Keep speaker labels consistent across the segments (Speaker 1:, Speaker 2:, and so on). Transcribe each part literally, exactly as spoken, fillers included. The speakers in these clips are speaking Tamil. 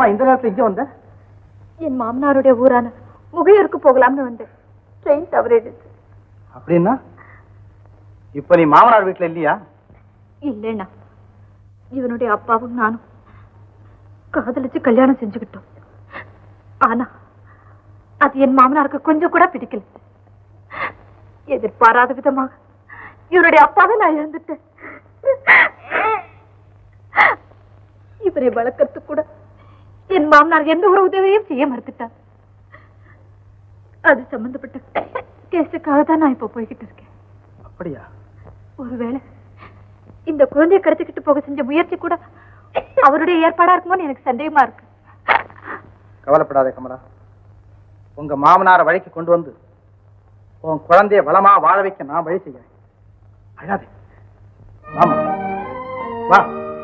Speaker 1: ஏமா இந்த நேரத்துல இங்க வந்த?
Speaker 2: என் மாமனாருடைய ஊரான முகையூருக்கு போகலாம்னு வந்தேன். ட்ரெயின் தவறிடுச்சு.
Speaker 1: அப்படின்னா இப்ப நீ மாமனார் வீட்டுல இல்லையா?
Speaker 2: இல்லைண்ணா, இவனுடைய அப்பாவும் நானும் காதலிச்சு கல்யாணம் செஞ்சுக்கிட்டோம். ஆனா அது என் மாமனாருக்கு கொஞ்சம் கூட பிடிக்கல. எதிர்பாராத விதமாக இவருடைய அப்பாவை நான் இழந்துட்டேன். இவரை வளர்க்கறதுக்கு கூட என் மாமனார் எந்த ஒரு உதவியும் செய்ய மறுத்துட்டார். அது சம்பந்தப்பட்ட கேஸுக்காக தான் நான் இப்ப போய்கிட்டு இருக்கேன்.
Speaker 1: அப்படியா?
Speaker 2: ஒருவேளை இந்த குழந்தையை கடத்திக்கிட்டு போக செஞ்ச முயற்சி கூட அவருடைய ஏற்பாடா இருக்குமோன்னு எனக்கு சந்தேகமா இருக்கு.
Speaker 1: கவலைப்படாதே கமலா, உங்க மாமனார வழிக்கு கொண்டு வந்து உன் குழந்தைய வளமா வாழ வைக்க நான் வழி செய்கிறேன். அழாதே, ஆமா வா.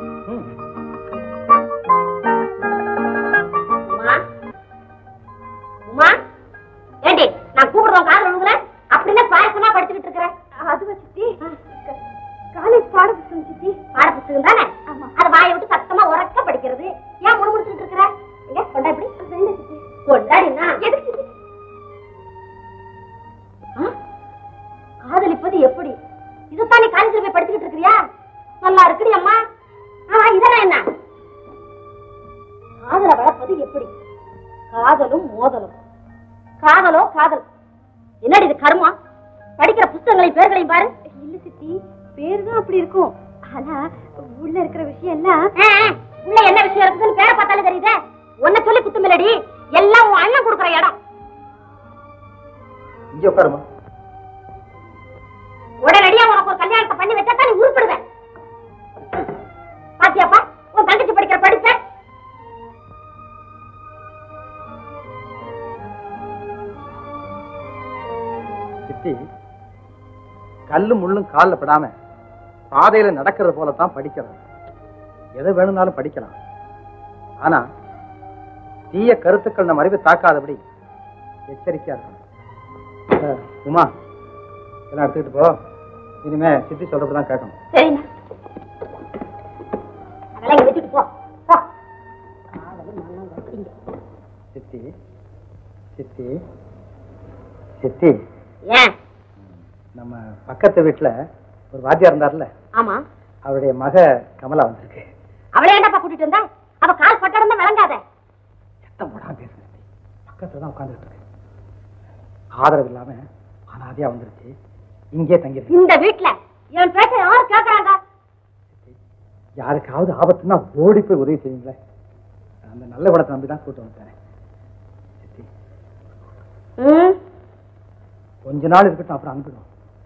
Speaker 3: ஏண்டி நான் கூப்பிடுறோம் காதல் விழுங்குறேன் அப்படின்னு பாயசமா படிச்சுக்கிட்டு இருக்கிறேன்.
Speaker 2: அது வச்சு காலேஜ் பாட புத்தகம் சித்தி.
Speaker 3: பாட புத்தகம் தானே? அதை வாயை விட்டு சத்தமா உறக்க படிக்கிறது. ஏன் முடி முடிச்சுட்டு இருக்கிற? எங்க கொண்டா இப்படி கொண்டாடினா எதுக்கு? காதலிப்பது எப்படி? இதுதான் நீ காலேஜில் போய் படிச்சுக்கிட்டு இருக்கிறியா? நல்லா இருக்குடி அம்மா. ஆமா, இதெல்லாம் என்ன? காதலை வளர்ப்பது எப்படி? காதலும் மோதலும். காதலோ காதல். என்னடி இது கர்மம்? படிக்கிற புத்தகங்களை பேர்களையும் பாரு.
Speaker 2: இல்ல சித்தி, பேரு தான் அப்படி இருக்கும். ஆனா உள்ள இருக்கிற விஷயம் எல்லாம்
Speaker 3: உள்ள என்ன விஷயம் இருக்குன்னு பேரை பார்த்தாலே தெரியுதே. உன்னை சொல்லி குத்துமில்லடி, எல்லாம் உன் அண்ணன் கொடுக்குற இடம்.
Speaker 1: இங்க உட்காருமா.
Speaker 3: உடனடியா உனக்கு ஒரு கல்யாணத்தை பண்ணி வச்சா நீ உருப்பிடுவேன். பாத்தியாப்பா உன் தங்கச்சி படிக்கிற படிப்ப?
Speaker 1: சித்தி, கல்லும் முள்ளும் காலில் படாம பாதையில நடக்கிறது போலத்தான் படிக்கிறது. எதை வேணும்னாலும் படிக்கலாம். ஆனா தீய கருத்துக்கள் நம்ம அறிவை தாக்காதபடி எச்சரிக்கையா இருக்கணும். உமா, எல்லாம் எடுத்துக்கிட்டு போ. இனிமே சித்தி சொல்றதுதான் கேட்கணும்.
Speaker 3: சரிங்க, அதெல்லாம் வச்சுட்டு போ.
Speaker 1: சித்தி சித்தி சித்தி,
Speaker 3: ஏன்
Speaker 1: நம்ம பக்கத்து வீட்டுல ஒரு வாத்தியா இருந்தார்ல,
Speaker 3: ஆமா,
Speaker 1: அவருடைய மக கமலா வந்திருக்கு.
Speaker 3: அவளே என்னப்பா கூட்டிட்டு வந்தா? அவ கால் பட்டடம் தான் விளங்காத.
Speaker 1: சத்தம் போடாம பேசுங்க. பக்கத்துல தான் உட்கார்ந்துட்டு இருக்கு. ஆதரவு இல்லாம அனாதையா வந்துருச்சு. இங்கே தங்கிருக்கு.
Speaker 3: இந்த வீட்டுல என் பேச்ச யாரு கேட்கறாங்க?
Speaker 1: யாருக்காவது ஆபத்துன்னா ஓடி போய் உதவி செய்வீங்களே. அந்த நல்ல குணத்தை நம்பிதான் கூட்டம் வந்தேன். சித்தி, கொஞ்ச நாள் இருக்கட்டும், அப்புறம் அனுப்பிடும்.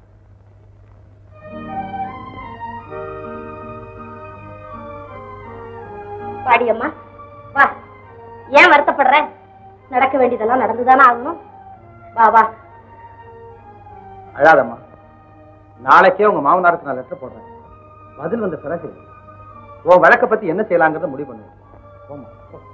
Speaker 3: பாடியம்மா வா. ஏன் வருத்தப்படுற? நடக்க வேண்டியதெல்லாம் நடந்துதானே ஆகணும். வா வா.
Speaker 1: அழாதம்மா, நாளைக்கே உங்க மாமனாருக்கு நான் லெட்டர் போடுறேன். பதில் வந்த பிறகு உன் வழக்கை பத்தி என்ன செய்யலாங்கிறத முடிவு பண்ணுவேன். போமா.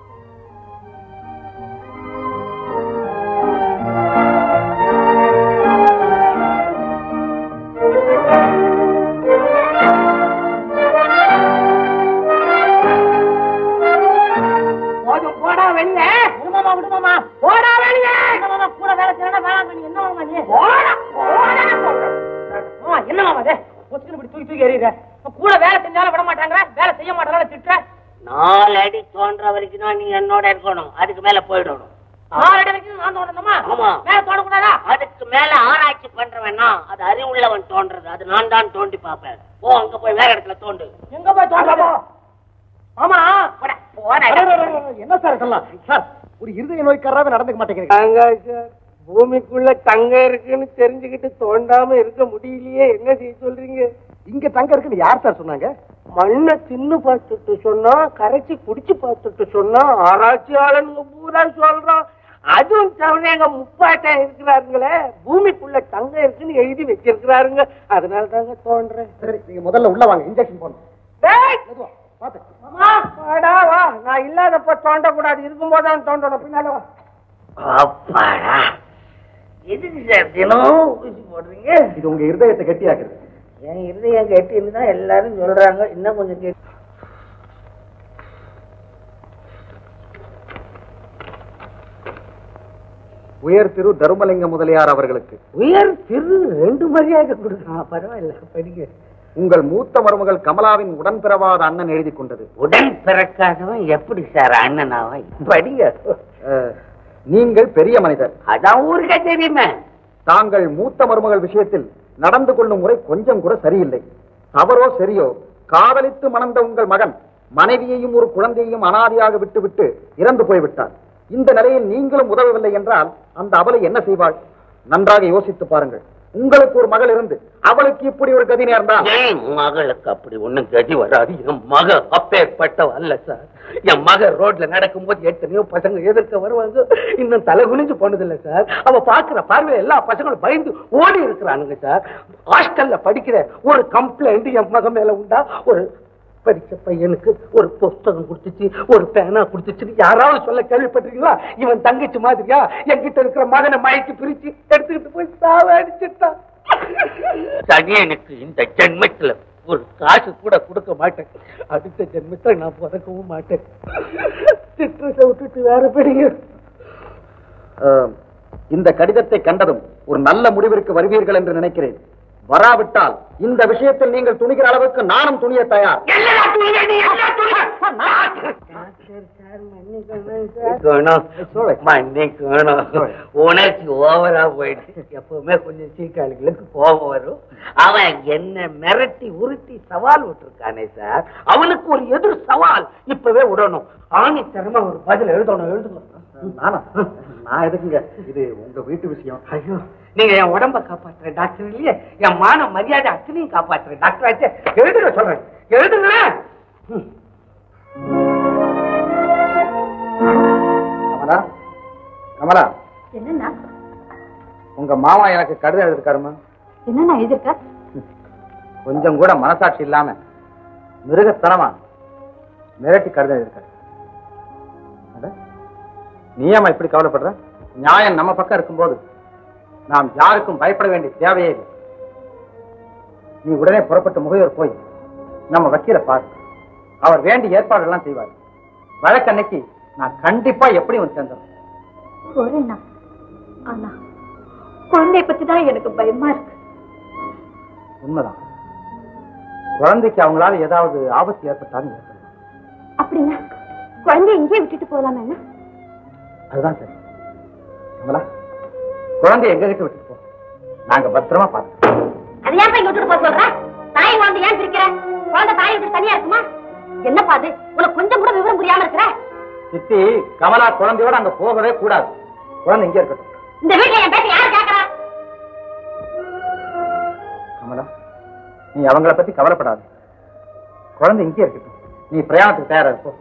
Speaker 4: கூட வேலை செஞ்சாலும் விட மாட்டாங்க, வேலை செய்ய மாட்டாங்க திட்டுற.
Speaker 5: நாலு அடி தோன்ற வரைக்கும் தான் நீங்க என்னோட இருக்கணும், அதுக்கு மேல போயிடணும்.
Speaker 4: நாலு அடி வரைக்கும் நான் தோண்டணுமா? மேல தோண்டக்கூடாதா?
Speaker 5: அதுக்கு மேல ஆராய்ச்சி பண்றவனா அது அறிவுள்ளவன் தோன்றது, அது நான் தான் தோண்டி பார்ப்பேன். போ, அங்க போய் வேற இடத்துல தோண்டு.
Speaker 4: எங்க போய் தோண்டா? ஆமா,
Speaker 1: என்ன சார் இதெல்லாம்? சார், ஒரு இருதய நோய்க்காரராக நடந்துக்க மாட்டேங்கிறீங்க.
Speaker 6: பூமிக்குள்ள தங்க இருக்குன்னு தெரிஞ்சுக்கிட்டு தோண்டாம இருக்க முடியலையே, என்ன செய்ய சொல்றீங்க?
Speaker 1: இங்க தங்க இருக்குன்னு யார் சார் சொன்னாங்க?
Speaker 6: மண்ணை தின்னு பார்த்துட்டு சொன்னா, கரைச்சி குடிச்சு பார்த்துட்டு சொன்னா, ஆராய்ச்சியாளனுங்க பூரா சொல்றான். அதுவும் தவிர எங்க முப்பாட்டா இருக்கிறாருங்களே, பூமிக்குள்ள தங்க இருக்குன்னு எழுதி வச்சிருக்கிறாருங்க, அதனால தாங்க தோன்றேன்.
Speaker 1: சரி, நீங்க முதல்ல உள்ள வாங்க, இன்ஜெக்ஷன் போடணும்.
Speaker 6: வா, நான் இல்லாதப்ப தோண்ட கூடாது, இருக்கும் போதான் தோண்டணும். பின்னால வா.
Speaker 5: அப்பாடா, எதுக்கு சார் தினம் ஊசி போடுறீங்க?
Speaker 1: இது உங்க இருதயத்தை கெட்டியாக்குது.
Speaker 5: என் இருதயம் கெட்டின்னு தான் எல்லாரும் சொல்றாங்க. இன்னும் கொஞ்சம் கெட்டி.
Speaker 1: உயர் திரு தருமலிங்க முதலியார் அவர்களுக்கு.
Speaker 6: உயர் திரு ரெண்டு மரியாதை கொடுக்கலாம். பரவாயில்ல, படிங்க.
Speaker 1: உங்கள் மூத்த மருமகள் கமலாவின் உடன்பிறவாத அண்ணன் எழுதி கொண்டது.
Speaker 5: உடன் பிறக்காதவன் எப்படி சார் அண்ணனாவன்?
Speaker 6: படிங்க.
Speaker 1: நீங்கள் பெரிய மனிதர்,
Speaker 5: அதான் ஊருக்கே தெரியுமே.
Speaker 1: தாங்கள் மூத்த மருமகள் விஷயத்தில் நடந்து கொள்ளும் முறை கொஞ்சம் கூட சரியில்லை. தவறோ சரியோ, காதலித்து மணந்த உங்கள் மகன் மனைவியையும் ஒரு குழந்தையையும் அனாதையாக விட்டுவிட்டு இறந்து போய்விட்டார். இந்த நிலையில் நீங்களும் உதவவில்லை என்றால் அந்த அவளை என்ன செய்வாள்? நன்றாக யோசித்து பாருங்கள். உங்களுக்கு ஒரு மகள் இருந்து அவளுக்கு இப்படி ஒரு கதி நேர்ந்தால்?
Speaker 5: என் மகளுக்கு அப்படி ஒண்ணும் கதி வராது. என் மக அப்பேற்பட்டவ அல்ல சார். என் மக ரோட்ல நடக்கும் போது எத்தனையோ பசங்க எதிர்க்க வருவாங்க. இன்னும் தலை குனிஞ்சு போனதில்லை சார். அவ பாக்குற பார்வை எல்லா பசங்களும் பயந்து ஓடி இருக்கிறானுங்க சார். ஹாஸ்டல்ல படிக்கிற ஒரு கம்ப்ளைண்ட் என் மக மேல உண்டா? ஒரு படிச்ச பையனுக்கு ஒரு புஸ்தகம் கொடுத்துச்சு, ஒரு பேனா கொடுத்துச்சு, யாராவது சொல்ல கேள்விப்பட்டிருக்கீங்களா? இவன் தங்கச்சி மாதிரியா என்கிட்ட இருக்கிற மகனை மயக்கி பிரிச்சு எடுத்துக்கிட்டு போய் சாவ அடிச்சுட்டான். எனக்கு இந்த ஜென்மத்துல ஒரு காசு கூட கொடுக்க மாட்டேன். அடுத்த ஜென்மத்துல நான் பிறக்கவும் மாட்டேன்.
Speaker 6: சிற்றத்தை விட்டுட்டு வேற படிங்க.
Speaker 1: இந்த கடிதத்தை கண்டதும் ஒரு நல்ல முடிவிற்கு வருவீர்கள் என்று நினைக்கிறேன். வராவிட்டால் இந்த விஷயத்தில் நீங்கள் துணிகிற அளவுக்கு நானும் துணிய தயார்.
Speaker 5: உனக்கு ஓவரா போயிடுச்சு. எப்பவுமே கொஞ்சம் சீக்காளிகளுக்கு கோபம் வரும். அவன் என்ன மிரட்டி உருட்டி சவால் விட்டுருக்கானே சார், அவனுக்கு ஒரு எதிர் சவால் இப்பவே விடணும். ஆணி திறமை ஒரு பதில் எழுதணும். எழுதணும்.
Speaker 1: நான் எதுக்குங்க, இது உங்க வீட்டு விஷயம்.
Speaker 6: ஐயோ, நீங்க என் உடம்ப காப்பாற்றுற டாக்டர் இல்லையே, என் மான மரியாதை அத்தனையும் காப்பாற்றுற டாக்டர் ஆச்சு. எழுதுங்க சொல்றேன், எழுதுங்க.
Speaker 1: கமலா, கமலா,
Speaker 2: என்னன்னா
Speaker 1: உங்க மாமா எனக்கு கடிதம் எழுதிருக்காருமா.
Speaker 2: என்னன்னா எழுதிருக்க?
Speaker 1: கொஞ்சம் கூட மனசாட்சி இல்லாம மிருகத்தனமா மிரட்டி கடிதம் எழுதிருக்காரு. நீ ஏமா இப்படி கவலைப்படுற? நியாயம் நம்ம பக்கம் இருக்கும்போது நாம் யாருக்கும் பயப்பட வேண்டிய தேவையே இல்லை. நீ உடனே புறப்பட்டு முகையோர் போய் நம்ம வக்கீல பாரு. அவர் வேண்டிய ஏற்பாடெல்லாம் செய்வார். வழக்கன்னைக்கு நான் கண்டிப்பா எப்படி வந்து சேர்ந்தேன்.
Speaker 2: ஆனா குழந்தை பத்தி தான் எனக்கு பயமா இருக்கு.
Speaker 1: உண்மைதான். குழந்தைக்கு அவங்களால ஏதாவது ஆபத்து ஏற்பட்டாலும் ஏற்படும்.
Speaker 2: அப்படின்னா குழந்தை இங்கே விட்டுட்டு போகலாமா? என்ன
Speaker 1: அதுதான் சரி. குழந்தை எங்க கிட்ட விட்டுட்டு போ, நாங்க பத்திரமா பார்த்து.
Speaker 3: அது ஏன் இங்க விட்டுட்டு போக சொல்ற? தாய் குழந்தை ஏன் பிரிக்கிற? குழந்தை தாய் விட்டு தனியா இருக்குமா? என்னப்பா அது, உனக்கு கொஞ்சம் கூட விவரம் புரியாம இருக்கிற?
Speaker 1: சித்தி, கமலா குழந்தையோட அங்க போகவே கூடாது. குழந்தை இங்கே இருக்கட்டும்.
Speaker 3: இந்த வீட்டுல என் பேச்சு யாரு கேட்கறா?
Speaker 1: கமலா, நீ அவங்கள பத்தி கவலைப்படாது. குழந்தை இங்கே இருக்கட்டும். நீ பிரயாணத்துக்கு தயாரா இருப்போ.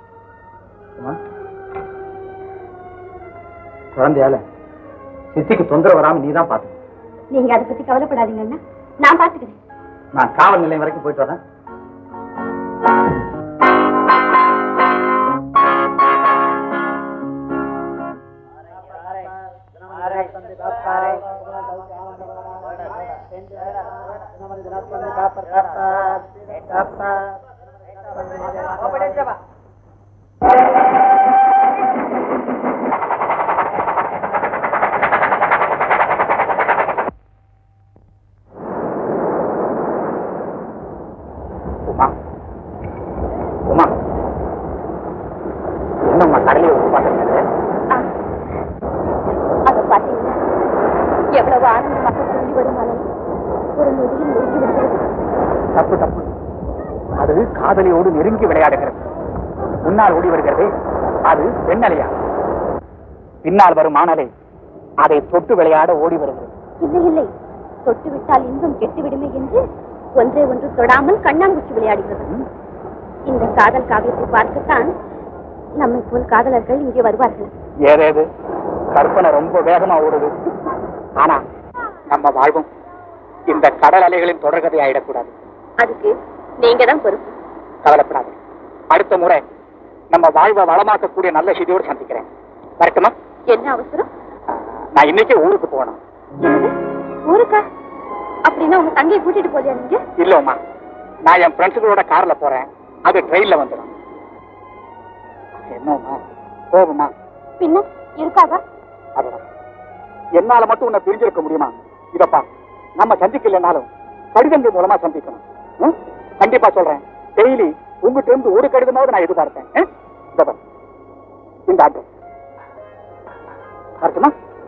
Speaker 1: குழந்தையால சித்திக்கு தொந்தரவு வராம நீதான் பாத்து.
Speaker 2: நீங்க அதை பத்தி கவலைப்படாதீங்கன்னா நான் பாத்துக்கிறேன்.
Speaker 1: நான் காவல் நிலையம் வரைக்கும் போயிட்டு வரேன்.
Speaker 2: எவ்வளவு ஆனந்தமாக தூங்கி வருமானம் ஒரு நொடியில் நெருங்கி விடுகிறது.
Speaker 1: தப்பு தப்பு. அது காதலியோடு நெருங்கி விளையாடுகிறது. முன்னால் ஓடி வருகிறது அது பெண்ணலையா. பின்னால் வரும் ஆனலை அதை தொட்டு விளையாட ஓடி வருகிறது.
Speaker 2: இல்லை இல்லை, தொட்டு விட்டால் இன்பம் கெட்டுவிடுமே என்று ஒன்றே ஒன்று தொடாமல் கண்ணாங்குச்சி விளையாடுகிறது. இந்த காதல் காவியத்தை பார்க்கத்தான் நம்மை போல் காதலர்கள் இங்கே வருவார்கள்.
Speaker 1: ஏதேது கற்பனை ரொம்ப வேகமா ஓடுது. ஆனா நம்ம வாழ்வும் இந்த கடல் அலைகளின் தொடர்கதை ஆயிடக்கூடாது.
Speaker 2: அதுக்கு நீங்க தான் பொறுப்பு.
Speaker 1: கவலைப்படாது. அடுத்த முறை நம்ம வாழ்வை வளமாக்கக்கூடிய நல்ல செய்தியோடு சந்திக்கிறேன். வரட்டுமா?
Speaker 2: என்ன அவசரம்?
Speaker 1: நான் இன்னைக்கு ஊருக்கு போகணும்.
Speaker 2: ஊருக்கா? அப்படின்னா உங்க தங்கையை கூட்டிட்டு போலியா நீங்க?
Speaker 1: இல்லம்மா, நான் என் ஃப்ரெண்ட்ஸுகளோட கார்ல போறேன். அது ட்ரெயின்ல வந்துடும். என்னம்மா கோபமா?
Speaker 2: பின்ன இருக்காதா?
Speaker 1: அதுதான்
Speaker 7: என்னால மட்டும் உன்னை பிரிஞ்சிருக்க முடியுமா? இதப்பா, நம்ம சந்திக்கலனாலும் கடிதங்கள் மூலமா சந்திக்கணும். ம்? கண்டிப்பா சொல்றேன். டெய்லி உங்ககிட்ட இருந்து ஒரு கடிதமாவது நான் எதிர்பார்ப்பேன். ம்? இதப்பா, இந்த அட்ரஸ் அர்த்தமா?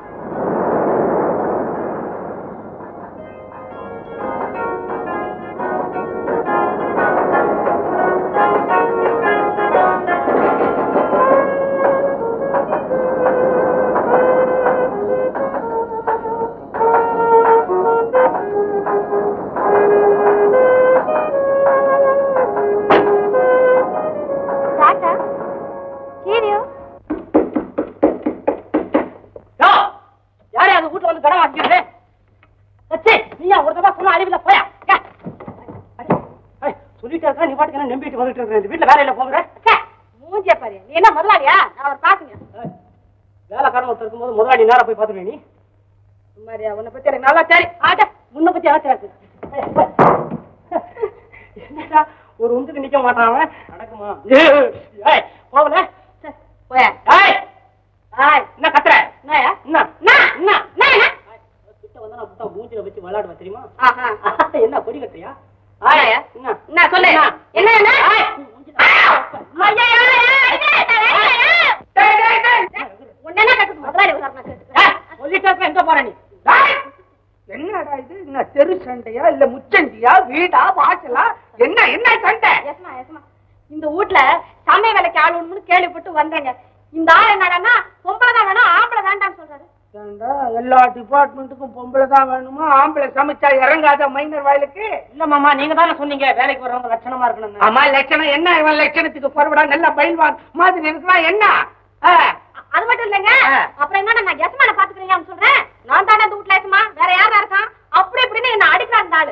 Speaker 4: வீட்டுல வேலையில போகிற மூஞ்சிய பாரு. நீ என்ன முதலாளியா? நான் அவர் பாத்துங்க. வேலைக்காரன் ஒருத்தர் இருக்கும்போது முதலாளி நேரம் போய் பாத்துருவேன். நீ மாதிரியா? உன்னை பத்தி எனக்கு நல்லா சரி. ஆட்ட முன்ன பத்தி எனக்கு என்னடா ஒரு உந்துக்கு நிக்க மாட்டான் அவன். நடக்குமா? போகல என்ன கத்துற? கிட்ட வந்தா நான் புத்தா மூஞ்சில வச்சு விளையாடுவேன் தெரியுமா? என்ன கொடி கட்டுறியா? என்ன சொல்லு? என்ன என்ன எங்க போற நீ?
Speaker 6: என்னடா இது? என்ன தெரு சண்டையா இல்ல முச்சண்டியா வீடா வாசலா? என்ன என்ன சண்டை?
Speaker 3: இந்த வீட்டுல சமய வேலைக்கு ஆளுன்னு கேள்விப்பட்டு வந்தேங்க. இந்த ஆள் என்னடா பொம்பளை தான் வேணும் ஆம்பளை வேண்டாம்னு சொல்றாரு.
Speaker 6: எல்லா டிபார்ட்மெண்ட்டுக்கும் பொம்பளை தான் வேணுமா? ஆம்பளை சமைச்சா இறங்காத மைனர் வயலுக்கு?
Speaker 4: இல்ல மாமா, நீங்க தானே சொன்னீங்க வேலைக்கு வர்றவங்க லட்சணமா இருக்கணும்.
Speaker 6: ஆமா, லட்சணம் என்ன? இவன் லட்சணத்துக்கு குறைவிடா நல்ல பயில்வான் மாதிரி இருக்கலாம். என்ன
Speaker 3: அது மட்டும் இல்லைங்க. அப்புறம் என்ன நான் எசமான பாத்துக்கிறீங்கன்னு சொல்றேன். நான் தானே அந்த வீட்டுல எசமா, வேற யாரா இருக்கான்? அப்படி இப்படின்னு என்ன அடிக்கிறான் அந்த ஆளு.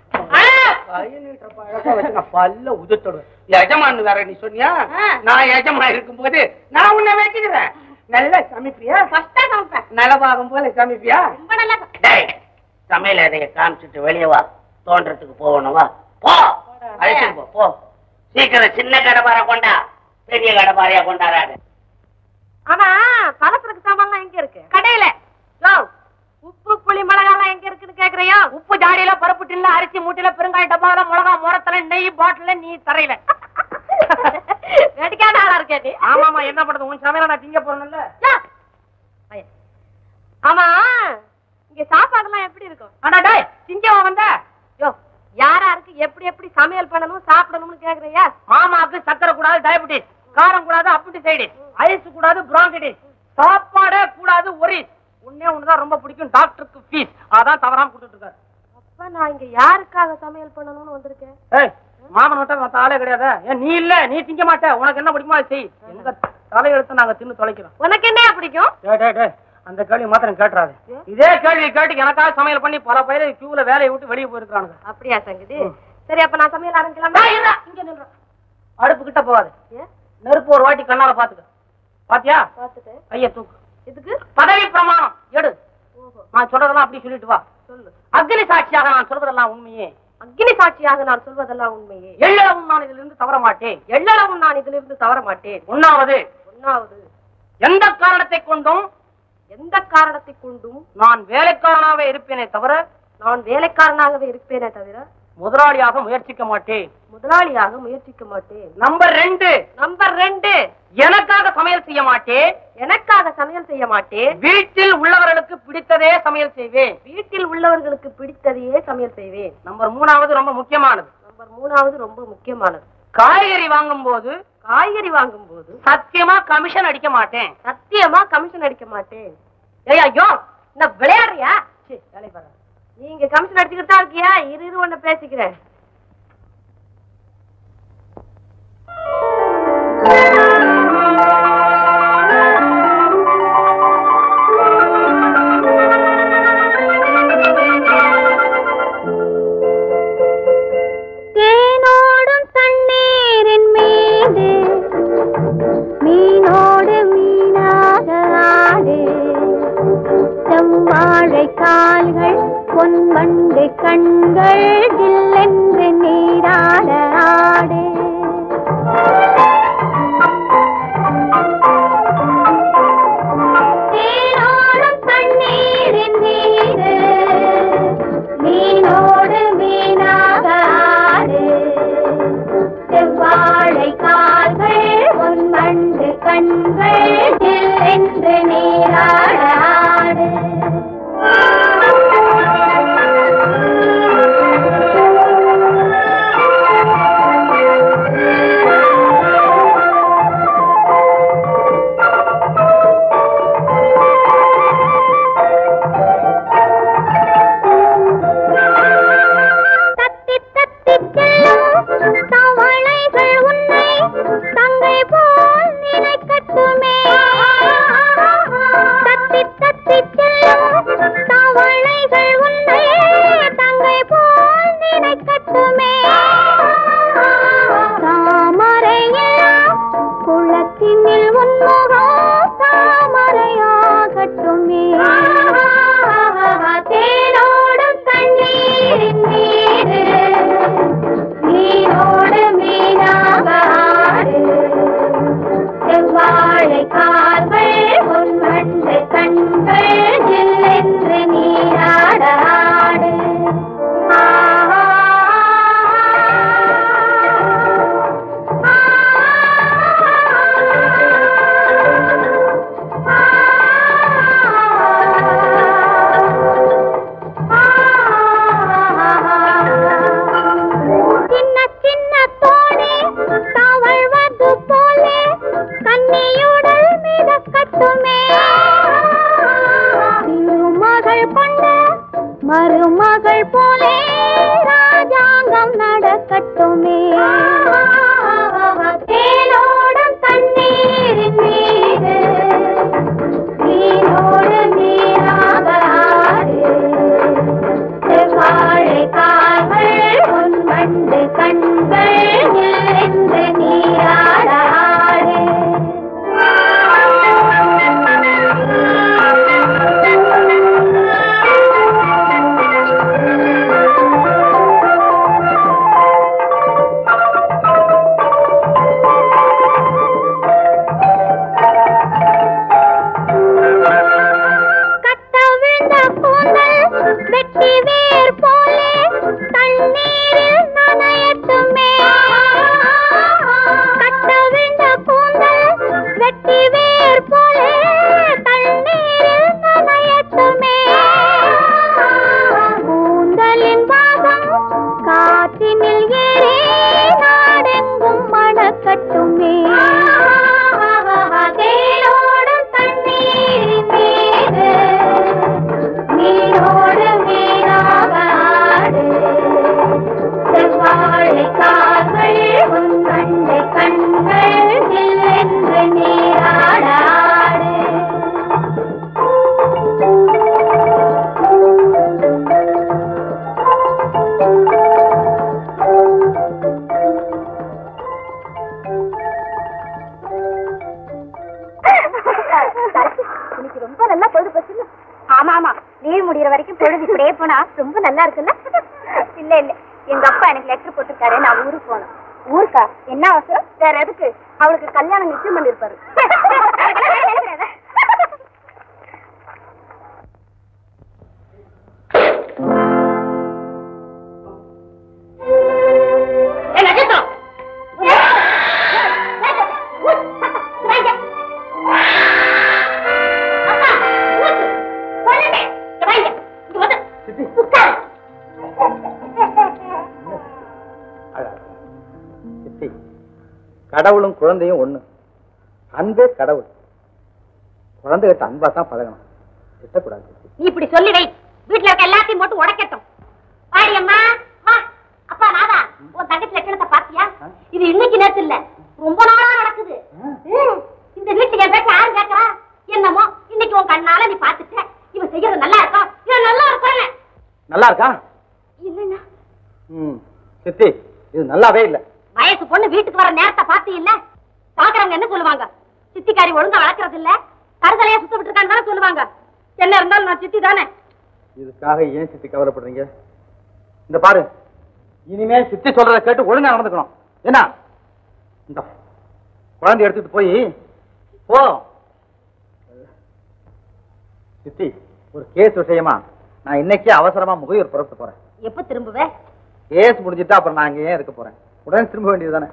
Speaker 6: பல்ல உதத்தோடு எஜமானு வேற நீ சொன்னியா? நான் எஜமா இருக்கும் போது நான் உன்னை வச்சுக்கிறேன். நல்லா சமைப்பியா?
Speaker 3: சமைப்பேன்.
Speaker 6: நலவாகும் போல சமைப்பியா?
Speaker 3: ரொம்ப நல்லா.
Speaker 5: சமையல் அதைய காமிச்சிட்டு வெளியே வா. தோன்றதுக்கு போகணும். வா போ, அழைச்சிட்டு போ. சீக்கிரம் சின்ன கடப்பார கொண்டா, பெரிய கடப்பாரையா கொண்டாடாது.
Speaker 3: ஆனா பலசரக்கு சாமான் எங்க இருக்கு? கடையில. உப்பு புளி மிளகாலாம் எங்க இருக்குன்னு கேக்குறியா?
Speaker 4: உப்பு ஜாடியில, பருப்பு டின்ல, அரிசி மூட்டையில, பெருங்காய டப்பால, மிளகா முரத்துல, நெய் பாட்டில, நீ தரையில.
Speaker 3: வெடிக்காத ஆளா இருக்கே.
Speaker 4: ஆமாமா, என்ன பண்றது? உன் சமையல நான் திங்க போறேன்ல.
Speaker 3: ஆமா, இங்க சாப்பாடுலாம் எப்படி இருக்கும்?
Speaker 4: ஆனா டேய், திங்கவா வந்த?
Speaker 3: யோ, யாராருக்கு எப்படி எப்படி சமையல் பண்ணணும் சாப்பிடணும்னு கேக்குறியா?
Speaker 4: மாமாக்கு சக்கரை கூடாது, டயபிட்டிஸ். காரம் கூடாது, அப்பண்டிசைட்டிஸ். ஐஸ் கூடாது, பிராங்கிட்டிஸ். சாப்பாடே கூடாது, ஒரிஸ். உன்னே ஒண்ணுதான் ரொம்ப பிடிக்கும், டாக்டருக்கு ஃபீஸ். அதான் தவறாம கொடுத்துட்டு இருக்காரு.
Speaker 3: அப்ப நான் இங்க யாருக்காக சமையல் பண்ணணும்னு வந்திருக்கேன்?
Speaker 4: ஏய், மாமன் விட்டா மத்த ஆளே கிடையாது. ஏன் நீ இல்ல, நீ திங்க மாட்ட. உனக்கு என்ன பிடிக்குமோ அதை செய். எங்க தலையெழுத்து நாங்க தின்னு தொலைக்கிறோம்.
Speaker 3: உனக்கு என்ன பிடிக்கும்?
Speaker 4: டேய் டேய் டேய், அந்த கேள்வி மாத்திரம் கேட்டுறாது. இதே கேள்வி கேட்டு எனக்காக சமையல் பண்ணி பல பேர் கியூல வேலையை விட்டு வெளியே போயிருக்கானுங்க.
Speaker 3: அப்படியா சங்கதி? சரி, அப்ப நான் சமையல் ஆரம்பிக்கலாமா?
Speaker 4: இங்க நில்றேன். அடுப்பு கிட்ட போகாது. நெருப்பு ஒரு வாட்டி கண்ணால பாத்துக்க. பாத்தியா?
Speaker 3: பாத்துட்டு
Speaker 4: கைய தூக்கு.
Speaker 3: இதுக்கு
Speaker 4: பதவி பிரமாணம் எடு. நான் சொல்றதெல்லாம் அப்படி சொல்லிட்டு வா. சொல்லு. அக்னி சாட்சியாக நான் சொல்வதெல்லாம் உண்மையே.
Speaker 3: அக்னி சாட்சியாக நான் சொல்வதெல்லாம் உண்மையே.
Speaker 4: எள்ளளவும் நான் இதிலிருந்து தவற மாட்டேன்.
Speaker 3: எள்ளளவும் நான் இதிலிருந்து தவற மாட்டேன்.
Speaker 4: ஒன்னாவது
Speaker 3: ஒன்னாவது
Speaker 4: எந்த காரணத்தை கொண்டும்
Speaker 3: எந்த காரணத்தை கொண்டும்
Speaker 4: நான் வேலைக்காரனாகவே இருப்பேனே தவிர
Speaker 3: நான் வேலைக்காரனாகவே இருப்பேனே தவிர
Speaker 4: முதலாளியாக முயற்சிக்க மாட்டேன்.
Speaker 3: முதலாளியாக முயற்சிக்க மாட்டேன்.
Speaker 4: நம்பர் ரெண்டு
Speaker 3: நம்பர் ரெண்டு
Speaker 4: எனக்காக சமையல் செய்ய மாட்டேன்.
Speaker 3: எனக்காக சமையல் செய்ய மாட்டேன்.
Speaker 4: வீட்டில் உள்ளவர்களுக்கு பிடித்ததே சமையல் செய்வேன்.
Speaker 3: வீட்டில் உள்ளவர்களுக்கு பிடித்ததையே சமையல் செய்வேன்.
Speaker 4: நம்பர் மூணாவது ரொம்ப முக்கியமானது.
Speaker 3: நம்பர் மூணாவது ரொம்ப முக்கியமானது.
Speaker 4: காய்கறி வாங்கும் போது
Speaker 3: காய்கறி வாங்கும் போது
Speaker 4: சத்தியமா கமிஷன் அடிக்க மாட்டேன்.
Speaker 3: சத்தியமா கமிஷன் அடிக்க மாட்டேன். ஏய் ஐயோ, என்ன விளையாடுறியா? வேலை பாரு. நீங்க கமிஷன் அடிச்சுக்கிட்டு தான் இருக்கியா? இரு இரு ஒண்ணு பேசிக்கிறேன்.
Speaker 2: தேனோடும் தண்ணீரின் மீது மீனோடு மீனாக ஆடு, செவ்வாழை கால்கள் பொன்வண்டு கண்கள் தில்லென்று நீராட ஆடு. தேனோடும் தண்ணீர் என்று நீராடாடு
Speaker 1: கடவுளும் குழந்தையும் ஒண்ணு. அன்பே கடவுள். குழந்தைகிட்ட அன்பா தான் பழகணும், திட்டக்கூடாது.
Speaker 3: நீ இப்படி சொல்லி வை, வீட்டுல இருக்க எல்லாத்தையும் போட்டு உடைக்கட்டும். பாடி அம்மா, அப்பா நாதா, உன் தங்கச்சி லட்சணத்தை பாத்தியா? இது இன்னைக்கு நேரத்து இல்ல, ரொம்ப நாளா நடக்குது. இந்த வீட்டுக்கு என் பேச்சு யாரும் கேட்கறா? என்னமோ இன்னைக்கு உன் கண்ணால நீ பாத்துட்ட. இவன் செய்யறது நல்லா இருக்கா? இவன் நல்லா இருப்பாங்க.
Speaker 1: நல்லா இருக்கா?
Speaker 3: இல்லைன்னா
Speaker 1: சித்தி, இது நல்லாவே இல்ல.
Speaker 3: வயசு பொண்ணு வீட்டுக்கு வர நேரத்தை பாத்து இல்ல, பாக்குறவங்க என்ன சொல்லுவாங்க? சித்திக்காரி ஒழுங்கா வளர்க்கறது இல்ல, கருதலையா சுத்த விட்டு இருக்கான்னு சொல்லுவாங்க. என்ன இருந்தாலும் நான் சித்தி தானே.
Speaker 1: இதுக்காக ஏன் சித்தி கவலைப்படுறீங்க? இந்த பாரு, இனிமே சித்தி சொல்றத கேட்டு ஒழுங்கா நடந்துக்கணும். என்ன, இந்த குழந்தை எடுத்துட்டு போய் போ. சித்தி, ஒரு கேஸ் விஷயமா நான் இன்னைக்கே அவசரமா முகையூர் புறப்பட்டு போறேன்.
Speaker 3: எப்ப திரும்புவே?
Speaker 1: கேஸ் முடிஞ்சிட்டா அப்புறம் நான் இங்கே ஏன் இருக்க போறேன்? உடனே திரும்ப வேண்டியது தானே.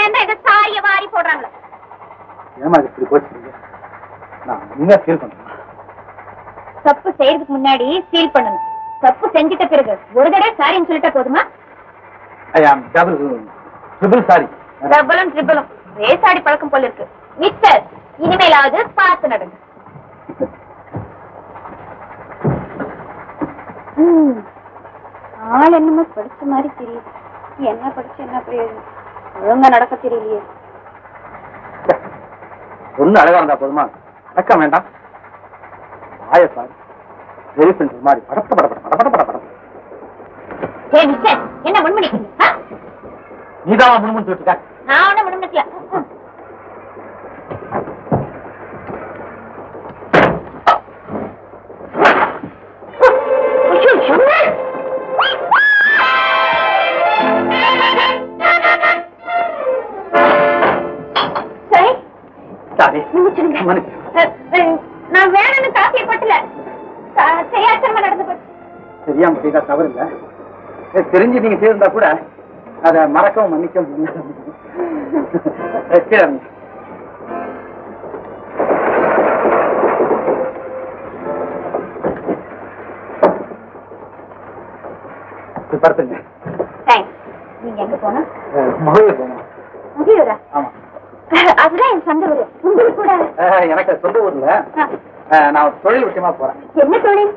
Speaker 3: இருந்தா எங்க சாரிய வாரி போடுறாங்களே.
Speaker 1: ஏமா இப்படி போச்சு? நான் நீங்க ஃபீல் பண்றேன்.
Speaker 3: தப்பு செய்யறதுக்கு முன்னாடி ஃபீல் பண்ணணும். தப்பு செஞ்சிட்ட பிறகு ஒரு தடவை சாரின்னு சொல்லிட்டா போதுமா?
Speaker 1: I am double triple sorry.
Speaker 3: டபுளும் ட்ரிபிளும் ரேசாடி பழக்கம் போல இருக்கு. மிஸ்டர், இனிமேலாவது பார்த்து நடங்க. ஆள் என்னமோ படிச்ச மாதிரி தெரியுது. என்ன படிச்சு என்ன பிரயோஜனம்? ஒழுங்கா நடக்க தெரியலையே.
Speaker 1: ஒண்ணு அழகா இருந்தா போதுமா? அடக்க வேண்டாம். ஆய சார் வெரி பென்சில் மாதிரி படப்பட படப்பட படப்பட படப்பட.
Speaker 3: ஏ மிஸ்டர், என்ன முன்மணிக்கீங்க?
Speaker 1: நீதான் முன்முன் சொல்லிட்டு இருக்க.
Speaker 3: நான் ஒண்ணு முன்மணிக்கல.
Speaker 1: சரி
Speaker 3: நான் வேணும்னு காப்பிய பட்டல. செய்யாச்சமா நடந்து போச்சு.
Speaker 1: தெரியாம செய்தா தவறு இல்ல. தெரிஞ்சு நீங்க செய்திருந்தா கூட அதை மறக்கவும் மன்னிக்கவும் முடியாது. படுத்துங்க.
Speaker 3: நீங்க எங்க போனா?
Speaker 1: மகளிர் போனோம்.
Speaker 3: மகிழூரா?
Speaker 1: ஆமா.
Speaker 3: அதுதான் என் சொந்த ஊரு. உங்களுக்கு கூட?
Speaker 1: எனக்கு சொந்த ஊர்ல நான் தொழில் விஷயமா போறேன்.
Speaker 3: என்ன தொழில்?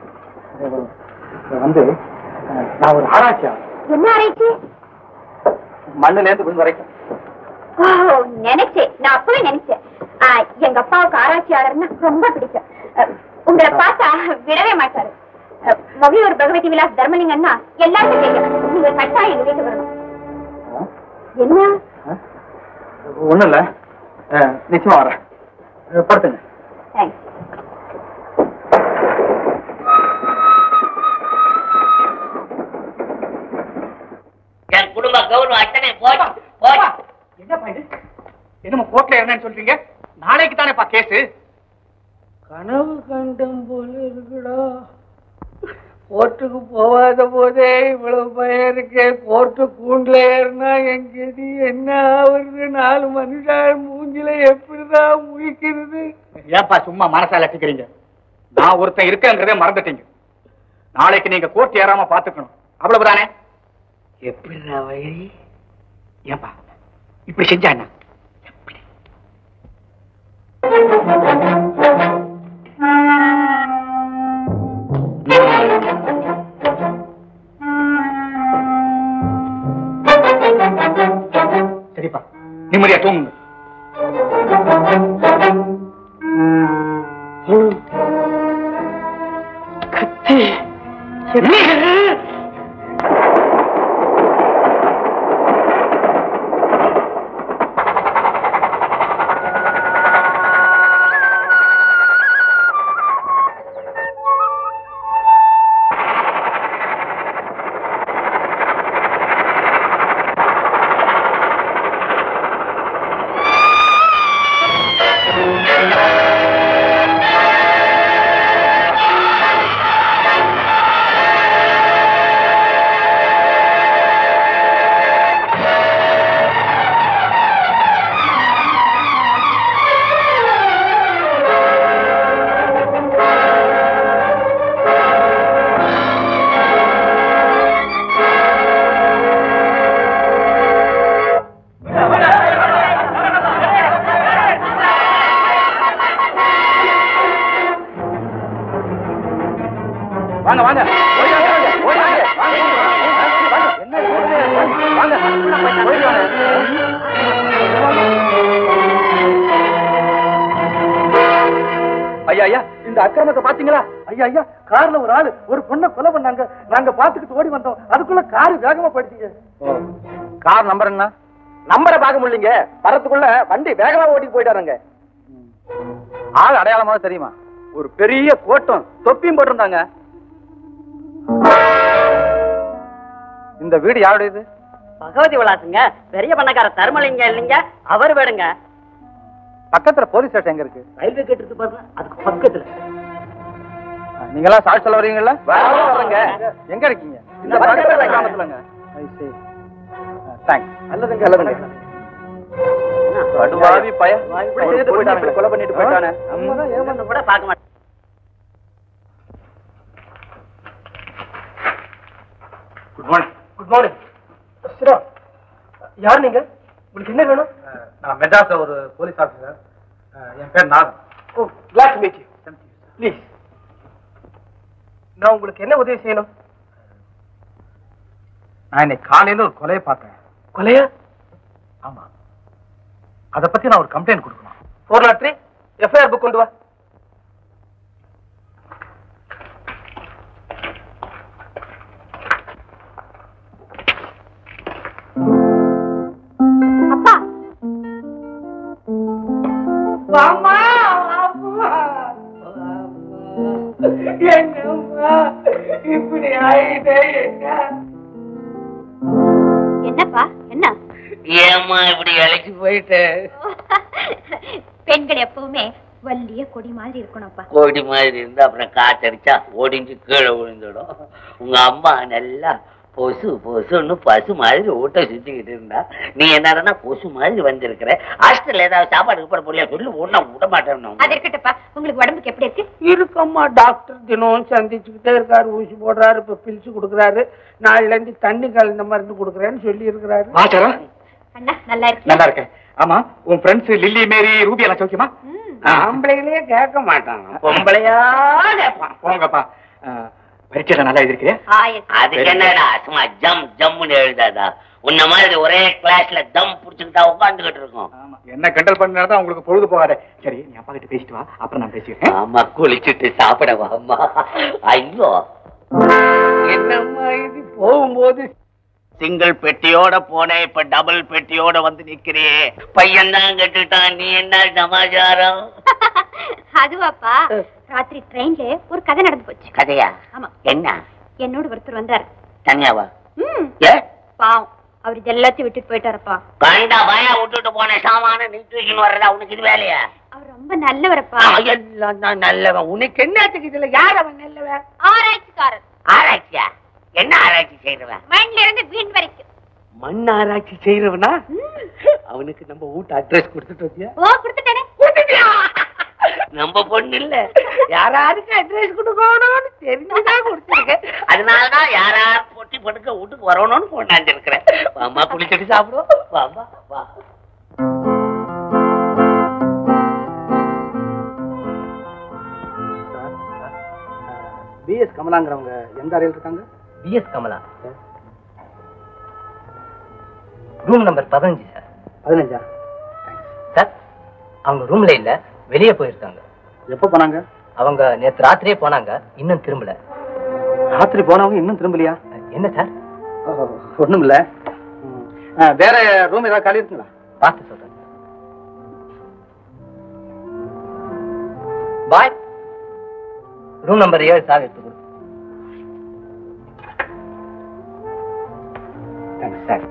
Speaker 1: வந்து நான் ஒரு ஆராய்ச்சியாளர்.
Speaker 3: என்ன ஆராய்ச்சி?
Speaker 1: மண்ணுல இருந்து விழுந்து வரைக்கும்.
Speaker 3: நினைச்சேன், நான் அப்பவே நினைச்சேன். எங்க அப்பாவுக்கு ஆராய்ச்சியாளர்னா ரொம்ப பிடிக்கும். உங்களை பார்த்தா விடவே மாட்டாரு. மகிழூர் பகவதி விலாஸ் தர்மலிங்கன்னா எல்லாருக்கும் தெரியும். நீங்க கட்டாயம் எங்க வீட்டு வரணும். என்ன?
Speaker 1: ஒண்ணும் இல்ல, நிச்சயமா வரேன். படுத்துங்க.
Speaker 6: என் குடும்ப கௌரவம் அத்தனை போச்சு.
Speaker 7: என்னப்பா இது? என்னமோ கோர்ட்ல என்னன்னு சொல்றீங்க? நாளைக்கு தானேப்பா கேஸ்.
Speaker 6: கனவு கண்டம் போல இருக்குடா. கோர்ட்டுக்கு போகாத போதே இவ்வளவு பயம் இருக்கே. கோர்ட்டு கூண்டுல ஏறினா எங்கடி என்ன ஆகுறது? நாலு மனுஷன் மூஞ்சில எப்படிதான் முழிக்கிறது?
Speaker 7: ஏப்பா சும்மா மனசால அட்டிக்கிறீங்க? நான் ஒருத்தன் இருக்கேங்கிறதே மறந்துட்டீங்க. நாளைக்கு நீங்க கோர்ட் ஏறாம பாத்துக்கணும், அவ்வளவுதானே?
Speaker 6: எப்படிடா வயிறு?
Speaker 7: ஏப்பா இப்படி செஞ்சா என்ன? சரிப்பா, நிம்மதியா தூங்குங்க.
Speaker 6: கத்தி
Speaker 1: வாங்க வாங்க ஐயா ஐயா, இந்த அக்கிரமத்தை பாத்தீங்களா? ஐயா ஐயா, கார்ல ஒரு ஆளு ஒரு பொண்ணை கொலை பண்ணாங்க. நாங்க பாத்துக்கிட்டு ஓடி வந்தோம். அதுக்குள்ள கார் வேகமா போயிடுச்சு. கார் நம்பர் என்ன? நம்பரை பார்க்க முடியலீங்க. வரத்துக்குள்ள வண்டி வேகமா ஓட்டிட்டு போயிட்டாருங்க. ஆள் அடையாளமா தெரியுமா? ஒரு பெரிய கோட்டம் தொப்பியும் போட்டிருந்தாங்க. இந்த வீடு யாருடையது?
Speaker 8: பகவதி விலாசுங்க. பெரிய பண்ணக்கார தர்மலிங்க இல்லைங்க, அவர் வேடுங்க.
Speaker 1: பக்கத்துல போலீஸ் ஸ்டேஷன் எங்க இருக்கு?
Speaker 8: ரயில்வே கேட் இருக்கு பாருங்க, அதுக்கு பக்கத்துல.
Speaker 1: நீங்க எல்லாம் சாட்சி சொல்ல வரீங்களா? எங்க இருக்கீங்க? இந்த பக்கத்துல கிராமத்துலங்க. ஐ சீ. தேங்க்ஸ். நல்லதுங்க நல்லதுங்க. கொலை பண்ணிட்டு போயிட்டானே.
Speaker 8: கூட பார்க்க மாட்டேன்.
Speaker 1: Good morning. Good morning. சிரா, யார் நீங்க? உங்களுக்கு என்ன வேணும்? நான் மெட்ராஸ்ல ஒரு போலீஸ் ஆபீசர். என் பேர் Nathan. Oh, glad to meet you. Please. நான் உங்களுக்கு என்ன உதவி செய்யணும்? நான் இன்னைக்கு காலையில ஒரு கொலையை பார்த்தேன். கொலையா? ஆமா. அதை பத்தி நான் ஒரு கம்ப்ளைண்ட் கொடுக்கணும். Four naught three FIR book கொண்டு வா.
Speaker 3: அப்பா
Speaker 6: வாமா வாமா என்னம்மா இப்படி ஆயிட்டே என்ன?
Speaker 3: என்னப்பா என்ன?
Speaker 8: ஏம்மா இப்படி இழைச்சு போயிட்டு?
Speaker 3: பெண்கள் எப்பவுமே வள்ளிய கொடி மாதிரி இருக்கணும்ப்பா.
Speaker 8: கோடி மாதிரி இருந்தா அப்புறம் காத்தடிச்சா ஓடிஞ்சு கீழே விழுந்துடும். உங்க அம்மா நல்லா பொசு பொசுன்னு பசு மாதிரி ஊட்ட சுத்திக்கிட்டு இருந்தா நீ என்னன்னா பொசு மாதிரி வந்திருக்கிற. ஹாஸ்டல்ல ஏதாவது சாப்பாடு கூட போடலையா சொல்லி ஒண்ணா விட மாட்டேன்.
Speaker 3: அது இருக்கட்டுப்பா, உங்களுக்கு உடம்புக்கு எப்படி இருக்கு?
Speaker 6: இருக்கம்மா, டாக்டர் தினம் சந்திச்சுக்கிட்டே இருக்காரு. ஊசி போடுறாரு, இப்ப பில்ஸ் கொடுக்குறாரு. நாளைல இருந்து தண்ணி கலந்த மருந்து கொடுக்குறேன்னு சொல்லி இருக்கிறாரு.
Speaker 1: ஆச்சாரா,
Speaker 3: அண்ணா நல்லா இருக்கு.
Speaker 7: நல்லா இருக்கேன். ஆமா, உன் ஃப்ரெண்ட்ஸ் லில்லி, மேரி, ரூபி எல்லாம் சௌக்கியமா?
Speaker 6: ஆம்பளைகளே கேட்க மாட்டாங்க, பொம்பளையா கேட்பான்.
Speaker 7: போங்கப்பா. பரீட்சையில நல்லா எழுதிருக்கிறியா?
Speaker 8: அதுக்கு என்னடா சும்மா ஜம் ஜம்முன்னு எழுதாதா? உன்ன மாதிரி ஒரே கிளாஸ்ல தம் புடிச்சுக்கிட்டா உட்காந்துக்கிட்டு இருக்கோம்.
Speaker 7: என்ன கண்டல் பண்ணாதான் உங்களுக்கு பொழுது போகாத. சரி, நீ அப்பா கிட்ட பேசிட்டு வா, அப்புறம் நான் பேசிக்கிறேன்.
Speaker 8: ஆமா, குளிச்சுட்டு சாப்பிடவா அம்மா? ஐயோ,
Speaker 6: என்னம்மா இது? போகும்போது
Speaker 8: சிங்கிள் பெட்டியோட போனேன், இப்ப டபுள் பெட்டியோட வந்து நிக்கிறே. பையன் தான் கட்டுட்டான், நீ என்ன சமாச்சாரம்?
Speaker 3: அதுவாப்பா, ராத்திரி ட்ரெயின்ல ஒரு கதை நடந்து போச்சு.
Speaker 8: கதையா?
Speaker 3: ஆமா.
Speaker 8: என்ன?
Speaker 3: என்னோட ஒருத்தர் வந்தாரு.
Speaker 8: தனியாவா?
Speaker 3: ம்.
Speaker 8: ஏ
Speaker 3: பாவம், அவர் இது எல்லாத்தையும் விட்டுட்டு போயிட்டாரப்பா.
Speaker 8: கண்டா பயா விட்டுட்டு போன சாமான நீ தூக்கின்னு வர்றதா உனக்கு இது வேலையா?
Speaker 3: அவர் ரொம்ப நல்லவரப்பா.
Speaker 8: எல்லாம் தான் நல்லவன். உனக்கு என்னத்துக்கு இதுல யார் அவன் நல்லவன்?
Speaker 3: ஆராய்ச்சிக்காரர்.
Speaker 8: ஆராய்ச்சியா? என்ன ஆராய்ச்சி செய்யறவன்?
Speaker 3: மண்ல இருந்து வீண் வரைக்கும்
Speaker 8: மண் ஆராய்ச்சி செய்யறவனா? அவனுக்கு நம்ம வீட்டு அட்ரஸ் கொடுத்துட்டு வந்தியா?
Speaker 3: ஓ, கொடுத்துட்டேனே.
Speaker 8: நம்ம பொண்ணு இல்ல, யாராருக்கு அட்ரஸ் கொடுக்கணும்னு தெரிஞ்சுதான் கொடுத்துருக்கேன். அதனாலதான் யாராரு பொட்டி படுக்க வீட்டுக்கு வரணும்னு கொண்டாந்து இருக்கிறேன். வாமா, குளிச்சுட்டு சாப்பிடுவோம். வாமா வா.
Speaker 1: பிஎஸ் கமலாங்கிறவங்க எந்த அறையில் இருக்காங்க?
Speaker 9: பிஎஸ் கமலா ரூம் நம்பர் பதினஞ்சு சார்.
Speaker 1: பதினஞ்சா?
Speaker 9: சார், அவங்க ரூம்ல இல்ல, வெளியே போயிருக்காங்க.
Speaker 1: எப்ப போனாங்க?
Speaker 9: அவங்க நேற்று ராத்திரியே போனாங்க, இன்னும் திரும்பல.
Speaker 1: ராத்திரி போனவங்க இன்னும் திரும்பலையா?
Speaker 9: என்ன சார்?
Speaker 1: ஒண்ணும் இல்ல. வேற ரூம் ஏதாவது காலி இருக்குங்களா?
Speaker 9: பார்த்து சொல்றேன். பாய், ரூம் நம்பர் ஏழு சார், எடுத்து கொடு. Thanks sir.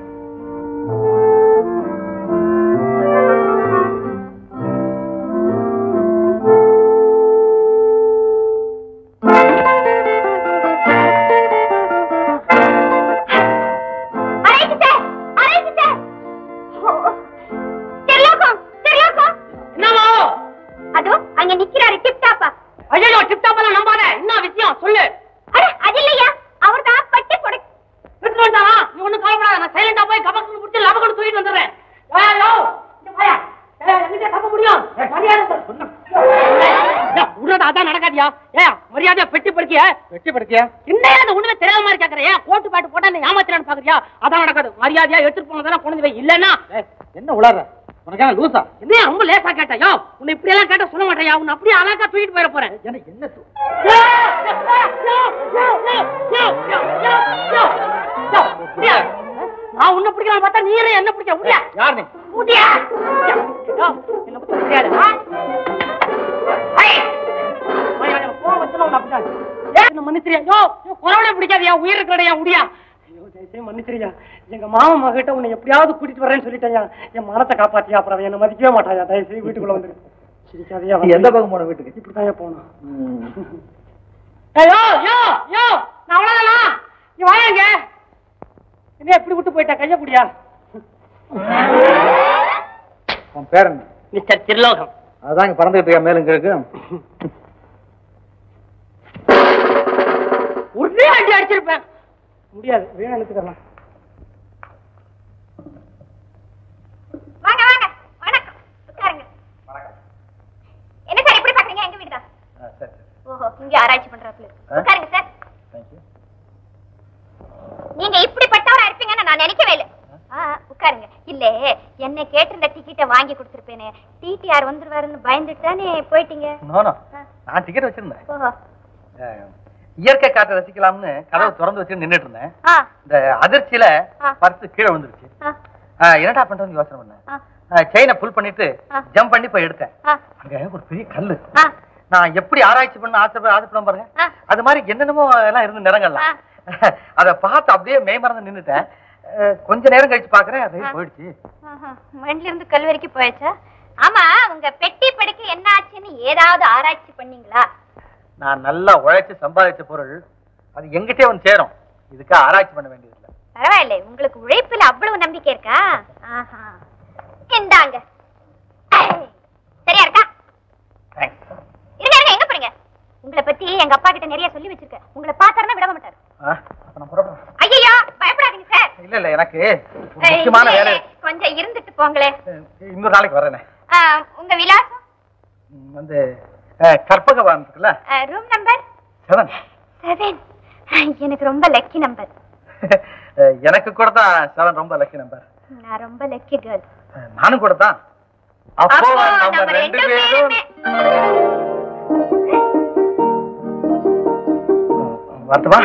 Speaker 4: மரியாதையா எடுத்துட்டு போனதான கொண்டு போய் இல்லன்னா
Speaker 1: என்ன உளற? உனக்கு என்ன லூசா?
Speaker 4: என்ன அம்பு லேசா கேட்டா? உன்னை இப்படி எல்லாம் கேட்ட சொல்ல மாட்டேயா? உன்னை அப்படியே அழகா தூக்கிட்டு போயிட போறேன்.
Speaker 1: என்ன
Speaker 4: நான் உன்னை பிடிக்கலாம் பார்த்தா நீ என்ன பிடிக்க முடியா?
Speaker 1: யார் நீ?
Speaker 4: முடியா? என்ன பத்தி தெரியாது. மன்னிச்சிரியா? கொரோனா பிடிக்காதியா? உயிர் இருக்கிறடையா? முடியா? மன்னிச்சிரியா? எங்க மாமா மகிட்ட உன்னை எப்படியாவது கூட்டிட்டு வரேன்னு சொல்லிட்டேன். என் மனத்தை காப்பாத்தியா? அப்புறம் என்ன மதிக்கவே மாட்டாயா? தயவுசெய்து வீட்டுக்குள்ள வந்துரு. சிரிக்காதையா?
Speaker 1: எந்த பக்கம் போன வீட்டுக்கு?
Speaker 4: இப்படிதான் போனோம். யோ யோ யோ, நான் அவ்வளவுதானா? நீ வாங்க. என்ன எப்படி விட்டு போயிட்டா? கைய குடியா?
Speaker 1: உன் பேர் என்ன?
Speaker 6: மிஸ்டர் திருலோகம்.
Speaker 1: அதாங்க பறந்துகிட்டு இருக்கா மேலும் கேக்கு.
Speaker 6: ஒரே அடி அடிச்சிருப்பேன். முடியாது, வேணும் எடுத்துக்கலாம்.
Speaker 3: வாங்க வாங்க, வணக்கம், உட்காருங்க.
Speaker 1: வணக்கம்.
Speaker 3: என்ன சார் இப்படி பாக்குறீங்க? எங்க வீடு தான்.
Speaker 1: சரி.
Speaker 3: ஓஹோ, இங்க ஆராய்ச்சி பண்றாப்ல. உட்காருங்க சார்.
Speaker 1: தேங்க்யூ.
Speaker 3: நீங்க இப்படிப்பட்டவரா இருப்பீங்கன்னு நான் நினைக்கவே இல்லை. உட்காருங்க. இல்ல, என்ன கேட்டிருந்த டிக்கெட்டை வாங்கி கொடுத்துருப்பேனே, டிடிஆர் வந்துருவாருன்னு பயந்துட்டு தானே போயிட்டீங்க.
Speaker 1: நான் டிக்கெட் வச்சிருந்தேன்.
Speaker 3: ஓஹோ.
Speaker 1: இயற்கை காற்றை ரசிக்கலாம்னு கதவை திறந்து வச்சு நின்றுட்டு இருந்தேன். இந்த அதிர்ச்சியில பர்ஸ் கீழே வந்துருச்சு. என்னடா பண்றதுன்னு யோசனை பண்ணேன். செயினை புல் பண்ணிட்டு ஜம்ப் பண்ணி போய் எடுத்தேன். அங்க ஒரு பெரிய கல்லு. நான் எப்படி ஆராய்ச்சி பண்ண ஆசை ஆசைப்படும் பாருங்க, அது மாதிரி என்னென்னமோ எல்லாம் இருந்து நிறங்கள்லாம். அதை பார்த்து அப்படியே மெய் மறந்து நின்னுட்டேன். கொஞ்ச நேரம் கழிச்சு பாக்குறேன், ரயில் போயிடுச்சு.
Speaker 3: மண்ல இருந்து கல் வரைக்கும் போயாச்சா? ஆமா, உங்க பெட்டி படுக்கை என்ன ஆச்சுன்னு ஏதாவது ஆராய்ச்சி பண்ணீங்களா?
Speaker 1: நான் நல்லா உழைச்சு சம்பாதிச்ச பொருள் அது எங்கிட்டே வந்து சேரும். இதுக்கு ஆராய்ச்சி பண்ண வேண்டியது இல்லை.
Speaker 3: பரவாயில்ல, உங்களுக்கு உழைப்புல அவ்வளவு நம்பிக்கை இருக்கா? இந்தாங்க. சரியா இருக்கா? இருங்க இருங்க, எங்க போறீங்க? உங்களை பத்தி எங்க அப்பா கிட்ட நிறைய சொல்லி வச்சிருக்கேன். உங்களை பார்த்தாருன்னா விட மாட்டாரு. ஐயோ, பயப்படாதீங்க சார்.
Speaker 1: இல்ல இல்ல, எனக்கு முக்கியமான வேலை.
Speaker 3: கொஞ்சம் இருந்துட்டு போங்களே.
Speaker 1: இன்னொரு நாளைக்கு வரேனே.
Speaker 3: உங்க விலாசம்
Speaker 1: வந்து கற்பகவான் இருக்குல்ல,
Speaker 3: ரூம் நம்பர்
Speaker 1: செவன்.
Speaker 3: செவன் எனக்கு ரொம்ப லக்கி நம்பர்.
Speaker 1: எனக்கு கூட தான் செவன் ரொம்ப லக்கி நம்பர்.
Speaker 3: நான் ரொம்ப லக்கி கேர்ள்.
Speaker 1: நானும் கூட தான். அப்போ நம்ம ரெண்டு பேரும் வரட்டுமா?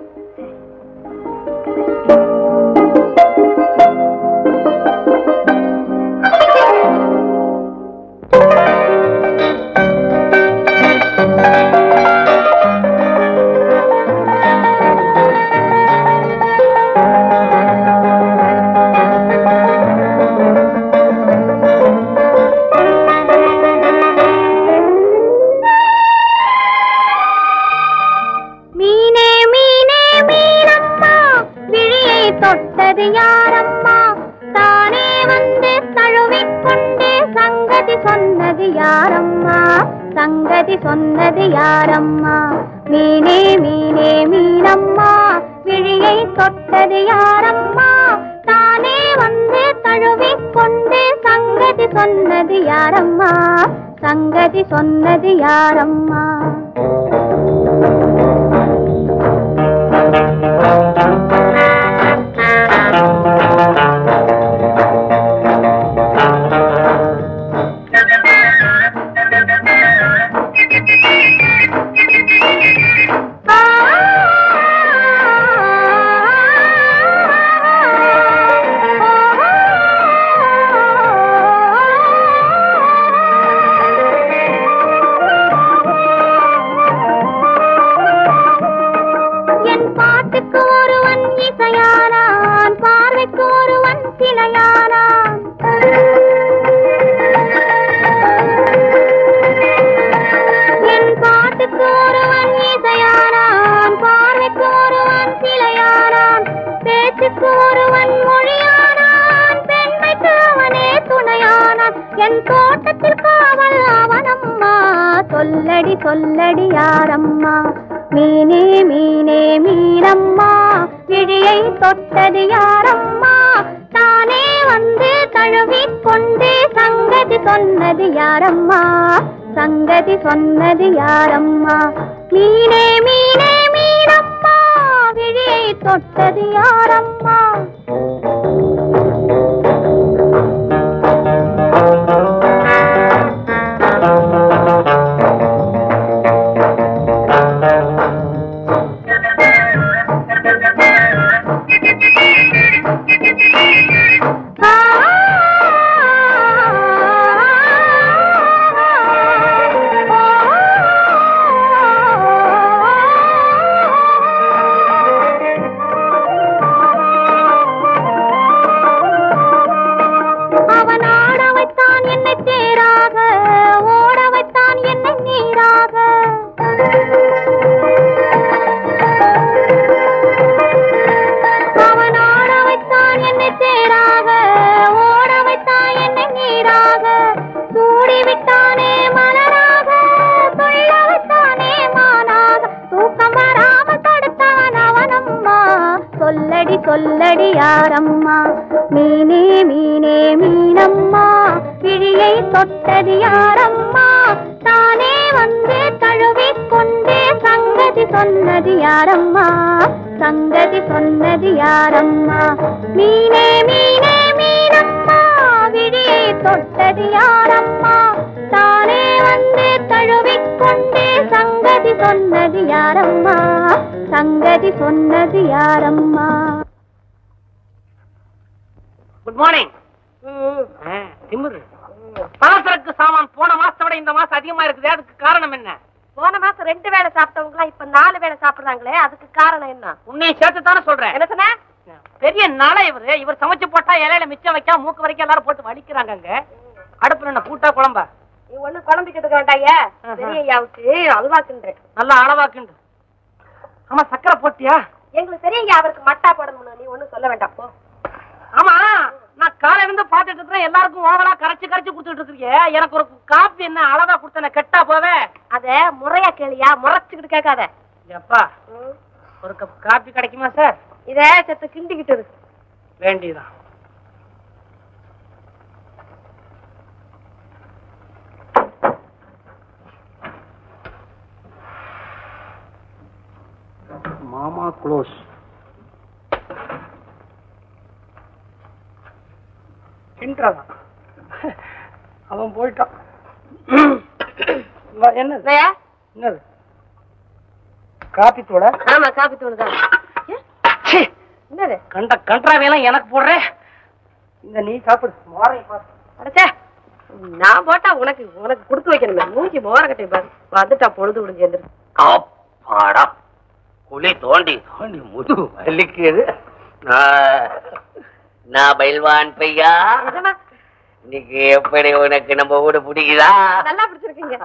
Speaker 2: சொன்னது யாரம்மா? மீனே மீனே மீனம்மா, விழியை தொட்டது யாரம்மா? தானே வந்து தழுவிக் கொண்டு சங்கதி சொன்னது யாரம்மா? சங்கதி சொன்னது யாரம்மா? சொல்லடி யாரம்மா? மீனே மீனே மீனம்மா, விழியை தொட்டது யாரம்மா? தானே வந்து தழுவிக் கொண்டு சங்கதி சொன்னது யாரம்மா? சங்கதி சொன்னது யாரம்மா? மீனே மீனே மீனம்மா, விழியை தொட்டது யாரம்மா? தொட்டது யாரம்மா மீனே மீனே மீனம்மா விழியை தொட்டது யாரம்மா தானே வந்து தழுவிக்கொண்டே சங்கதி சொன்னது யாரம்மா சங்கதி சொன்னது யாரம்மா மீனே மீனே மீனம்மா விழியை தொட்டது யாரம்மா தானே வந்து தழுவிக்கொண்டே சங்கதி சொன்னது யாரம்மா சங்கதி சொன்னது யாரம்மா.
Speaker 6: Good morning. திமிரு பலசரக்கு சாமான் போன மாசத்தை விட இந்த மாசம் அதிகமா இருக்குது. அதுக்கு காரணம் என்ன?
Speaker 4: போன மாசம் ரெண்டு வேளை சாப்பிட்டவங்களா இப்ப நாலு வேளை சாப்பிடுறாங்களே, அதுக்கு காரணம் என்ன?
Speaker 6: உன்னையும் சேர்த்து தானே சொல்றேன்.
Speaker 4: என்ன சொன்ன?
Speaker 6: பெரிய நாளா இவரு இவர் சமைச்சு போட்டா இலையில மிச்சம் வைக்காம மூக்கு வரைக்கும் எல்லாரும் போட்டு வலிக்கிறாங்க. அங்க அடுப்புல என்ன கூட்டா குழம்பா?
Speaker 4: நீ ஒண்ணு குழம்பிக்கிட்டு வேண்டாய, பெரிய ஐயாவுக்கு அல்வாக்குன்றேன்.
Speaker 6: நல்லா அளவாக்குண்டு. ஆமா சக்கரை போட்டியா?
Speaker 4: எங்களுக்கு பெரிய அவருக்கு மட்டா போடணும். நீ ஒண்ணும் சொல்ல வேண்டாம் போ.
Speaker 6: ஆமா நான் காலையில இருந்து பாத்துட்டு இருக்கிறேன். எல்லாருக்கும் ஓவலா கரைச்சு கரைச்சு குடுத்துட்டு இருக்கீங்க. எனக்கு ஒரு காப்பி என்ன அளவா கொடுத்தன கெட்டா போவே.
Speaker 4: அத முறையா கேளியா, முறைச்சுக்கிட்டு கேட்காத.
Speaker 6: எப்பா ஒரு கப் காப்பி கிடைக்குமா சார்?
Speaker 4: இத செத்து கிண்டிக்கிட்டு இருக்கு
Speaker 6: வேண்டியதான். மாமா க்ளோஸ். அவன் போயிட்டான். என்னது என்னது? காப்பி தூள?
Speaker 4: ஆமா காப்பி தூள் தான். என்னது
Speaker 6: கண்ட கன்றாவையெல்லாம் எனக்கு போடுறேன். இந்த நீ சாப்பிடு. மோரை பாரு.
Speaker 4: அடச்சே, நான் போட்டா உனக்கு உனக்கு கொடுத்து வைக்கணுமே. மூஞ்சி மோர கட்டி பாரு. வந்துட்டா பொழுது விடுஞ்சு எந்திரு.
Speaker 8: அப்பாடா குழி தோண்டி தோண்டி முது வலிக்குது. நான் பயில்வான் பையா, இன்னைக்கு எப்படி உனக்கு நம்ம ஊட பிடிக்குதா?
Speaker 4: நல்லா பிடிச்சிருக்கீங்க.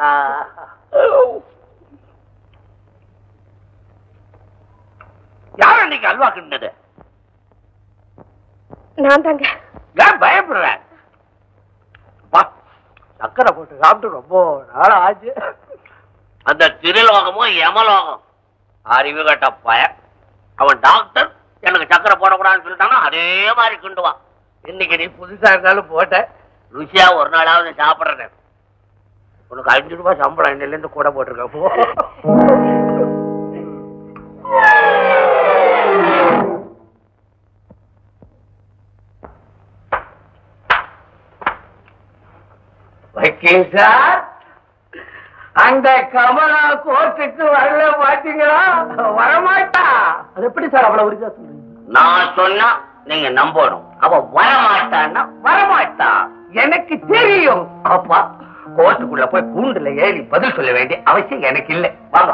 Speaker 8: யாரும் இன்னைக்கு அல்வா கிண்டது?
Speaker 4: நான் தாங்க.
Speaker 8: ஏன் பயப்படுற?
Speaker 6: சக்கரை போட்டு சாப்பிட்டு ரொம்ப நாள் ஆச்சு.
Speaker 8: அந்த திருலோகமும் யமலோகம் அறிவு கட்ட பய. அவன் டாக்டர் எனக்கு சக்கரை போடக்கூடாதுன்னு சொல்லிட்டானா அதே மாதிரி கிண்டுவான். இன்னைக்கு நீ புதுசா இருந்தாலும் போட்ட ருசியா ஒரு நாளாவது சாப்பிடுறேன். உனக்கு அஞ்சு ரூபாய் சம்பளம் இன்னில இருந்து கூட போட்டிருக்க போ. வக்கீல் சார், அந்த கமலா கோர்ட்டுக்கு வரல பாத்தீங்களா? வரமாட்டா.
Speaker 6: அது எப்படி சார் அவ்வளவு உறுதியா சொல்றீங்க?
Speaker 8: நான் சொன்னா நீங்க நம்பணும். அவ வரமாட்டான்னா வரமாட்டா. எனக்கு தெரியும். அப்பா கோர்ட்டுக்குள்ள போய் கூண்டுல ஏறி பதில் சொல்ல வேண்டிய அவசியம் எனக்கு இல்லை. வாங்க.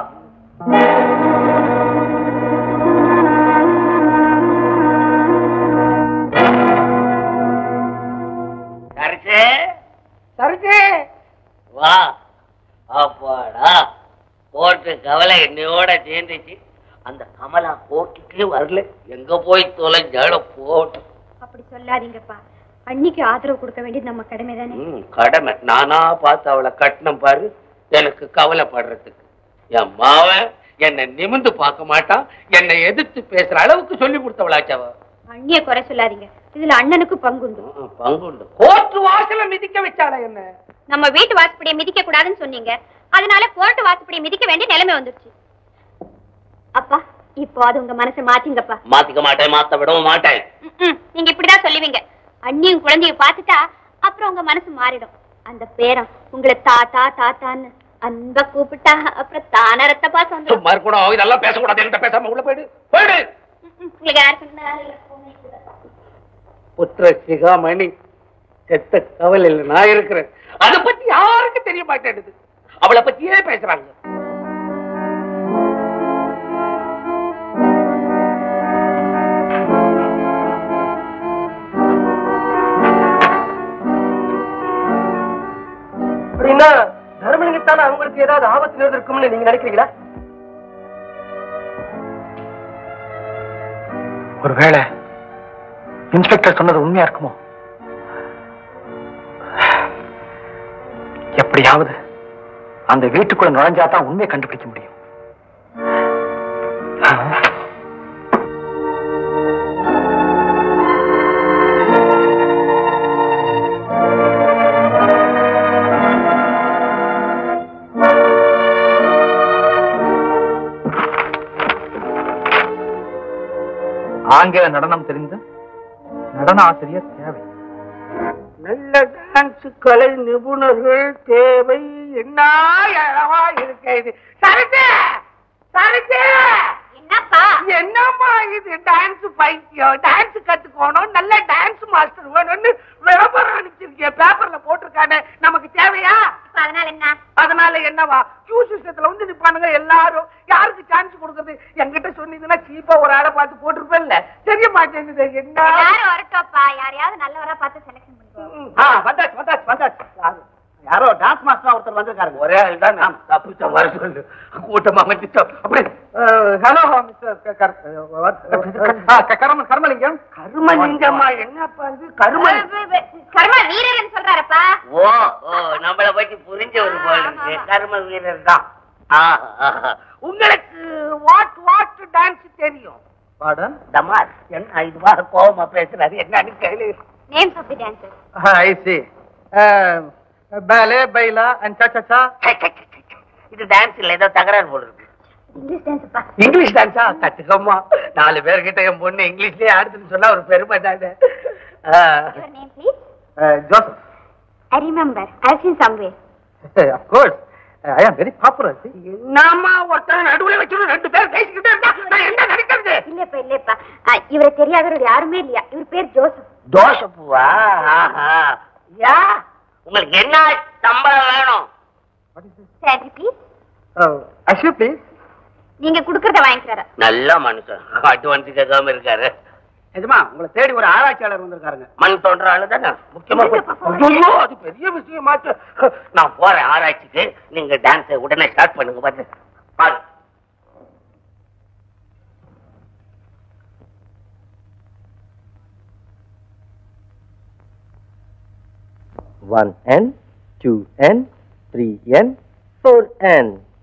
Speaker 8: சரிசே சரிசே வா. அப்பாடா கோர்ட்டு கவலை என்னையோட சேர்ந்துச்சு. அந்த கமலா கோர்ட்டுக்கே வரல. எங்க போய் தொலைஞ்சாலும் போட்டு.
Speaker 2: அப்படி சொல்லாதீங்கப்பா. அன்னைக்கு ஆதரவு கொடுக்க வேண்டியது நம்ம கடமை தானே.
Speaker 8: கடமை. நானா பார்த்து அவளை கட்டணம் பாரு. எனக்கு கவலைப்படுறதுக்கு என் மாவன் என்னை நிமிந்து பார்க்க மாட்டான். என்னை எதிர்த்து பேசுற அளவுக்கு சொல்லி கொடுத்தவளாச்சவ.
Speaker 2: அண்ணிய குறை சொல்லாதீங்க. இதுல அண்ணனுக்கு பங்குண்டு.
Speaker 8: பங்குண்டு. கோர்ட்டு வாசல மிதிக்க வச்சால என்ன?
Speaker 2: நம்ம வீட்டு வாசப்படியை மிதிக்க கூடாதுன்னு சொன்னீங்க. அதனால கோர்ட்டு வாசப்படியை மிதிக்க வேண்டிய நிலைமை வந்துருச்சு. அப்பா இப்போ அது உங்க மனசை மாத்திங்கப்பா.
Speaker 8: மாத்திக்க மாட்டேன், மாத்த விடவும் மாட்டேன்.
Speaker 2: நீங்க இப்படிதான் சொல்லுவீங்க. அண்ணியும் குழந்தையும் பார்த்துட்டா அப்புறம் உங்க மனசு மாறிடும். அந்த பேரன் உங்களை தாத்தா தாத்தான்னு அன்பா கூப்பிட்டா அப்புறம் தானரத்த பாசம் வந்து.
Speaker 8: சும்மா கூட இதெல்லாம் பேசக்கூடாது. என்கிட்ட பேசாம உள்ள போயிடு போயிடு.
Speaker 2: உங்களுக்கு யார் சொன்னா?
Speaker 8: புத்திர சிகாமணி செத்த கவலையில் நான் இருக்கிறேன். அதை பத்தி யாருக்கு தெரிய மாட்டேன். அவளை பத்தியே பேசுறாங்க.
Speaker 6: அப்படின்னா தர்மலிங்கத்தான அவங்களுக்கு ஏதாவது ஆபத்து இருக்கும்னு நீங்க நினைக்கிறீங்களா?
Speaker 1: ஒருவேளை இன்ஸ்பெக்டர் சொன்னது உண்மையா இருக்குமோ? எப்படியாவது அந்த வீட்டுக்குள்ள நுழைஞ்சாதான் உண்மையை கண்டுபிடிக்க முடியும். ஆங்கில நடனம் தெரிந்த நடன ஆசிரியர் தேவை.
Speaker 6: நல்ல டான்ஸ் கலை நிபுணர்கள் தேவை. என்ன அழகா இருக்கிறது. சரிக்கு சரிக்கு
Speaker 3: என்னப்பா
Speaker 6: என்னம்மா இது டான்ஸ் பைத்தியம். டான்ஸ் கத்துக்கணும், நல்ல டான்ஸ் மாஸ்டர் வேணும்னு விளம்பரம் அனுப்பிச்சிருக்கேன், பேப்பர்ல போட்டிருக்கானே. நமக்கு தேவையா?
Speaker 3: அதனால என்ன?
Speaker 6: அதனால என்னவா, கியூ சிஸ்டத்துல வந்து நிப்பானுங்க எல்லாரும். யாருக்கு சான்ஸ் கொடுக்கறது? என்கிட்ட சொன்னீங்கன்னா சீப்பா ஒரு ஆளை பார்த்து போட்டிருப்பேன்ல. தெரிய மாட்டேங்குது. என்ன
Speaker 3: யாரும் வரட்டோப்பா, யாரையாவது நல்லவரா பார்த்து செலக்ஷன் பண்ணிக்கோ.
Speaker 1: வந்தாச்சு வந்தாச்சு வந்தாச்சு. யாரோ டான்ஸ் மாஸ்டர் ஒருத்தர் வந்திருக்காரு.
Speaker 5: ஒரே ஆள் தான். நாம் தப்பிச்சோம், வர சொல்லு. கூட்டமா வந்துட்டோம். அப்படி
Speaker 1: ஹலோ மிஸ்டர் கர்ம கர்மலிங்கம்.
Speaker 6: கருமலிங்கம்மா என்னப்பா இது? கரும
Speaker 3: கர்ம வீரர்னு சொல்றாருப்பா.
Speaker 8: ஓ ஓ நம்மளை பத்தி புரிஞ்சவர் போல இருக்கு. கர்ம வீரர் தான்.
Speaker 6: உங்களுக்கு வாட் வாட் டான்ஸ் தெரியும்?
Speaker 1: பாடன்
Speaker 8: தமார் என்ன இதுவா கோவமா பேசுறாரு, என்னன்னு கேளு.
Speaker 3: Names of the dancer.
Speaker 1: I see. Ballet baila and cha cha.
Speaker 8: இது டான்ஸ்ல ஏதோ தகராறு போல இருக்கு.
Speaker 3: இங்கிலீஷ் டான்ஸ்ப்பா.
Speaker 5: இங்கிலீஷ் டான்ஸா? கத்துக்கம்மா. நாலு பேர்கிட்ட என் பொண்ணு இங்கிலீஷ்லயே ஆடுதுன்னு சொன்னா ஒரு பெருமை தானே.
Speaker 3: Your name please?
Speaker 1: Joseph.
Speaker 3: I remember. I've seen somewhere.
Speaker 1: Of course. I am very popular.
Speaker 6: என்னம்மா ஒருத்தர் நடுவுல வச்சு ரெண்டு பேர் பேசிக்கிட்டே இருந்தா நான் என்ன நினைக்கிறது?
Speaker 3: இல்லப்பா இல்லப்பா, இவரை தெரியாதவர் யாருமே இல்லையா. இவர் பேர் ஜோசப்.
Speaker 8: தோசைப்பூவா? யா உங்களுக்கு என்ன சம்பளம் வேணும்?
Speaker 3: Salary please.
Speaker 1: Ashu please.
Speaker 3: நீங்க குடுக்கறத வாங்கிக்கிறாரு.
Speaker 8: நல்ல மனுஷன், அட்வான்ஸ் கேட்காம இருக்காரு.
Speaker 1: எஜமா உங்களை தேடி ஒரு ஆராய்ச்சியாளர் வந்திருக்காருங்க.
Speaker 8: மண் தோன்ற ஆளு தானே முக்கியமா. ஐயோ, அது பெரிய விஷயமாச்சு. நான் போறேன் ஆராய்ச்சிக்கு. நீங்க டான்ஸ் உடனே ஸ்டார்ட் பண்ணுங்க. பாரு பாரு.
Speaker 9: One N, two N, three N, four N.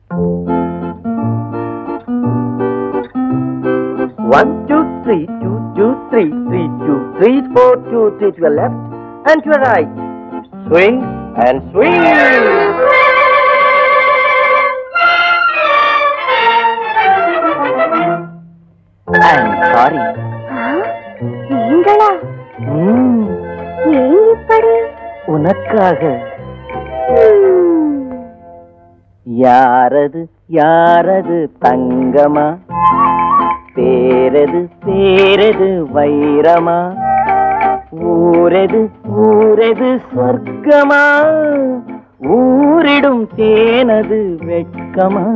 Speaker 9: One, two, three, two, two, three, three, two, three, four, two, three to your left and to your right. Swing and swing. I'm sorry.
Speaker 2: நீங்களா?
Speaker 9: ம்,
Speaker 2: ஏன் இப்படி?
Speaker 9: உனக்காக. யாரது யாரது தங்கமா, பேரது பேரது வைரமா, ஊரது ஊரது சொர்க்கமா, ஊரிடும் தேனது வெட்கமா.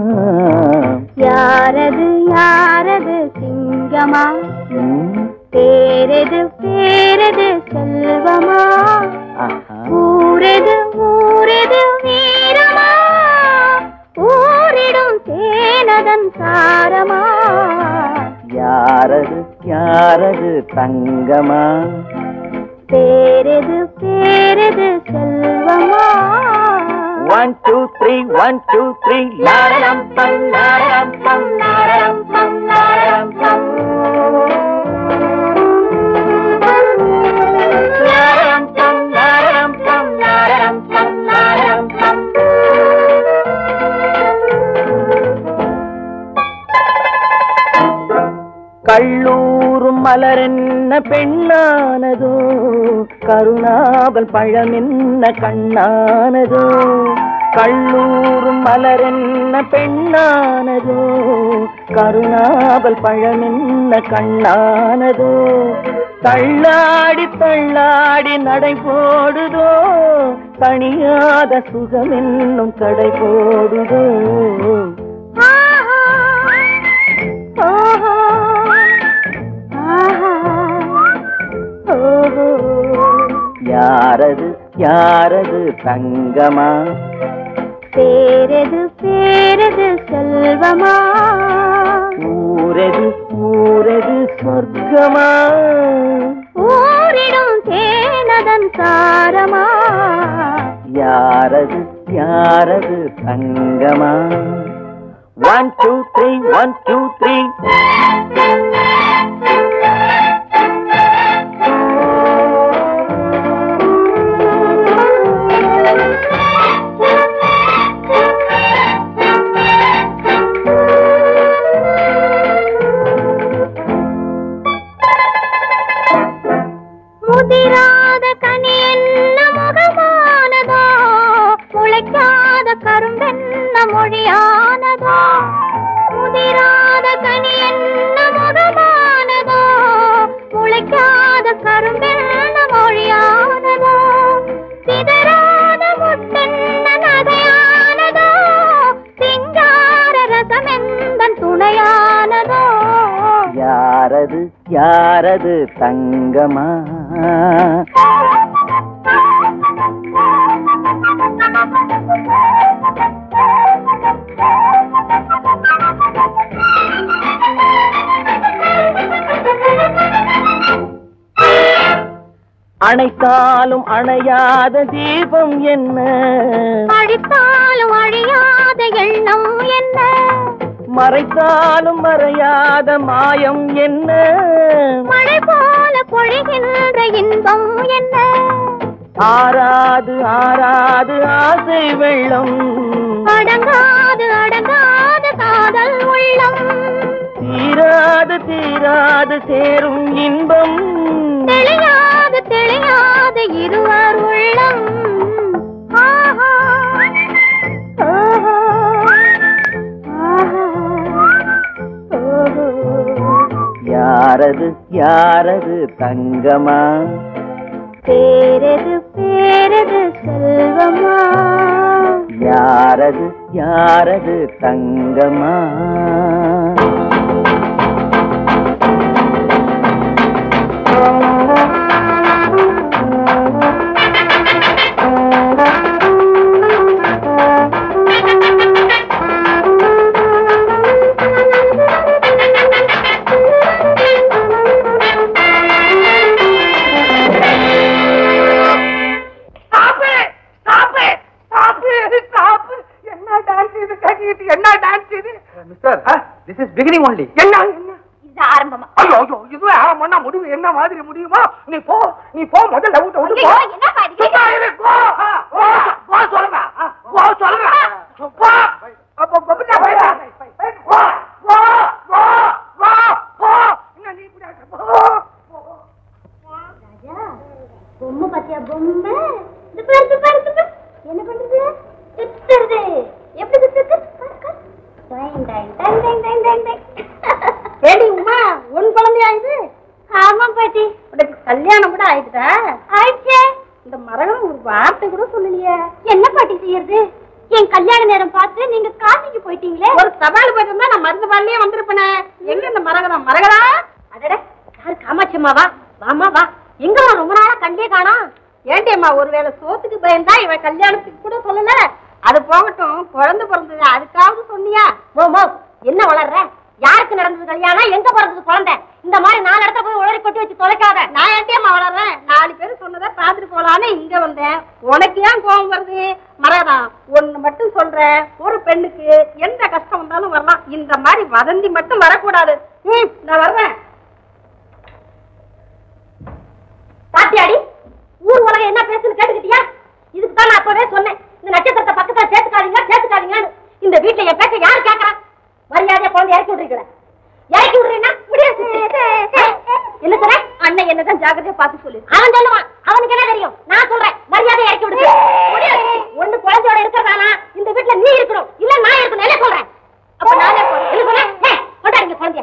Speaker 2: யாரது யாரது சிங்கமா,
Speaker 9: ம்,
Speaker 2: பேரது பேரது செல்வமா,
Speaker 9: ஆஹா.
Speaker 2: ஊரது ஊரது வீரமா, ஊரிடும் தேனதன் சாரமா.
Speaker 9: யாரது யாரது தங்கமா,
Speaker 2: பேரது பேரது செல்வமா.
Speaker 9: One, two, three, one, two, three, நாரம் பம் நாரம் பம் நாரம் பம் நாரம் பம் நாரம் பம் நாரம் பம் நாரம் பம் நாரம் பம். கள்ளூரும் மலரென்ன பெண்ணானதோ, கருணாவல் பழமென்ன கண்ணானதோ. கள்ளூரும் மலரென்ன பெண்ணானதோ, கருணாவல் பழமென்ன கண்ணானதோ. தள்ளாடி தள்ளாடி நடை போடுதோ, தணியாத சுகமென்னும் கடை போடுதோ.
Speaker 2: ஓஹோ ஆஹா ஓஹோ.
Speaker 9: யாரது யாரது தங்கமா,
Speaker 2: பேரது பேரது செல்வமா,
Speaker 9: ஊரது ஊரது சொர்க்கமா,
Speaker 2: ஊரிடும் தேனதன் சாரமா.
Speaker 9: யாரது யாரது தங்கமா. One, two, three, one, two, three.
Speaker 10: முதிராத கரும்பென்ன மொழியானதோ முதிராத கனி என்ன முகமானதோ முளைக்காத கரும்பென்ன மொழியானதோ சிதறாத முத்தென்ன நகையானதோ சிங்கார ரசமெந்தன் துணையானதோ
Speaker 9: யாரது யாரது தங்கமா அணைத்தாலும் அணையாத தீபம் என்ன
Speaker 10: அழித்தாலும் அழியாத எண்ணம் என்ன
Speaker 9: மறைத்தாலும் மறையாத மாயம் என்ன
Speaker 10: மழை போல பொழிகின்ற இன்பம் என்ன
Speaker 9: ஆறாது ஆறாது ஆசை வெள்ளம்
Speaker 10: அடங்காது அடங்காது காதல் உள்ளம்
Speaker 9: தீராது தீராது சேரும் இன்பம்
Speaker 10: தெளியாது தெளியாது இருவர் உள்ளம் ஆஹா ஓஹோ ஆஹா ஓஹோ
Speaker 9: யாரது யாரது தங்கமா
Speaker 10: பேரது பேரது செல்வமா
Speaker 9: யாரது யாரது தங்கமா
Speaker 6: என்ன டான்ஸ் இது
Speaker 1: mister this is beginning only.
Speaker 6: என்ன என்ன
Speaker 3: இது ஆரம்பமா?
Speaker 6: ஐயோ ஐயோ இதுவே ஆரம்பம்னா முடிவு என்ன மாதிரி முடியுமா? நீ போ நீ போ முதல்ல விட்டு விட்டு போ.
Speaker 3: என்ன பாதி
Speaker 6: சும்மா இரு, போ போ போ சொல்லுங்க போ சொல்லுங்க போ அப்ப பப்பிட்டா போடா போ போ போ போ போ என்ன நீ இப்படி ஆட்ட? போ
Speaker 3: ராஜா பொம்மை பாத்தியா பொம்மை? இது பாரு இது பாரு இது பாரு. என்ன பண்றது? சுத்துறது. எப்படி சுத்துறது? Time time time time time time time.
Speaker 4: ஏடி உமா உன் குழந்தையா இது?
Speaker 3: ஆமா பாட்டி.
Speaker 4: உனக்கு கல்யாணம் கூட ஆயிடுதா?
Speaker 3: ஆயிடுச்சே.
Speaker 4: இந்த மரகம் ஒரு வார்த்தை கூட சொல்லலையே.
Speaker 3: என்ன பாட்டி செய்யறது? என் கல்யாண நேரம் பார்த்து நீங்க காசிக்கு போயிட்டீங்களே.
Speaker 4: ஒரு சவால் போயிருந்தா நான் மருந்து பாலிலேயே வந்திருப்பேனே. எங்க இந்த மரகதம் மரகதா?
Speaker 3: அடட யாரு காமாட்சி அம்மாவா? வாமா வா. எங்க ரொம்ப நாளா கண்டே காணோம்.
Speaker 4: ஏண்டி அம்மா ஒருவேளை சோத்துக்கு பயந்தா இவன் கல்யாணத்துக்கு கூட சொல்லல. அது போகட்டும், குழந்தை பிறந்தது அதுக்காவது சொன்னியா?
Speaker 3: மோ மோ என்ன வளர்ற? யாருக்கு நடந்தது கல்யாணம்? எங்க பிறந்தது குழந்தை? இந்த மாதிரி நாலு இடத்துல போய் உளறி கொட்டி வச்சு தொலைக்காத.
Speaker 4: நான் ஏண்டி அம்மா வளர்றேன்? நாலு பேர் சொன்னதை பாத்துட்டு போலான்னு இங்க வந்தேன். உனக்கு ஏன் கோபம் வருது? மரகதம் ஒண்ணு மட்டும் சொல்றேன், ஒரு பெண்ணுக்கு எந்த கஷ்டம் வந்தாலும் வரலாம், இந்த மாதிரி வதந்தி மட்டும் வரக்கூடாது. ம் நான் வர்றேன்.
Speaker 3: பாத்தியாடி ஊர் உலகம் என்ன பேசுன்னு கேட்டுக்கிட்டியா? இதுக்கு தான் நான் அப்பவே சொன்னேன், இந்த நட்சத்திரத்தை பக்கத்துல சேர்த்துக்காதீங்க சேர்த்துக்காதீங்கன்னு. இந்த வீட்டுல என் பேச்ச யாரு கேட்கறா? மரியாதையா குழந்தை இறக்கி விட்டுருக்கல. இறக்கி விடுறீங்கன்னா என்ன சொல்ற? அண்ணன் என்னதான் ஜாக்கிரதையா பார்த்து சொல்லு. அவன் சொல்லுவான், அவனுக்கு என்ன தெரியும்? நான் சொல்றேன், மரியாதையா இறக்கி விடுங்க. ஒண்ணு குழந்தையோட இருக்கிறதானா இந்த வீட்டுல நீ இருக்கணும், இல்ல நான் இருக்கணும். என்ன சொல்றேன்? அப்ப நானே போறேன். என்ன சொல்றேன்? கொண்டாடுங்க குழந்தைய.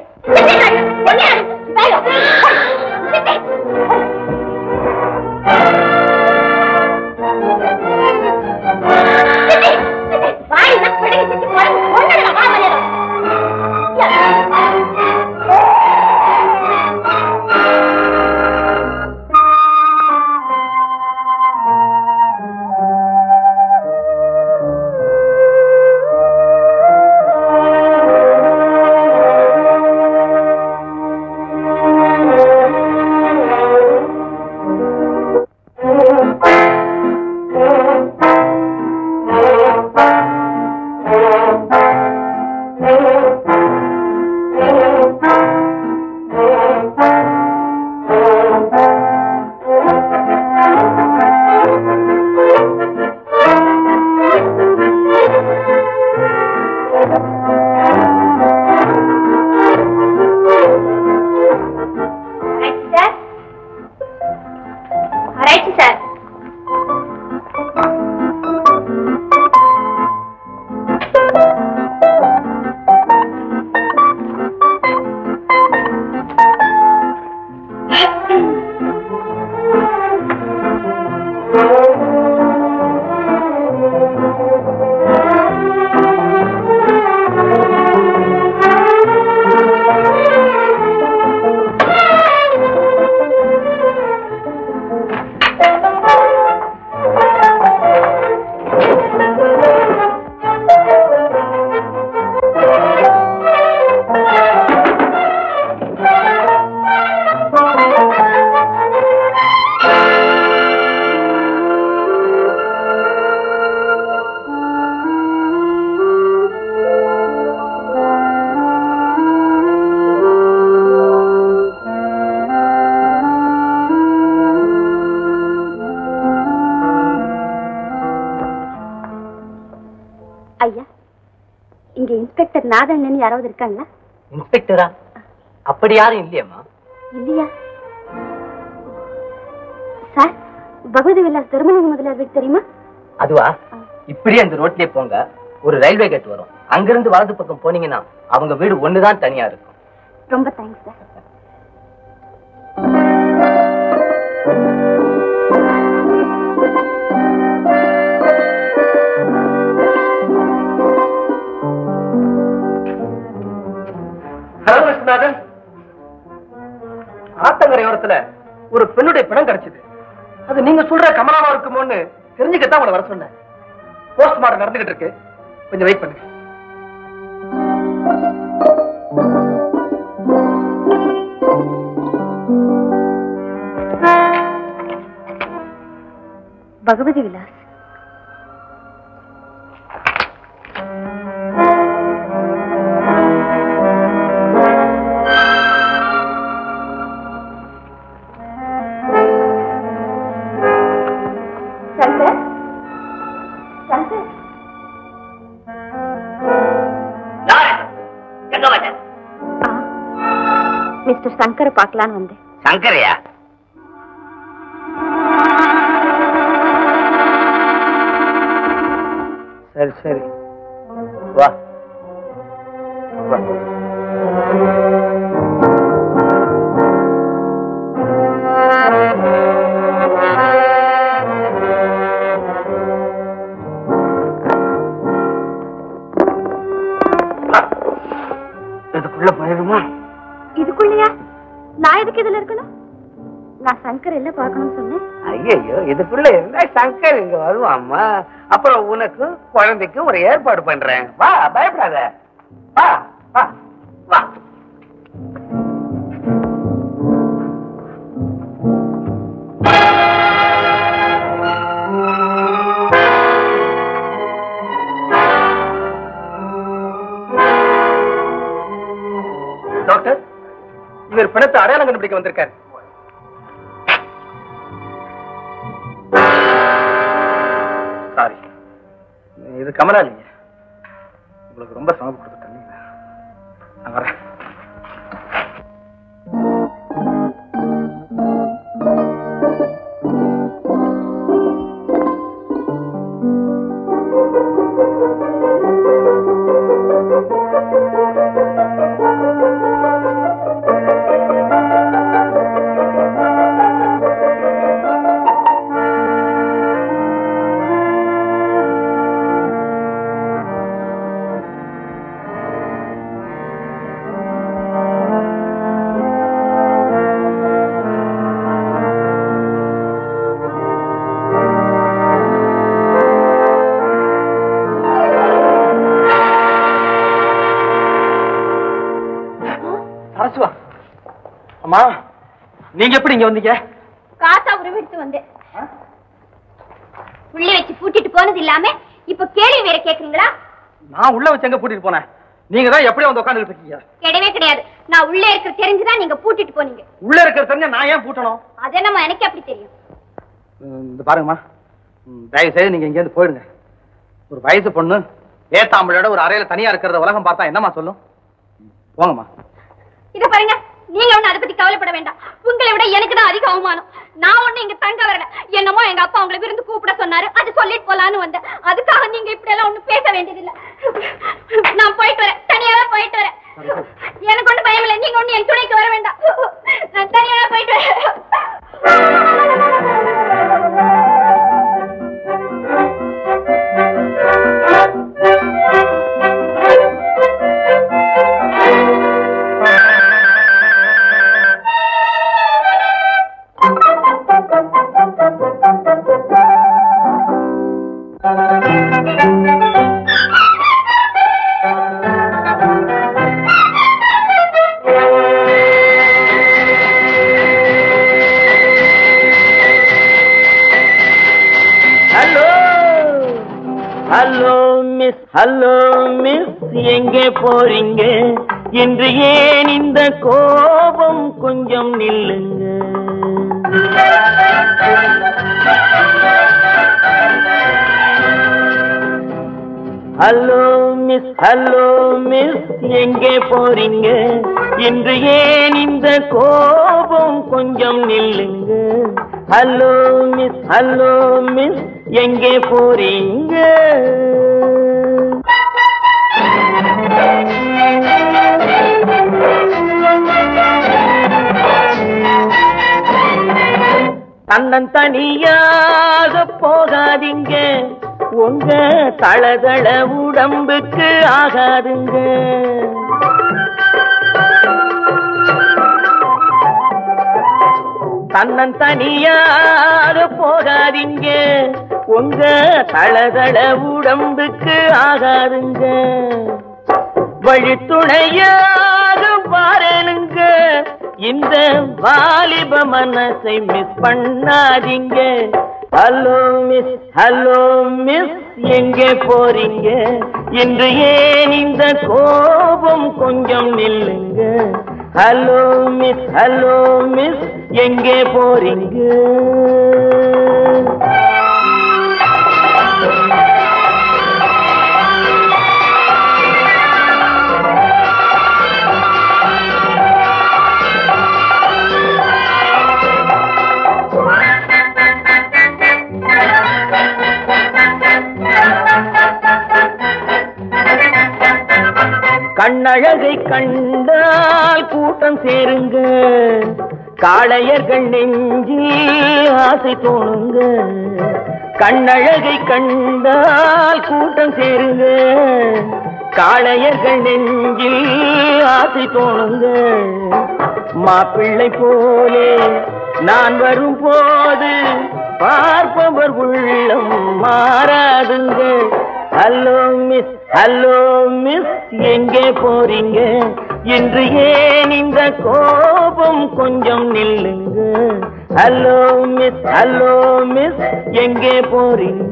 Speaker 2: ஐயா, இங்க இன்ஸ்பெக்டர் நாதன் யாராவது இருக்காங்களா?
Speaker 9: இன்ஸ்பெக்டரா? அப்படி யாரும் இல்லையம்மா.
Speaker 2: இல்லையா சார்? பகவதி விலாஸ் திருமணம் முதலியார் வீடு தெரியுமா?
Speaker 9: அதுவா? இப்படியே அந்த ரோட்லயே போங்க, ஒரு ரயில்வே கேட் வரும், அங்கிருந்து வலது பக்கம் போனீங்கன்னா அவங்க வீடு ஒண்ணுதான் தனியா இருக்கும்.
Speaker 2: ரொம்ப தேங்க்ஸ் சார்.
Speaker 1: ஆத்தங்கரையோரத்துல ஒரு பெண்ணுடைய பிணம் கிடைச்சது. அது நீங்க சொல்ற கமலாவா இருக்குமோன்னு தெரிஞ்சுக்கத்தான் உங்களை வர சொன்னேன். போஸ்ட்மார்ட்டம் நடந்துகிட்டு இருக்கு, கொஞ்சம் வெயிட் பண்ணுங்க.
Speaker 2: பகவதி விலாஸ். சங்கர், சங்கர், மிஸ்டர் சங்கரை பார்க்கலான்னு வந்தேன்.
Speaker 8: சங்கரையா?
Speaker 1: சரி சரி, வா வா. இதுக்குள்ள போயிருமா?
Speaker 2: இதுக்குள்ளயா? நான் எதுக்கு இதுல இருக்கணும்? நான் சங்கர் எல்லாம் பார்க்கணும்னு சொன்னேன்.
Speaker 8: ஐயோ, இதுக்குள்ள இருந்தா சங்கர் இங்க வருவாம்மா. அப்புறம் உனக்கு குழந்தைக்கு ஒரு ஏற்பாடு பண்றேன். வா, பயப்படாத. வா வா வா.
Speaker 1: டாக்டர், இவர் பிணத்தை அடையாளம் கண்டுபிடிக்க வந்திருக்காரு. சாரி, இது கமலா இல்லைங்க. உங்களுக்கு ரொம்ப சமம் கொடுத்துட்டேன். நான் வரேன். அம்மா, நீங்க எப்படி இங்க வந்தீங்க?
Speaker 3: காசா உருவிட்டு வந்தேன். உள்ளே வச்சு பூட்டிட்டு போனது இல்லாம இப்ப கேள்வி வேற கேக்குறீங்களா?
Speaker 1: நான் உள்ள வச்சு எங்க பூட்டிட்டு போனேன்? நீங்க தான் எப்படியே வந்து உட்கார்ந்துட்டு இருக்கீங்க.
Speaker 3: கிடையவே கிடையாது. நான் உள்ளே இருக்கிற தெரிஞ்சுதான் நீங்க பூட்டிட்டு போனீங்க.
Speaker 1: உள்ள இருக்கிற தெரிஞ்சா நான் ஏன் பூட்டணும்?
Speaker 3: அது என்னமா எனக்கு அப்படி தெரியும்?
Speaker 1: இந்த பாருங்கம்மா, தயவு செய்து நீங்க இங்க இருந்து போயிடுங்க. ஒரு வயசு பொண்ணு ஏத்தாம்பளோட ஒரு அறையில தனியா இருக்கிறத உலகம் பார்த்தா என்னமா சொல்லும்? போங்கம்மா.
Speaker 3: இத பாருங்க, நீங்க ஒண்ணு அதை பத்தி கவலைப்பட வேண்டாம். உங்களை விட எனக்கு தான் அதிக அவமானம். நான் ஒண்ணு இங்க தங்க வரல. என்னமோ எங்க அப்பா உங்களை விருந்து கூப்பிட சொன்னாரு, அது சொல்லிட்டு போலான்னு வந்தேன். அதுக்காக நீங்க இப்படி எல்லாம் ஒண்ணு பேச வேண்டியதில்லை. நான் போயிட்டு வரேன், தனியாவே போயிட்டு வரேன். எனக்கு ஒண்ணு பயம் இல்லை, நீங்க ஒண்ணு என் துணைக்கு வர வேண்டாம். நான் தனியாவே போயிட்டு வரேன்.
Speaker 11: ஹலோ மிஸ், எங்கே போறீங்க? இன்று ஏன் இந்த கோபம்? கொஞ்சம் நில்லுங்க. ஹலோ மிஸ் ஹலோ மிஸ் எங்கே போறீங்க இன்று ஏன் இந்த கோபம் கொஞ்சம் நில்லுங்க ஹலோ மிஸ் ஹலோ மிஸ் எங்கே போறீங்க தன்னன் தனியாக போகாதீங்க உங்க தளதள உடம்புக்கு ஆகாதுங்க தன்னன் தனியாக போகாதீங்க உங்க தளதள உடம்புக்கு ஆகாதுங்க வழித்துணையாக பாருங்க இந்த வாலிப மனசை மிஸ் பண்ணாதீங்க ஹலோ மிஸ் ஹலோ மிஸ் எங்கே போறீங்க இன்று ஏன் இந்த கோபம் கொஞ்சம் நில்லுங்க ஹலோ மிஸ் ஹலோ மிஸ் எங்கே போறீங்க கண்ணழகை கண்டால் கூட்டம் சேருங்க காளையர்கள் நெஞ்சில் ஆசை தோணுங்க கண்ணழகை கண்டால் கூட்டம் சேருங்க காளையர்கள் நெஞ்சில் ஆசை தோணுங்க மாப்பிள்ளை போலே நான் வரும் போது பார்ப்பவர் உள்ளம் மாறாதுங்க ஹலோ மிஸ் ஹலோ மிஸ் எங்கே போறீங்க இன்று ஏன் இந்த கோபம் கொஞ்சம் நில்லுங்க ஹலோ மிஸ் ஹலோ மிஸ் எங்கே போறீங்க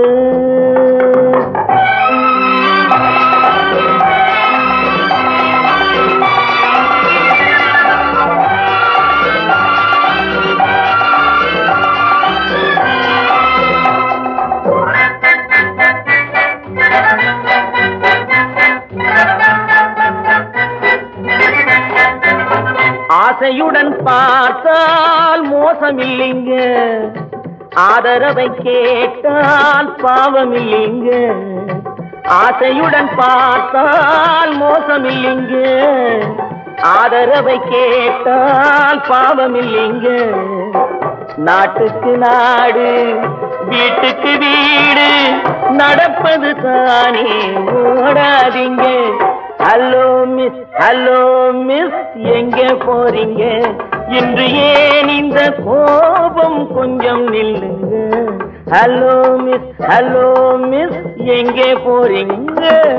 Speaker 11: ஆசையுடன் பார்த்தால் மோசமில்லைங்க ஆதரவை கேட்டால் பாவமில்லைங்க ஆசையுடன் பார்த்தால் மோசமில்லைங்க ஆதரவை கேட்டால் பாவமில்லைங்க நாட்டுக்கு நாடு வீட்டுக்கு வீடு நடப்பது தானே ஓடாதீங்க ஹலோ மிஸ் ஹலோ மிஸ் எங்கே போறீங்க இன்று ஏன் இந்த கோபம் கொஞ்சம் நில்லுங்க ஹலோ மிஸ் ஹலோ மிஸ் எங்கே போறீங்க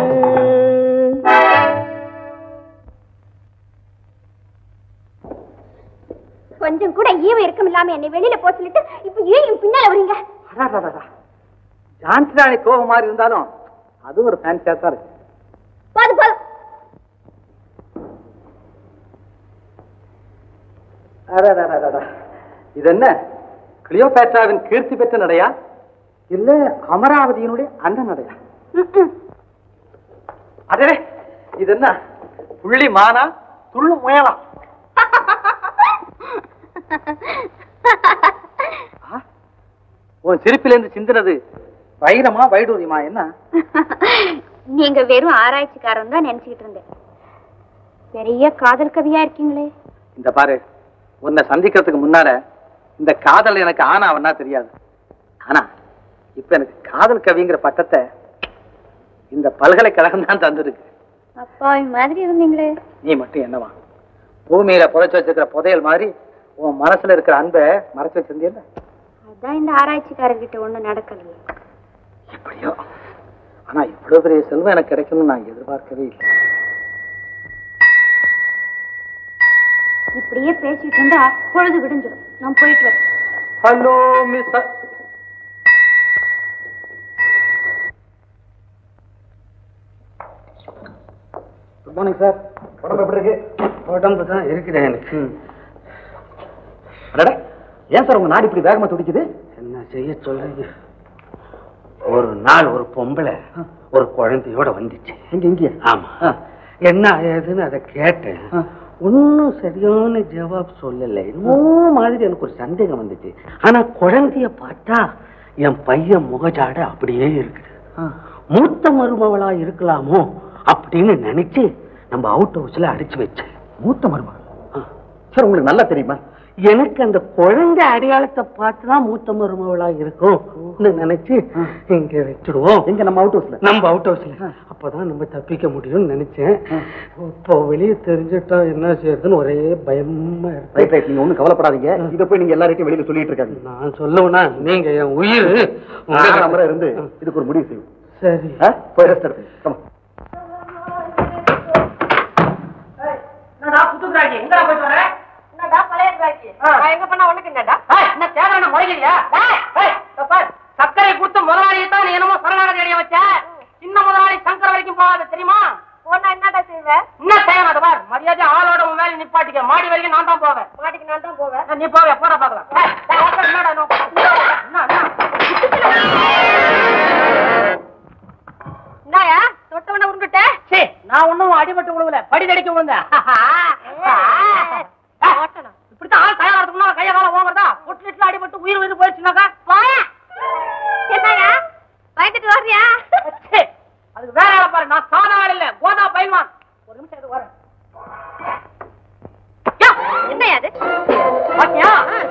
Speaker 2: கொஞ்சம் கூட ஈவ இருக்கும் இல்லாம என்னை வெளியில போ சொல்லிட்டு இப்ப ஏன் பின்னால வரீங்க
Speaker 1: ஜான்சி ராணி கோபம் மாதிரி இருந்தாலும் அது ஒரு ஃபேன்சியா தான் இருக்கு
Speaker 2: போது போது
Speaker 1: இது என்ன கிளியோபேட்ராவின் கீர்த்தி பெற்ற நடையா இல்ல அமராவதியினுடைய அண்ணன் நடையா அதே இது என்ன புள்ளி மானா துள்ளு முயலாம் உன் சிரிப்பிலிருந்து சிந்தினது வைரமா வைடூரியமா என்ன
Speaker 2: நீங்க வெறும் ஆராய்ச்சிக்காரன் தான் நினைச்சுக்கிட்டு இருந்தேன் பெரிய காதல் கவியா இருக்கீங்களே
Speaker 1: இந்த பாரு உன்னை சந்திக்கிறதுக்கு முன்னால இந்த காதல் எனக்கு ஆனா அவனா தெரியாது ஆனா இப்ப எனக்கு காதல் கவிங்கிற பட்டத்தை இந்த பல்கலைக்கழகம் தான் தந்திருக்கு
Speaker 2: அப்பாவி மாதிரி இருந்தீங்களே
Speaker 1: நீ மட்டும் என்னவா பூமியில புதைச்சு வச்சிருக்கிற புதையல் மாதிரி உன் மனசுல இருக்கிற அன்பை மறைச்சு வச்சிருந்தியல்ல
Speaker 2: அதான் இந்த ஆராய்ச்சிக்காரர்கிட்ட ஒண்ணு நடக்கலையே
Speaker 1: எப்படியோ ஆனா இவ்வளவு பெரிய செல்வம் எனக்கு கிடைக்கும்னு நான் எதிர்பார்க்கவே இல்லை
Speaker 2: இப்படியே பேசிட்டு இருந்தா பொழுது விடிஞ்சிடும் நான் போயிட்டு வரேன்
Speaker 1: hello miss good morning sir உடம்பு எப்படி இருக்கு
Speaker 5: உடம்பு தான் இருக்குது எனக்கு
Speaker 1: ஏன் சார் உங்க நாடு இப்படி வேகமா துடிக்குது
Speaker 5: என்ன செய்ய சொல்றீங்க ஒரு நாள் ஒரு பொம்பளை ஒரு குழந்தையோட வந்துச்சு.
Speaker 1: இங்க இங்க
Speaker 5: ஆமா. என்ன ஆகுதுன்னு அதை கேட்டேன். ஒன்னும் சரியான ஜவாப் சொல்லல. என்னமோ மாதிரி எனக்கு ஒரு சந்தேகம் வந்துச்சு. ஆனா குழந்தைய பார்த்தா என் பையன் முகஜாட அப்படியே இருக்குது. மூத்த மருமவளா இருக்கலாமோ அப்படின்னு நினைச்சு நம்ம அவுட் ஹவுஸ்ல அடிச்சு வச்சேன்.
Speaker 1: மூத்த மருமகள் சார் உங்களுக்கு நல்லா தெரியுமா?
Speaker 5: எனக்கு அந்த குழந்தை அடையாளத்தை பார்த்துதான் மூத்த மருமவளா இருக்கும் நினைச்சு இங்க வச்சிடுவோம்.
Speaker 1: எங்க நம்ம அவுட் ஹவுஸ்ல?
Speaker 5: நம்ம அவுட் ஹவுஸ்ல. அப்பதான் நம்ம தப்பிக்க முடியும்னு நினைச்சேன். இப்போ வெளியே தெரிஞ்சுட்டா என்ன செய்யறதுன்னு ஒரே பயமா இருக்கு.
Speaker 1: நீங்க ஒண்ணும் கவலைப்படாதீங்க. இத போய் நீங்க எல்லார்ட்டையும் வெளியில சொல்லிட்டு இருக்காங்க.
Speaker 5: நான் சொல்லுவேனா? நீங்க என் உயிர்
Speaker 1: நம்பரை இருந்து இதுக்கு ஒரு முடிவு செய்யும்.
Speaker 5: சரி
Speaker 1: போய் ரெஸ்ட் எடுத்து.
Speaker 6: என்னடா புது கிராக்கி எங்கடா போயிட்டு வர?
Speaker 4: என்னடா பழைய கிராக்கி? நான் எங்க பண்ணா உனக்கு என்னடா?
Speaker 6: என்ன தேவையான முறைகிறியா? சர்க்கரை கொடுத்து முதலாளியை தான் நீ என்னமோ சரணாகதி அடைய வச்ச. சின்ன முதலாளி சங்கர் வரைக்கும் போகாத தெரியுமா?
Speaker 4: போனா என்னடா செய்வேன்?
Speaker 6: என்ன செய்யணும்? பார் மரியாதை ஆளோட உன் வேலை நிப்பாட்டிக்க. மாடி வரைக்கும் நான் தான் போவேன்.
Speaker 4: மாடிக்கு நான் தான் போவேன்.
Speaker 6: நீ போவே போட பாக்கலாம்.
Speaker 4: என்னயா தொட்டவன உருண்டுட்ட?
Speaker 6: சரி நான் ஒண்ணும் அடிபட்டு விழுவல, படி தடிக்க விழுந்தேன். இப்படித்தான் ஆள் தயாராகிறதுக்கு முன்னால கைய காலம் ஓங்குறதா? ஒட்டு லிட்டர் அடிபட்டு உயிர் உயிர் போயிடுச்சுனாக்கா
Speaker 4: போயா என்னயா பயந்துட்டு வர்றியா?
Speaker 6: அதுக்கு வேற ஆளை பாரு. நான் சாதா ஆள் இல்ல, கோதா பைல்வான். ஒரு நிமிஷம் இது வரேன்.
Speaker 4: என்னையா அது?
Speaker 6: பாத்தியா?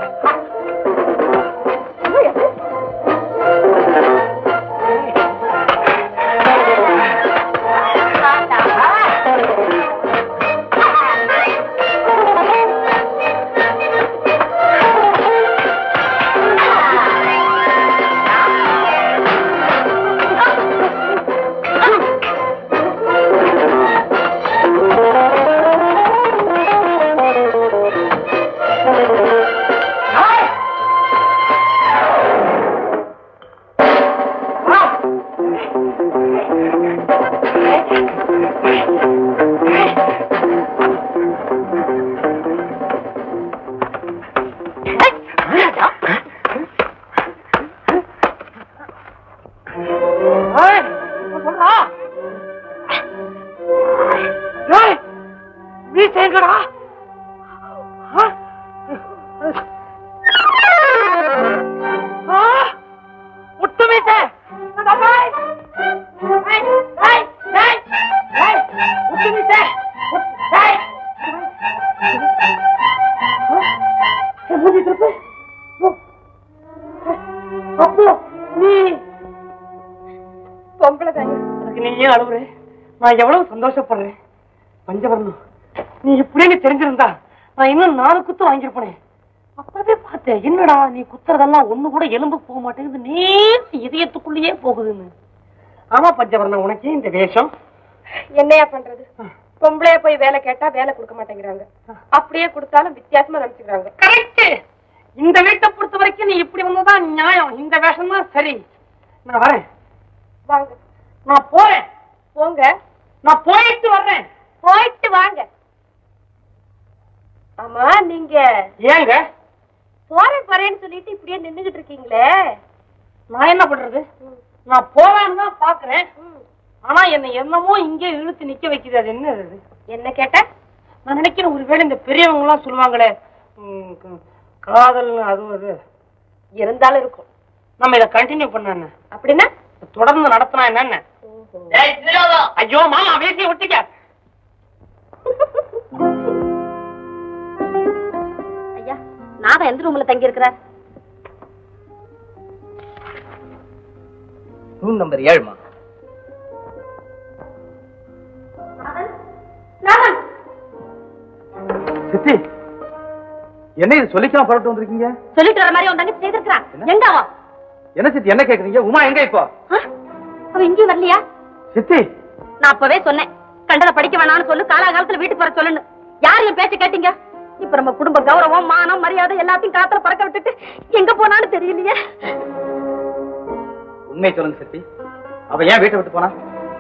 Speaker 6: நான் எவ்வளவு சந்தோஷப்படுறேன். பஞ்சவர்ணம் நீ இப்படின்னு தெரிஞ்சிருந்தா நான் இன்னும் நாலு குத்து வாங்கியிருப்பேன். அப்பவே பார்த்தேன், என்னடா நீ குத்துறதெல்லாம் ஒண்ணு கூட எலும்பு போக மாட்டேங்குது, நேற்று இதயத்துக்குள்ளேயே போகுதுன்னு. ஆமா பஞ்சவர்ணம், உனக்கே இந்த வேஷம்.
Speaker 4: என்னையா பண்றது? பொம்பளைய போய் வேலை கேட்டா வேலை கொடுக்க மாட்டேங்கிறாங்க. அப்படியே கொடுத்தாலும் வித்தியாசமா நினைச்சுக்கிறாங்க.
Speaker 6: கரெக்ட். இந்த வீட்டை பொறுத்த வரைக்கும் நீ இப்படி வந்ததான் நியாயம். இந்த வேஷம் தான் சரி. நான் வரேன்.
Speaker 4: வாங்க.
Speaker 6: நான் போறேன்.
Speaker 4: போங்க.
Speaker 6: நான் போயிட்டு வர்றேன்.
Speaker 4: போயிட்டு வாங்க. ஆமா நீங்க
Speaker 6: ஏங்க
Speaker 4: போறேன் போறேன்னு சொல்லிட்டு இப்படியே நின்னுகிட்டு இருக்கீங்களே?
Speaker 6: நான் என்ன பண்றது? நான் போவேன்னு தான் பாக்குறேன். ஆனா என்ன என்னமோ இங்கே இழுத்து நிக்க வைக்குது. அது என்ன?
Speaker 4: என்ன கேட்ட?
Speaker 6: நான் நினைக்கிறேன் ஒருவேளை இந்த பெரியவங்க எல்லாம் சொல்லுவாங்களே காதல், அது அது
Speaker 4: இருந்தாலும் இருக்கும்.
Speaker 6: நம்ம இதை கண்டினியூ பண்ண
Speaker 4: அப்படின்னா
Speaker 6: தொடர்ந்து நடத்தினா என்னன்னு? ஐயோ மாமா வேசிய ஒட்டிக்க.
Speaker 3: ஐயா நாதா எந்த ரூம்ல தங்கி இருக்கிறார்?
Speaker 9: ரூம் நம்பர் ஏழுமா.
Speaker 1: சித்தி என்ன இது சொல்லிக்காம புறப்பட்டு வந்திருக்கீங்க?
Speaker 3: சொல்லிட்டு வர மாதிரி உன் தங்கச்சி செய்திருக்கிறான். எங்க அவன்?
Speaker 1: என்ன சித்தி என்ன கேக்குறீங்க? உமா எங்க இப்போ?
Speaker 3: அவன் இங்கேயும் வரலையா?
Speaker 1: சித்தி
Speaker 3: நான் அப்பவே சொன்னேன், கண்டதை படிக்க வேணாம்னு சொல்லு, காலாகாலத்துல வீட்டுக்கு வர சொல்லுன்னு. யார் என் பேச்சு கேட்டீங்க? இப்ப நம்ம குடும்ப கௌரவம், மானம், மரியாதை எல்லாத்தையும் காத்துல பறக்க விட்டுட்டு எங்க போனாலும் தெரியலையே.
Speaker 1: உண்மை சொல்லுங்க சித்தி, அவ ஏன் வீட்டை விட்டு போனா?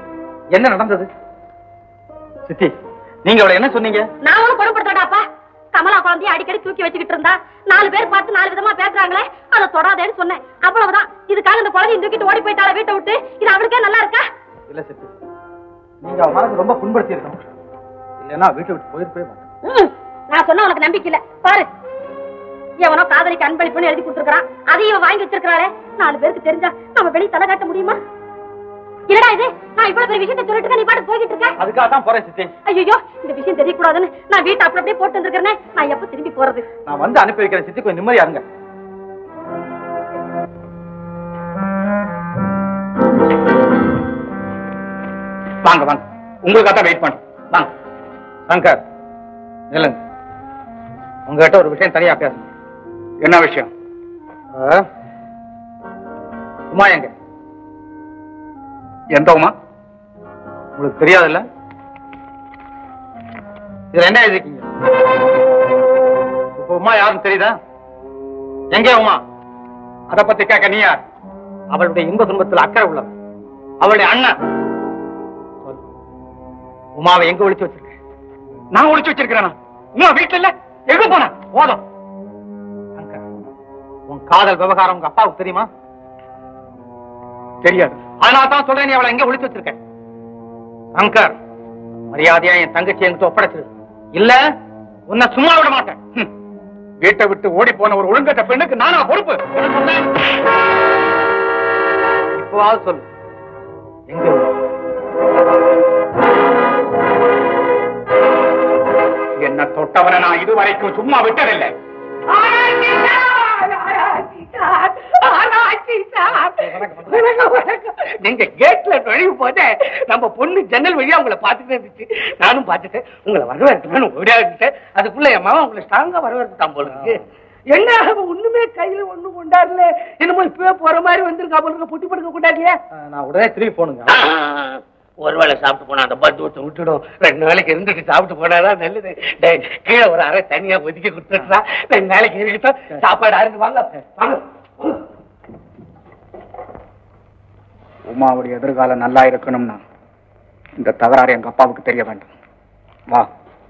Speaker 1: என்ன நடந்தது? சித்தி நீங்க அவளை என்ன சொன்னீங்க?
Speaker 3: நான் ஒண்ணும் கொடுப்படுத்தாடாப்பா. கமலா குழந்தைய அடிக்கடி தூக்கி வச்சுக்கிட்டு இருந்தா நாலு பேர் பார்த்து நாலு விதமா பேசுறாங்களே அதை தொடாதேன்னு சொன்னேன். அவ்வளவுதான். இதுக்காக இந்த குழந்தைய தூக்கிட்டு ஓடி போயிட்டால வீட்டை விட்டு. இது அவளுக்கே நல்லா இருக்கா?
Speaker 1: இல்ல சித்து, நீங்க அவன் மனசு ரொம்ப புண்படுத்தி இருக்கணும். இல்லைன்னா வீட்டை விட்டு போயிருப்பே மாட்டேன்.
Speaker 3: நான் சொன்ன உனக்கு நம்பிக்கை இல்ல. பாரு, எவனோ காதலிக்கு அன்பளிப்புன்னு எழுதி கொடுத்துருக்கான். அதையும் வாங்கி வச்சிருக்காளே. நாலு பேருக்கு தெரிஞ்சா நம்ம வெளியே தலை காட்ட முடியுமா? இல்லடா இது, நான் இவ்வளவு பெரிய விஷயத்தை சொல்லிட்டு நீ பாட்டு போய்கிட்டு இருக்க.
Speaker 1: அதுக்காக தான் போறேன் சித்தி.
Speaker 3: ஐயோ, இந்த விஷயம் தெரியக்கூடாதுன்னு நான் வீட்டை அப்படி அப்படியே போட்டு வந்திருக்கிறேன். நான் எப்ப திரும்பி போறது?
Speaker 1: நான் வந்து அனுப்பி வைக்கிறேன் சித்தி, கொஞ்சம் நிம்மதியா இருங்க. வாங்க வாங்க, உங்களுக்காக தான் வெயிட் பண்ண. வாங்க சங்கர், நில்லுங்க. உங்ககிட்ட ஒரு விஷயம் தனியா பேசணும். என்ன விஷயம்? உமா எங்க? எந்த உமா? உங்களுக்கு தெரியாதுல்ல? இதுல என்ன எழுதிருக்கீங்க? இப்ப உமா யாருன்னு தெரியுதா? எங்கே உமா? அதை பத்தி கேட்க நீ யார்? அவளுடைய இன்ப துன்பத்தில் அக்கறை உள்ளவன், அவளுடைய அண்ணன். உமாவை எங்க ஒளிச்சு வச்சிருக்க? நான் ஒளிச்சு வச்சிருக்கிறேன். உமா வீட்டுல இல்ல, எங்க போன? போதும். உன் காதல் விவகாரம் உங்க அப்பாவுக்கு தெரியுமா? தெரியாது. அதனால தான் சொல்றேன், நீ அவளை எங்க ஒளிச்சு வச்சிருக்க. சங்கர், மரியாதையா என் தங்கச்சி என்கிட்ட ஒப்படைச்சிரு, இல்ல உன்னை சும்மா விட மாட்டேன். வீட்டை விட்டு ஓடி போன ஒரு ஒழுங்கற்ற பெண்ணுக்கு நானா பொறுப்பு? இப்போவாவது சொல்லு, எங்க? என்ன தொட்டவனை நான் இதுவரைக்கும் சும்மா விட்டதில்லை. நீங்க கேட்ல நுழையும் போதே நம்ம பொண்ணு ஜன்னல் வழியா உங்களை பாத்துட்டு இருந்துச்சு. நானும் பாத்துட்டேன், உங்களை வரவேற்கணும்னு ஓடியாகிட்டேன். அதுக்குள்ள என் மாமா உங்களை ஸ்ட்ராங்கா வரவேற்கத்தான் போல இருக்கு. என்ன ஒண்ணுமே கையில ஒண்ணு கொண்டாடல, என்னமோ இப்பவே போற மாதிரி வந்திருக்கா போல இருக்க. பொட்டி படுக்க கொண்டாடியா? நான் உடனே திரும்பி போனுங்க.
Speaker 8: ஒருவேளை சாப்பிட்டு போனா அந்த பத்து விட்டுடும். ரெண்டு நாளைக்கு இருந்துட்டு சாப்பிட்டு போனாதான் நல்லது. கீழே ஒரு அரை தனியா ஒதுக்கி கொடுத்துட்டா ரெண்டு நாளைக்கு இருக்கட்டும். சாப்பாடு ஆருந்து வாங்க வாங்க.
Speaker 7: உமாவுடைய எதிர்காலம் நல்லா இருக்கணும்னா இந்த தகராறு எங்க அப்பாவுக்கு தெரிய வேண்டும். வா.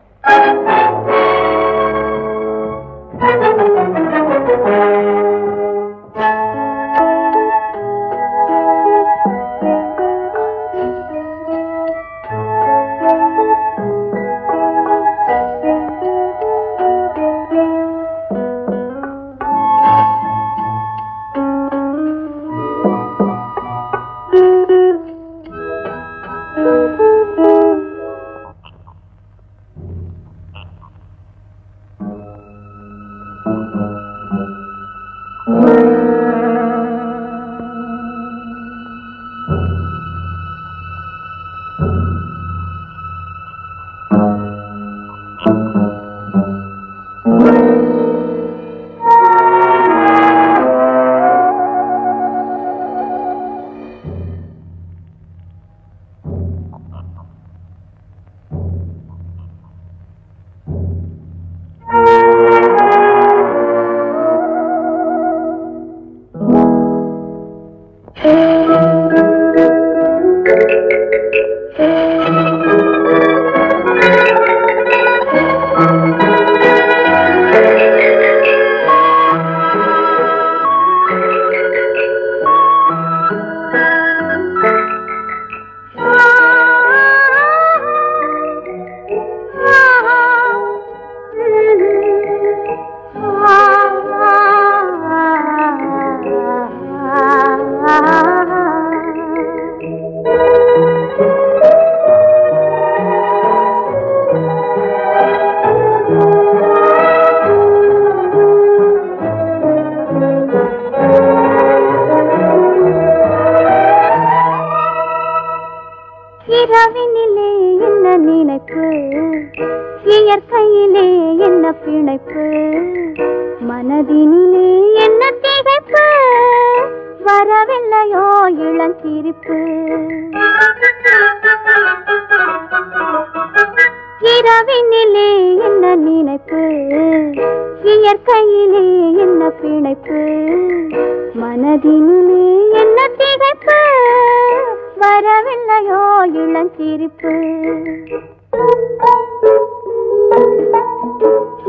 Speaker 10: இரவினிலே என்ன நினைப்பு, இயற்கையிலே என்ன பிணைப்பு, மனதினிலே என்ன திகைப்பு, வரவில்லையோ இளஞ்சிரிப்பு. இரவினிலே என்ன நினைப்பு, இயற்கையிலே என்ன பிணைப்பு, மனதினிலே என்ன திகைப்பு, வரவில்லையோ இளஞ்சிரிப்பு.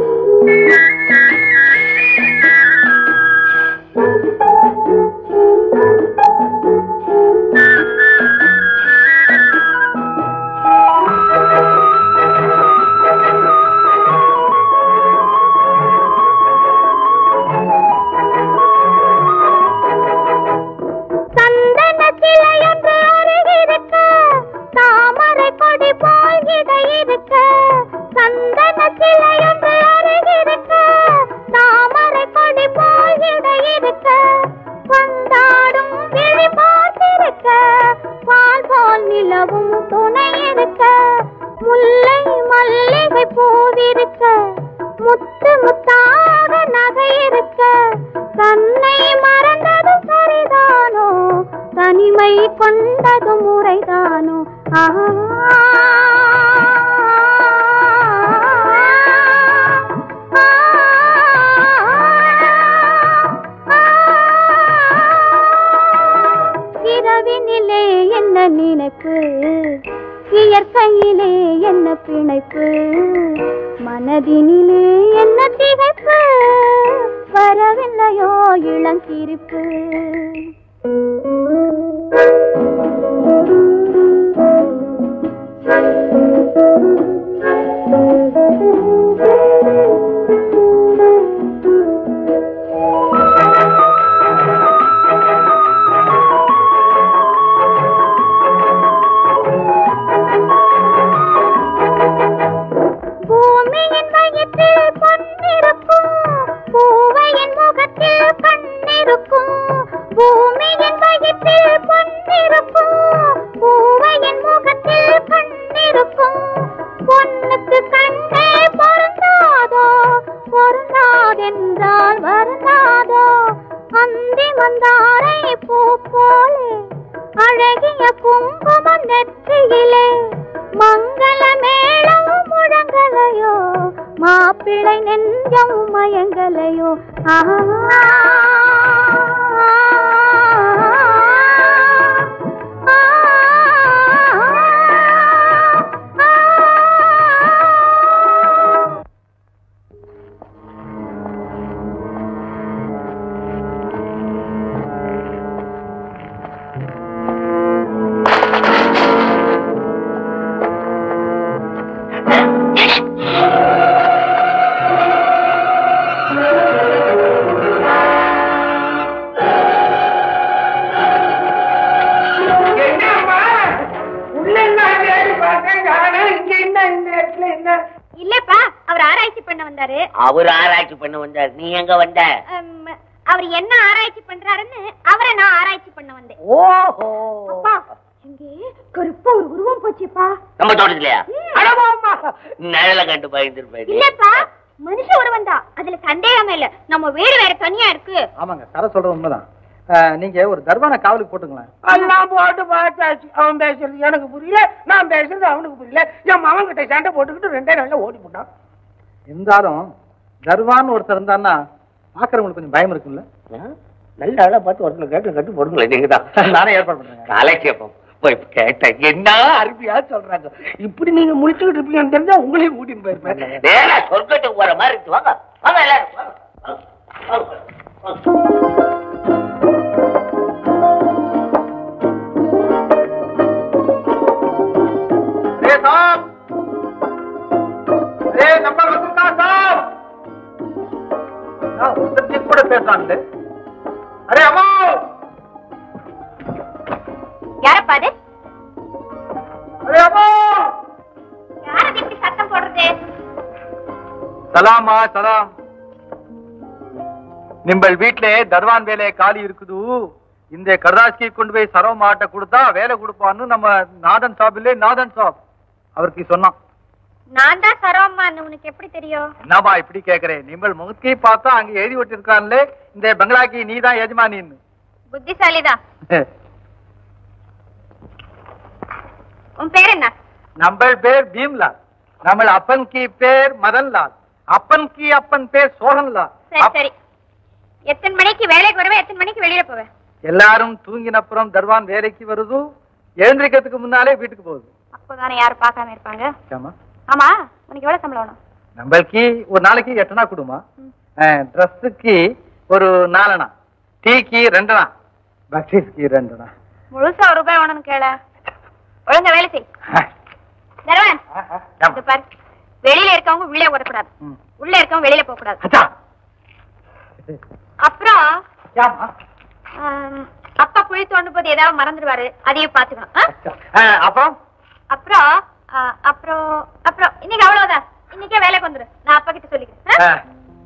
Speaker 8: அவர் ஆராய்ச்சி பண்ண வந்தார். நீ எங்க வந்த?
Speaker 3: அவர் என்ன ஆராய்ச்சி பண்றாருன்னு அவரை நான் ஆராய்ச்சி பண்ண வந்தேன்.
Speaker 8: ஓஹோ,
Speaker 3: இங்கே கருப்பா ஒரு உருவம் போச்சுப்பா.
Speaker 8: நம்ம தோட்டத்திலயா? நிழல கண்டு பயந்துருப்பேன்.
Speaker 3: இல்லப்பா, மனுஷ உருவம் தான், அதுல சந்தேகமே இல்ல. நம்ம வீடு வேற தனியா இருக்கு.
Speaker 1: ஆமாங்க, தர சொல்றது உண்மைதான். நீங்க ஒரு தர்பான காவலுக்கு போட்டுங்களேன்.
Speaker 6: எல்லாம் போட்டு பார்த்தாச்சு. அவன் பேசுறது எனக்கு புரியல, நான் பேசுறது அவனுக்கு புரியல. என் மகன் கிட்ட சண்டை போட்டுக்கிட்டு ரெண்டே நாள்ல ஓடி போட்டான்.
Speaker 1: இருந்தாலும் தர்வான்னு ஒருத்தர் இருந்தான்னா பாக்குறவங்களுக்கு கொஞ்சம் பயம் இருக்குல்ல.
Speaker 8: நல்ல ஆளா பார்த்து ஒருத்தர் கேட்டு கட்டு போடுங்களேன். நீங்க தான்
Speaker 1: நானே ஏற்பாடு பண்றேன்.
Speaker 8: காலைக்கேப்போம் போய் கேட்டேன், என்ன அருமையா சொல்றாங்க. இப்படி நீங்க முடிச்சுக்கிட்டு இருப்பீங்கன்னு தெரிஞ்சா உங்களையும் கூட்டின்னு போயிருப்பேன். நேரா சொர்க்கத்துக்கு போற மாதிரி இருக்கு. வாங்க வாங்க எல்லாரும் வாங்க.
Speaker 1: கூட பேசுறாங்க. அரே அம்மா,
Speaker 3: யாரப்பா அது?
Speaker 1: அரே அம்மா,
Speaker 3: யாரது இப்படி சத்தம் போடுறது?
Speaker 1: சலாமா சலாம். நிம்பள் வீட்ல தர்வான் வேலை காலி இருக்குது. இந்த கர்தாஸ்கி கொண்டு போய் சரவ மாட்ட கொடுத்தா வேலை கொடுப்பான்னு நம்ம நாதன் சாப் இல்லே நாதன் சாப் அவருக்கு சொன்னான்.
Speaker 3: நான் தான் சரவம்மான்னு உனக்கு எப்படி தெரியும்?
Speaker 1: என்னப்பா இப்படி கேக்குறேன்? நிம்பள் முகத்தை பார்த்தா அங்க எழுதி விட்டுருக்கான்ல, இந்த பங்களாக்கு நீ தான் எஜமானின்னு.
Speaker 3: புத்திசாலிதான். உன் பேர் என்ன?
Speaker 1: நம்ம பேர் பீம்லால். நம்ம அப்பன் கி பேர் மதன்லால். அப்பன் கி அப்பன் பேர் சோகன்லால்.
Speaker 3: சரி சரி, எத்தனை மணிக்கு வேலைக்கு வருவேன், எத்தனை மணிக்கு வெளியில போவேன்?
Speaker 1: எல்லாரும் தூங்கின அப்புறம் தர்வான் வேலைக்கு வருது, எழுந்திருக்கிறதுக்கு முன்னாலே வீட்டுக்கு போகுது.
Speaker 3: அப்போதானே யாரும் பார்க்காம இருப்பாங்க.
Speaker 1: ஆமா
Speaker 3: ஆமா, உனக்கு எவ்வளவு சம்பளம் வேணும்?
Speaker 1: நம்மளுக்கு ஒரு நாளைக்கு எட்டனா கொடுமா, ட்ரெஸ்ஸுக்கு ஒரு நாலனா, டீக்கு ரெண்டனா, பக்ஸீஸ்க்கு ரெண்டனா.
Speaker 2: முழுசா ஒரு ரூபாய் வேணும்னு கேள. ஒழுங்க வேலை செய். தர்வன், இது பாரு, வெளியில இருக்கவங்க உள்ளே வரக்கூடாது, உள்ள இருக்கவங்க வெளியில போக கூடாது. அப்புறம் அப்பா குழி தோண்டும் போது ஏதாவது மறந்துடுவாரு, அதையும் பாத்துக்கணும்.
Speaker 1: அப்புறம்
Speaker 2: அப்புறம் அப்புறம் அப்புறம் இன்னைக்கு அவ்வளவுதான். இன்னைக்கே வேலைக்கு வந்துரு, நான் அப்பா கிட்ட சொல்லிக்கிறேன்.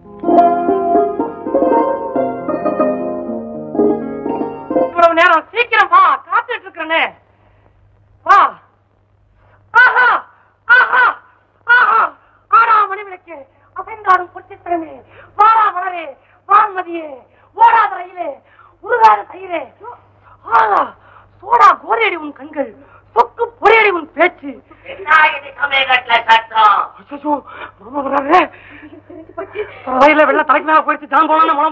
Speaker 6: இவ்வளவு நேரம் சீக்கிரம் வா, காத்துட்டு இருக்கிறேனே. வா. ஆஹா ஆஹா ஆஹா ஆறாம் மணி விளக்கு அசைந்தாடும் பொட்டித்திறமே, வாரா மலரே, வான்மதியே, ஓடாத ரயிலே, உருகாத தயிரே, ஆஹா சோடா கோரையடி உன் கண்கள், சொக்கு பொறையடி உன் பேச்சு. ரயில வெள்ள தலைக்கு மேல போயிடுச்சு, தான் போலாம்.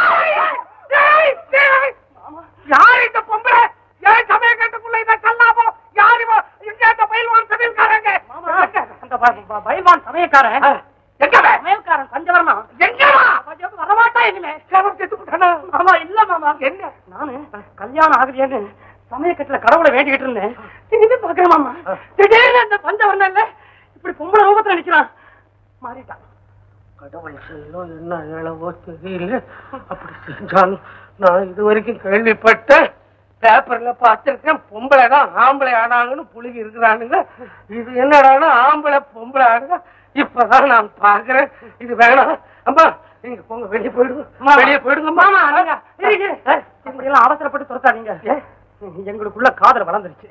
Speaker 6: யாரு இந்த பொம்பளை? ஏன் சமய கட்டுக்குள்ள இதை கல்லாமோ? யாரு எங்க அந்த பயில்வான் சமையல்காரங்க? அந்த பயில்வான் சமயக்காரன் எங்க? சமையல்காரன் பஞ்சவரணம் எங்க வரமாட்டா? எங்களே மாமா இல்ல மாமா. என்ன? நானு கல்யாணம் ஆகுதியேன்னு சமயக்கட்டுல கடவுளை வேண்டிக்கிட்டு இருந்தேன். திரும்பி பாக்குறேன் மாமா, திடீர்னு அந்த பஞ்சவரணம் இல்ல இப்படி பொம்பளை ரூபத்துல நிக்கிறான். மாறிட்டான். கடவுள் செல்லும் என்ன ஏழவோ தெரியல. அப்படி செஞ்சாலும் நான் இது வரைக்கும் கேள்விப்பட்ட பேப்பர்ல பார்த்திருக்கேன், பொம்பளை தான் ஆம்பளை ஆனாங்கன்னு புழுகி இருக்கிறானுங்க. இது என்னடானா ஆம்பளை பொம்பளை ஆனுங்க. இப்பதான் நான் பாக்குறேன். இது வேணாம் அம்மா, நீங்க போங்க, வெளியே போயிடுங்க, வெளியே போயிடுங்க. மாமா எல்லாம் அவசரப்பட்டு துரத்தாதீங்க, எங்களுக்குள்ள காதல் வளர்ந்துருச்சு.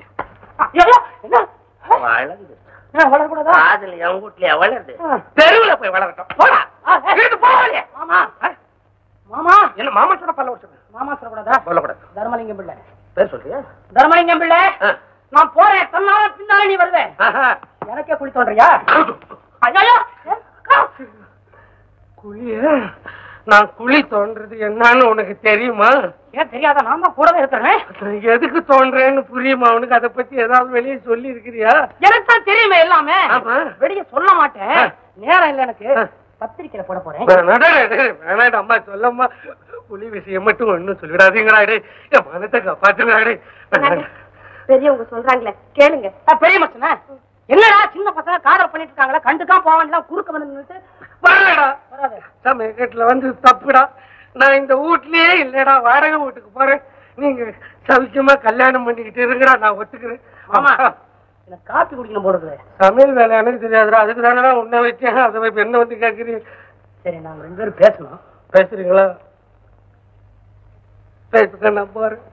Speaker 8: வளர்ந்து
Speaker 6: வளரக்கூடாதா?
Speaker 8: காதல் என் வீட்லயே வளருது, தெருவுல போய் வளரட்டும். போடா.
Speaker 6: மாமா மாமா என்ன மாமா சொல்ல பல்ல வச்சு மாமா சொல்லக்கூடாதா? சொல்லக்கூடாது. தர்மலிங்கம் பிள்ளை
Speaker 8: பேர் சொல்றியா?
Speaker 6: தர்மலிங்கம் பிள்ளை. நான் போறேன், தன்னால பின்னால நீ வருவேன். எனக்கே குழி தோன்றியா? குழிய நான் குழி தோன்றது என்னன்னு உனக்கு தெரியுமா? ஏன் தெரியாத? நான் தான் கூடவே இருக்கிறேன். எதுக்கு தோன்றேன்னு புரியுமா உனக்கு? அதை பத்தி ஏதாவது வெளியே சொல்லி இருக்கிறியா? எனக்கு தான் தெரியுமே எல்லாமே. வெளியே சொல்ல மாட்டேன், நேரம் இல்லை எனக்கு. பத்திரிக்கையில போட போறேன். அம்மா சொல்லம்மா, புலி விஷயம் மட்டும் ஒண்ணும் சொல்லிடாதீங்களாடே, என் மனத்தை காப்பாத்துங்களாடே.
Speaker 2: பெரியவங்க சொல்றாங்களே கேளுங்க.
Speaker 6: பெரிய மச்சனா என்னடா சின்ன பசங்க காதல் பண்ணிட்டு இருக்காங்களா, கண்டுக்கா போவான்லாம் குறுக்க வந்து வரலடா. சமயக்கட்டுல வந்து தப்புடா. நான் இந்த வீட்லயே இல்லடா, வாடகை வீட்டுக்கு போறேன். நீங்க சவிக்கமா கல்யாணம் பண்ணிக்கிட்டு இருக்கிறா, நான் ஒத்துக்கிறேன். ஆமா, எனக்கு காப்பி குடிக்கணும் போடுறது. சமையல் வேலை எனக்கு தெரியாதுடா, அதுக்கு தானடா உன்ன வச்சேன். அதை என்ன வந்து கேட்குறீங்க? சரி, நாங்க ரெண்டு பேரும் பேசணும். பேசுறீங்களா? பேசுங்க, நான் போறேன்.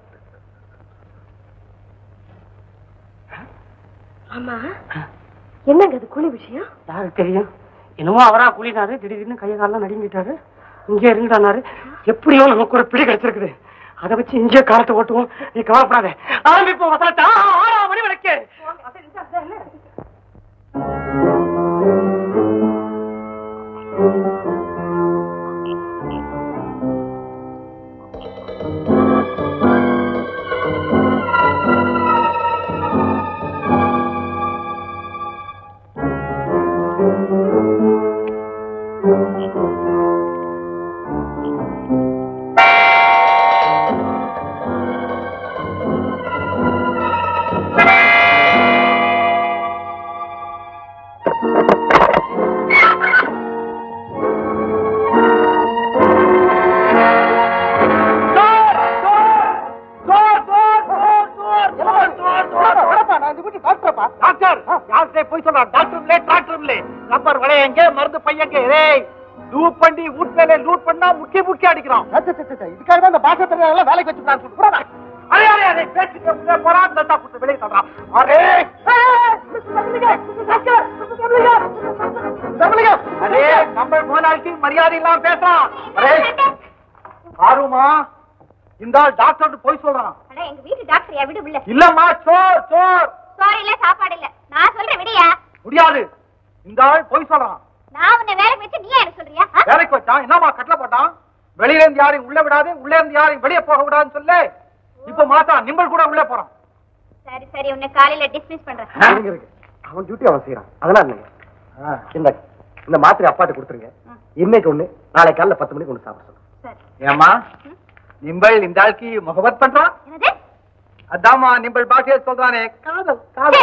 Speaker 2: ஆமா, என்னங்க அது குழி விஷயம்?
Speaker 6: யாருக்கு தெரியும்? என்னமோ அவரா குளினாரு, திடீர்னு கையை காலெல்லாம் நடுங்கிட்டாரு. இங்கே இருந்துட்டாரு. எப்படியோ நமக்கு ஒரு பிடி கிடைச்சிருக்குது, அதை வச்சு இங்கே காலத்தை ஓட்டுவோம். நீ கவலைப்படாத. ஆரம்பிப்போம். வசனத்தா ஆறாம் மணி விளக்கு. மருந்து பையங்க லூட் பண்ணி வீட்டு வேலையை லூட் பண்ணா முக்கிய முக்கிய அடிக்கிறான். இதுக்காக தான் இந்த பாஷை தெரியாத வேலைக்கு வச்சுக்கிறான். அரே அரே அரே பேசிக்க போறான், தண்டா கொடுத்து வெளியே தள்ளுறான். அரே அரே நம்ம முதலாளிக்கு மரியாதை இல்லாம பேசுறான். அரே ஆறுமா, இந்த டாக்டர் போய் சொல்றான்.
Speaker 2: எங்க வீட்டு டாக்டர் விடு இல்ல.
Speaker 6: இல்லம்மா, சோர் சோர்
Speaker 2: சோறு இல்ல, சாப்பாடு இல்ல. நான் சொல்றேன் விடியா.
Speaker 6: முடியாது, இந்த ஆள் போய் சொல்றான்.
Speaker 2: நான் உன்னை வேலைக்கு வச்சு நீ எனக்கு சொல்றியா?
Speaker 6: வேலைக்கு வச்சான், என்னமா கட்டல போட்டான். வெளியில இருந்து யாரையும் உள்ள விடாது, உள்ள இருந்து யாரையும் வெளியே போக விடாதுன்னு சொல்லு. இப்ப மாத்தா நிம்பல் கூட உள்ள போறான்.
Speaker 2: சரி சரி, உன்னை காலையில டிஸ்மிஸ் பண்றேன்.
Speaker 6: அவன் டியூட்டி அவன் செய்யறான், அதெல்லாம் இல்லைங்க. இந்த
Speaker 1: இந்த மாத்திரை அப்பாட்ட கொடுத்துருங்க. இன்னைக்கு ஒண்ணு, நாளை காலைல பத்து மணிக்கு ஒண்ணு சாப்பிட சொல்லுங்க. ஏமா நிம்பள் இந்த ஆளுக்கு முகபத் பண்றான்? அதாமா நிம்பள் பாட்டியே சொல்றானே, காதல் காதல்.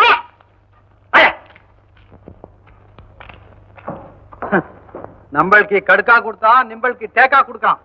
Speaker 1: நம்பளுக்கு கடுக்கா கொடுத்தா நிம்பளுக்கு டேக்கா கொடுக்கான்.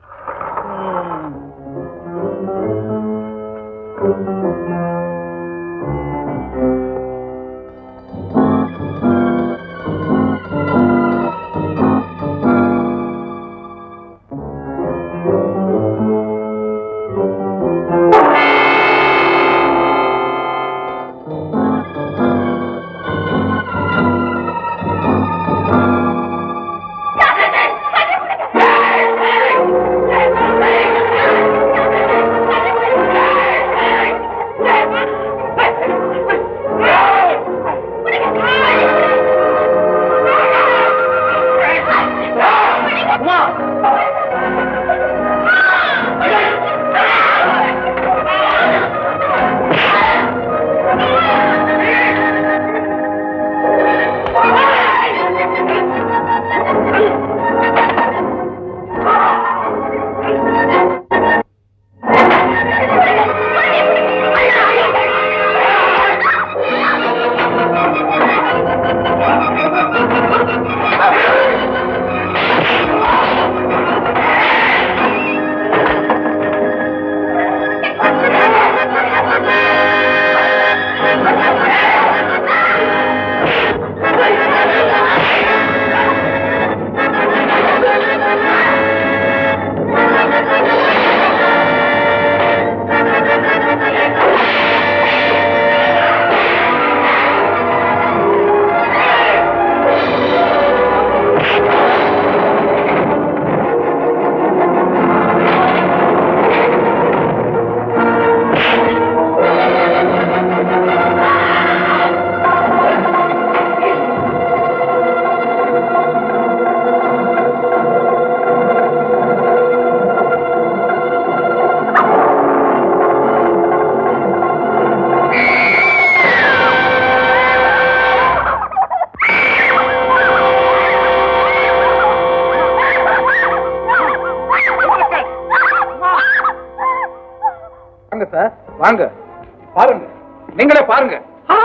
Speaker 1: வாங்க பாருங்க, நீங்களே பாருங்க.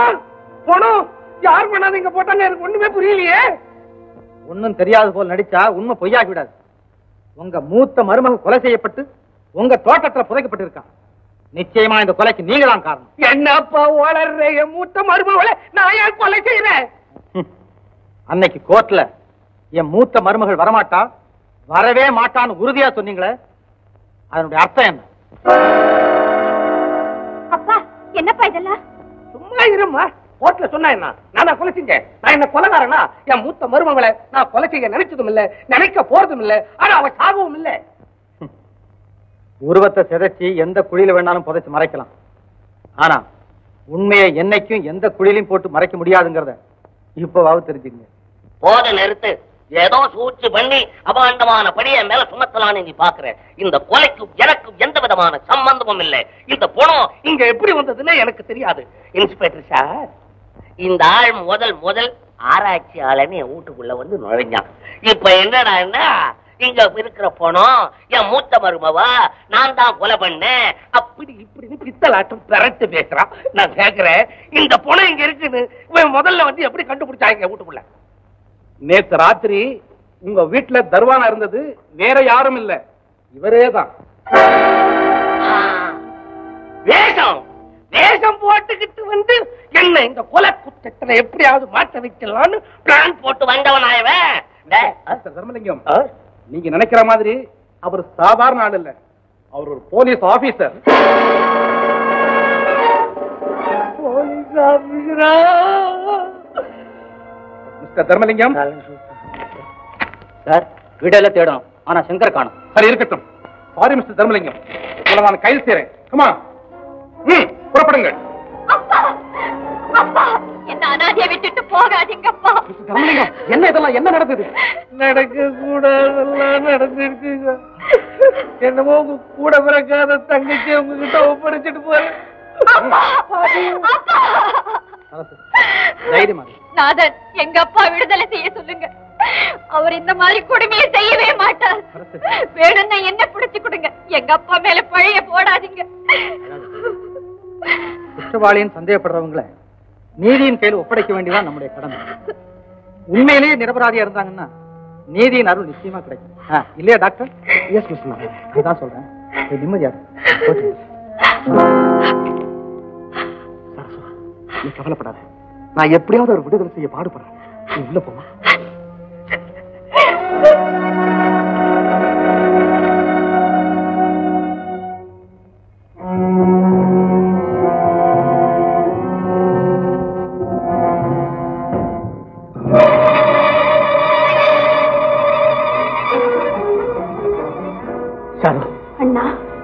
Speaker 6: பணம் யார் பண்ணாதீங்க போட்டாங்க, எனக்கு ஒண்ணுமே புரியலையே.
Speaker 1: ஒண்ணும் தெரியாது போல் நடிச்சா உண்மை பொய்யாகி விடாது. உங்க மூத்த மருமக கொலை செய்யப்பட்டு உங்க தோட்டத்துல புதைக்கப்பட்டிருக்கான். நிச்சயமா இந்த கொலைக்கு நீங்க தான் காரணம்.
Speaker 6: என்னப்பா வளர்ற என் மூத்த மருமகளை நான் ஏன் கொலை செய்யறேன்?
Speaker 1: அன்னைக்கு கோர்ட்ல என் மூத்த மருமகள் வரமாட்டா, வரவே மாட்டான்னு உறுதியா சொன்னீங்களே, அதனுடைய அர்த்தம் என்ன?
Speaker 2: அப்பா என்னப்பா இதெல்லாம்?
Speaker 6: சும்மா இருமா. கோர்ட்ல சொன்னா என்ன, நானா கொலை செஞ்சேன்? நான் என்ன கொலைகாரனா? என் மூத்த மருமகளை நான் கொலை செய்ய நினைச்சதும் இல்ல, நினைக்க போறதும் இல்ல, ஆனா அவ சாகவும் இல்ல.
Speaker 1: உருவத்தை சிதைச்சி எந்த குழியில வேணாலும் புதைச்சு மறைக்கலாம். ஆனா உண்மையை என்னைக்கும் எந்த குழியிலையும் போட்டு மறைக்க முடியாதுங்கிறத இப்பவாவது தெரிஞ்சுக்கங்க.
Speaker 8: போத நிறுத்து. ஏதோ சூழ்ச்சி பண்ணி அபாண்டமான பணியை மேல சுமத்தலான்னு நீ பாக்குற. இந்த கொலைக்கும் எனக்கும் எந்த விதமான சம்பந்தமும் இல்லை. இந்த பணம்
Speaker 6: இங்க எப்படி வந்ததுன்னு எனக்கு தெரியாது.
Speaker 8: இன்ஸ்பெக்டர் சார், இந்த ஆள் முதல் முதல் ஆராய்ச்சியாளன்னு என் வீட்டுக்குள்ள வந்து நுழைஞ்சான். இப்ப என்னடா, இங்க இருக்கிற பணம் என் மூத்த மருமவா, நான் தான் கொலை பண்ணேன், அப்படி இப்படின்னு பித்தலாட்டம் பெரட்டு பேசுறான். நான் கேக்குறேன், இந்த பணம் இங்க இருக்குன்னு இவன் முதல்ல வந்து எப்படி கண்டுபிடிச்சாங்க என் வீட்டுக்குள்ள?
Speaker 1: நேத்து ராத்திரி உங்க வீட்டுல தர்வானா இருந்தது வேற யாரும் இல்ல, இவரே தான்.
Speaker 6: வேஷம் வேஷம் போட்டுக்கிட்டு வந்து என்ன இந்த கொலை குற்றத்துல எப்படியாவது மாட்ட வைக்கலாம்னு பிளான் போட்டு வந்தவனாயவன்.
Speaker 1: தர்மலிங்கம், நீங்க நினைக்கிற மாதிரி அவர் சாதாரண ஆள் இல்ல, அவர் ஒரு போலீஸ் ஆபீசர்.
Speaker 6: போலீஸ் ஆபீசரா?
Speaker 1: மிஸ்டர் தர்மலிங்கம்
Speaker 9: சார், வீடெல்லாம் தேடும், ஆனா சங்கர் காணும்.
Speaker 1: சரி இருக்கட்டும். சாரி மிஸ்டர் தர்மலிங்கம், உங்களை நான் கைது செய்றேன். கமா, ம், புறப்படுங்கள்.
Speaker 2: அப்பா அப்பா என்ன அனாதைய விட்டுட்டு போகாதீங்கப்பா.
Speaker 1: மிஸ்டர் தர்மலிங்கம், என்ன இதெல்லாம், என்ன நடந்தது?
Speaker 6: நடக்க கூடாதெல்லாம் நடந்திருக்குங்க. என்னமோ உங்க கூட பிறக்காத தங்கச்சி உங்ககிட்ட ஒப்படைச்சிட்டு போறேன்.
Speaker 1: தைரியமா
Speaker 2: நாதன் எங்க அப்பா விடுதலை செய்ய சொல்லுங்க. அவர் இந்த மாதிரி கொடுமையை செய்யவே மாட்டார். வேணும்னா என்ன பிடிச்சு கொடுங்க, எங்க அப்பா மேல பழைய போடாதீங்க.
Speaker 1: குற்றவாளியின் சந்தேகப்படுறவங்களை நீதியின் கையில் ஒப்படைக்க வேண்டியதான் நம்முடைய கடமை. உண்மையிலேயே நிரபராதியா இருந்தாங்கன்னா நீதியின் அருள் நிச்சயமா கிடைக்கும். இல்லையா டாக்டர்? எஸ் மிஸ், அதுதான் சொல்றேன். நிம்மதியா நீ கவலைப்படாத. நான் எப்படியாவது ஒரு விடுதலை செய்ய பாடுபடுறேன். நீ உள்ள போமா.
Speaker 2: அண்ணா,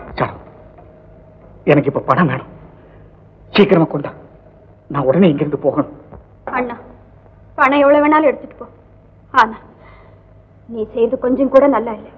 Speaker 1: எனக்கு இப்ப பணம் வேணும். சீக்கிரமா கொண்டா, நான் உடனே இங்கிருந்து போகணும்.
Speaker 2: அண்ணா, பணம் எவ்வளவு வேணாலும் எடுத்துட்டு போ. ஆனா நீ செய்து கொஞ்சம் கூட நல்லா இல்லை.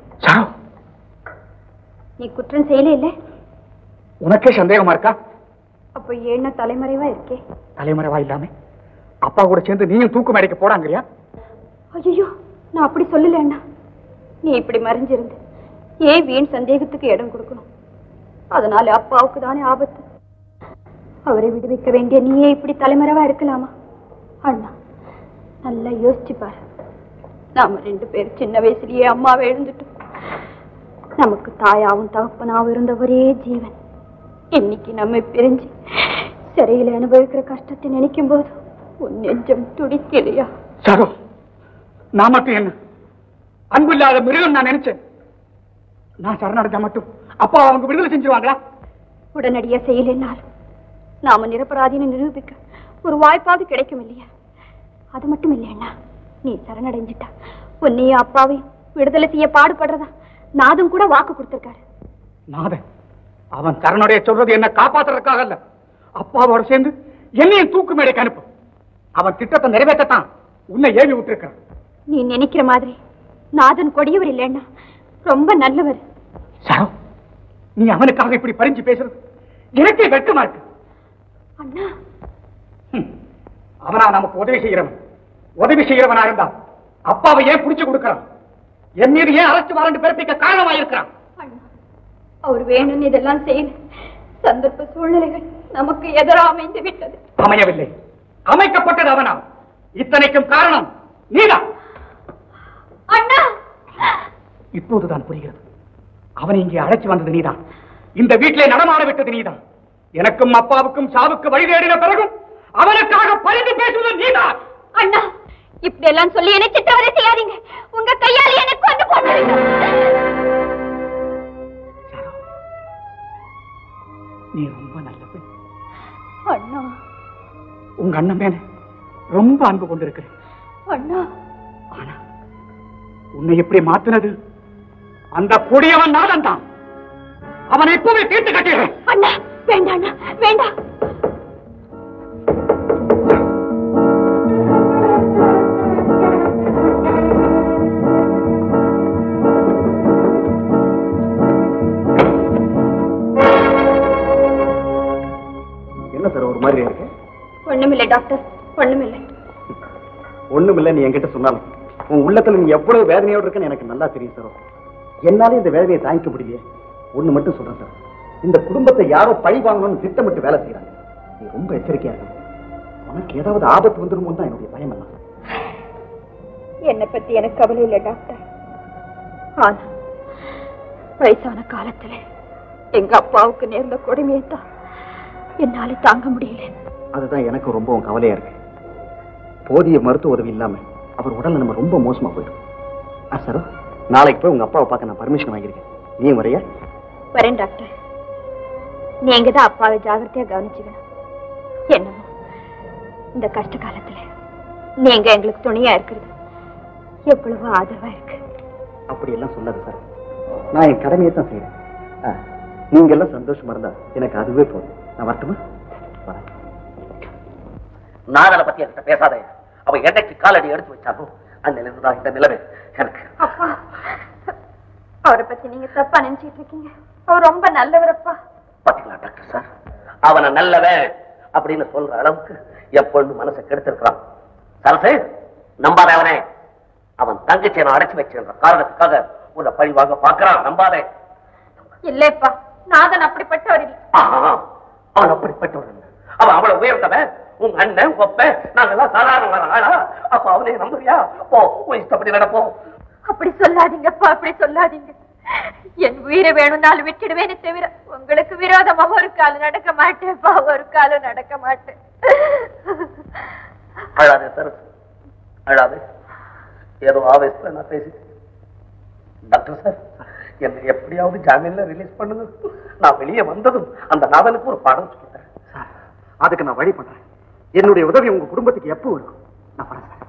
Speaker 2: நீ குற்றம் செய்யல இல்லை.
Speaker 1: உனக்கே சந்தேகமா இருக்கா?
Speaker 2: அப்ப என்ன தலைமறைவா இருக்கே?
Speaker 1: தலைமறைவா இல்லாம அப்பா கூட சேர்ந்து நீயும் தூக்கு மேடைக்கு போடாங்கறியா?
Speaker 2: ஐயோ, நான் அப்படி சொல்லல அண்ணா. நீ இப்படி மறைஞ்சிருந்து ஏன் வீண் சந்தேகத்துக்கு இடம் கொடுக்கணும்? அதனால அப்பாவுக்கு தானே ஆபத்து. அவரை விடுவிக்க வேண்டிய நீயே இப்படி தலைமறைவா இருக்கலாமா? அண்ணா, நல்லா யோசிச்சு பாரு. நாம ரெண்டு பேரும் சின்ன வயசுலயே அம்மாவை எழுந்துட்டோம். நமக்கு தாயாவும் தகப்பனாவும் இருந்த ஒரே ஜீவன் இன்னைக்கு நம்ம பிரிஞ்சு சிறையில அனுபவிக்கிற கஷ்டத்தை நினைக்கும் போது உன் நெஞ்சம் துடிக்கலையா?
Speaker 1: சரோ, நான் மட்டும் என்ன அன்பு இல்லாத மிருகம் நான் நினைச்சேன். நான் சரணடைஞ்சா மட்டும் அப்பா அவங்க விடுதலை செஞ்சிருவாங்களா?
Speaker 2: உடனடியா செய்யலைன்னாலும் நாம நிரபராதின்னு நிரூபிக்க ஒரு வாய்ப்பாவது கிடைக்கும் இல்லையா? அது மட்டும் இல்லையா, நீ சரணடைஞ்சிட்டா உன்னையும் அப்பாவையும் விடுதலை செய்ய பாடுபடுறதா நாதன் கூட வாக்கு கொடுத்திருக்காரு.
Speaker 1: நாதன் அவன் சரணடைய சொல்றது என்ன காப்பாத்துறதுக்காக அல்ல, அப்பாவோட சேர்ந்து என்னையும் தூக்கு மேடைக்கு அனுப்பு. அவன் திட்டத்தை நிறைவேற்றத்தான் உன்னை ஏவி விட்டுருக்கான்.
Speaker 2: நீ நினைக்கிற மாதிரி நாதன் கொடியவர் இல்லைன்னா ரொம்ப நல்லவர்.
Speaker 1: சரோ, நீ அவனுக்காக இப்படி பறிஞ்சு பேசுறது எனக்கே வெட்கமா இருக்கு.
Speaker 2: அண்ணா,
Speaker 1: அவனா நமக்கு உதவி செய்கிறவன். உதவி செய்கிறவனா இருந்தா அப்பாவை ஏன் புடிச்சு கொடுக்கிறான்? என் மீது ஏன் அரசு வாரண்டு பிறப்பிக்க காரணமா இருக்கிறான்?
Speaker 2: அவர் வேணும்னு இதெல்லாம் செய்யல. சந்தர்ப்ப சூழ்நிலைகள் நமக்கு எதிராக அமைந்து விட்டது.
Speaker 1: அமையவில்லை, அமைக்கப்பட்டது அவனா. இத்தனைக்கும் காரணம் நீதான்.
Speaker 2: அண்ணா,
Speaker 1: இப்போதுதான் புரிகிறது. அவனை இங்கே அழைச்சு வந்தது நீதான். இந்த வீட்டிலே நடமாட விட்டது நீதான். எனக்கும் அப்பாவுக்கும் சாவுக்கு வழி தேடின பிறகும் அவனுக்காக பரிந்து பேசுவது நீதான்.
Speaker 2: அண்ணா, இப்படி எல்லாம் சொல்லி என்னை சித்தவரை செய்யாதீங்க. உங்க கையால் எனக்கு கொண்டு போடுங்க.
Speaker 1: நீ ரொம்ப நல்ல பெண்.
Speaker 2: அண்ணா,
Speaker 1: உங்க அண்ணன் மேல ரொம்ப அன்பு கொண்டிருக்கிறேன்.
Speaker 2: அண்ணா,
Speaker 1: ஆனா உன்னை எப்படி மாத்தினது அந்த கொடியவன் நாதன் தான். அவனை இப்பவே தீர்த்து கட்டிடுறேன்.
Speaker 2: அண்ணா, வேண்டாம் அண்ணா, வேண்டாம்.
Speaker 1: என்ன சார் ஒரு மாதிரியா இருக்கு?
Speaker 2: ஒண்ணுமில்லை டாக்டர், ஒண்ணுமில்லை.
Speaker 1: ஒண்ணுமில்லை நீ என்கிட்ட சொன்னாலும் உன் உள்ளத்துல நீ எவ்வளவு வேதனையோடு இருக்குன்னு எனக்கு நல்லா தெரியும் சார். என்னாலே இந்த வேதனையை தாங்கிக்க முடியலையே. ஒண்ணு மட்டும் சொல்றேன் சார், இந்த குடும்பத்தை யாரோ பழி வாங்கணும்னு திட்டமிட்டு வேலை செய்யறாங்க. நீ ரொம்ப எச்சரிக்கையா இருக்கணும். உனக்கு ஏதாவது ஆபத்து வந்துருமோ தான் என்னுடைய பயம் எல்லாம்.
Speaker 2: என்னை பத்தி எனக்கு கவலை இல்லை டாக்டர். ஆனா வயசான காலத்துல எங்க அப்பாவுக்கு நேர்ந்த கொடுமையை தான் என்னால தாங்க முடியல.
Speaker 1: அதுதான் எனக்கு ரொம்ப கவலையா இருக்கு. போதிய மருத்துவ உதவி இல்லாம அவர் உடல்ல நம்ம ரொம்ப மோசமா போயிடும். சார், நாளைக்கு போய் உங்க அப்பாவை பார்க்க நான் பர்மிஷன் வாங்கியிருக்கேன். நீ வரையா?
Speaker 2: வரேன் டாக்டர். நீங்க தான் அப்பாவை ஜாகிரதையா கவனிச்சுக்கணும். என்னமோ இந்த கஷ்ட காலத்துல நீங்க எங்களுக்கு துணையா இருக்கிறது எவ்வளவு ஆதரவா இருக்கு.
Speaker 1: அப்படி எல்லாம் சொல்லாது சார். நான் என் கடமையை தான் செய்யறேன். நீங்க எல்லாம் சந்தோஷமா இருந்தா எனக்கு அதுவே போதும். நான் வரட்டுமா?
Speaker 5: நாதனை பத்தி என்கிட்ட பேசாத. அவ என்னைக்கு காலடி எடுத்து வச்சாலும் அன்னிலிருந்துதான் இந்த நிலைமை எனக்கு.
Speaker 2: அப்பா, அவரை பத்தி நீங்க தப்பா நினைச்சிட்டு இருக்கீங்க. அவர் ரொம்ப நல்லவரப்பா.
Speaker 5: பாத்தீங்களா டாக்டர் சார், அவனை நல்லவன் அப்படின்னு சொல்ற அளவுக்கு என் பொண்ணு மனசை கெடுத்திருக்கிறான். சரசு நம்பாதே அவனே. அவன் தங்கச்சியை நான் அடைச்சு வச்சிருந்த காரணத்துக்காக உன்னை பழி வாங்க பாக்குறான். நம்பாதே.
Speaker 3: இல்லப்பா, நாதன் அப்படிப்பட்டவர் இல்லை.
Speaker 5: அவன் அப்படிப்பட்டவர் இல்லை. அவன் அவளை உயர்ந்தவன். உங்க அண்ணன் ஒப்ப நாங்கெல்லாம் சாதாரண ஆளா? அப்ப அவனே நம்புறியா? போ, இஷ்டப்படி நடப்போம்.
Speaker 3: அப்படி சொல்லாதீங்கப்பா, அப்படி சொல்லாதீங்க. என் உயிரை வேணும்னாலும் விட்டுடுவேன்னு தவிர உங்களுக்கு விரோதமாக ஒரு காலம் நடக்க மாட்டேன்ப்பா, ஒரு காலம் நடக்க மாட்டேன்.
Speaker 5: அழாதே சரசு, அழாதே. ஏதோ ஆவேசத்துல நான் பேசிட்டேன். டாக்டர் சார், என்னை எப்படியாவது ஜாமீன்ல ரிலீஸ் பண்ணுங்க. நான் வெளியே வந்ததும் அந்த நாதனுக்கு ஒரு பாடம் சொல்லிட்டேன்.
Speaker 1: அதுக்கு நான் வழி பண்றேன். என்னுடைய உதவி உங்க குடும்பத்துக்கு எப்போ இருக்கும்? நான் வரேன் சார்.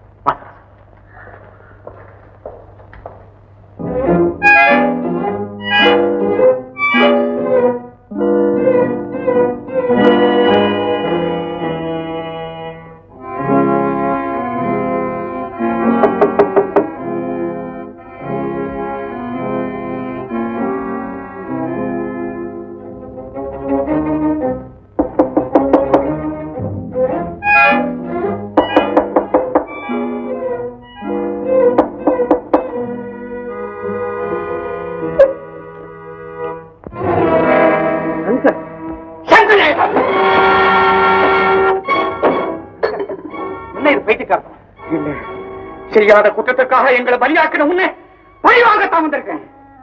Speaker 7: செய்யாத குற்றத்திற்காக எங்களை பலியாக்கின உன்னை பழிவாங்கத்தான் வந்திருக்கேன்.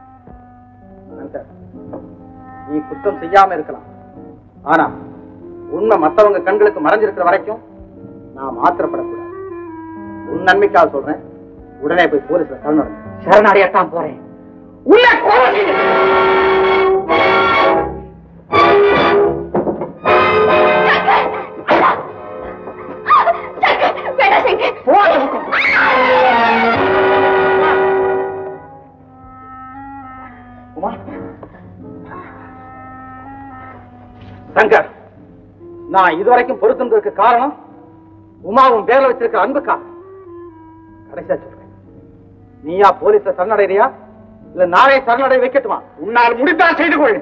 Speaker 1: நீ குற்றம் செய்யாம இருக்கலாம், ஆனா உண்மை மத்தவங்க கண்களுக்கு மறைஞ்சிருக்கிற வரைக்கும் நான் மாத்திரப்படக்கூடாது. உன் நன்மைக்காக சொல்றேன், உடனே போய் போலீஸ்ல சரணடை.
Speaker 7: சரணடையத்தான் போறேன். உன்னை கொலை
Speaker 1: சங்கர், நான் இதுவரைக்கும் பொறுத்திருந்ததுக்கு காரணம் உமாவும் பேர்ல வச்சிருக்கிற அன்புக்கா. கடைசியா சொல்றேன், நீயா போலீஸ்ல சரணடைறியா இல்ல நாளை சரணடை வைக்கட்டுமா?
Speaker 7: உன்னால் முடித்தால் செய்து கொள்.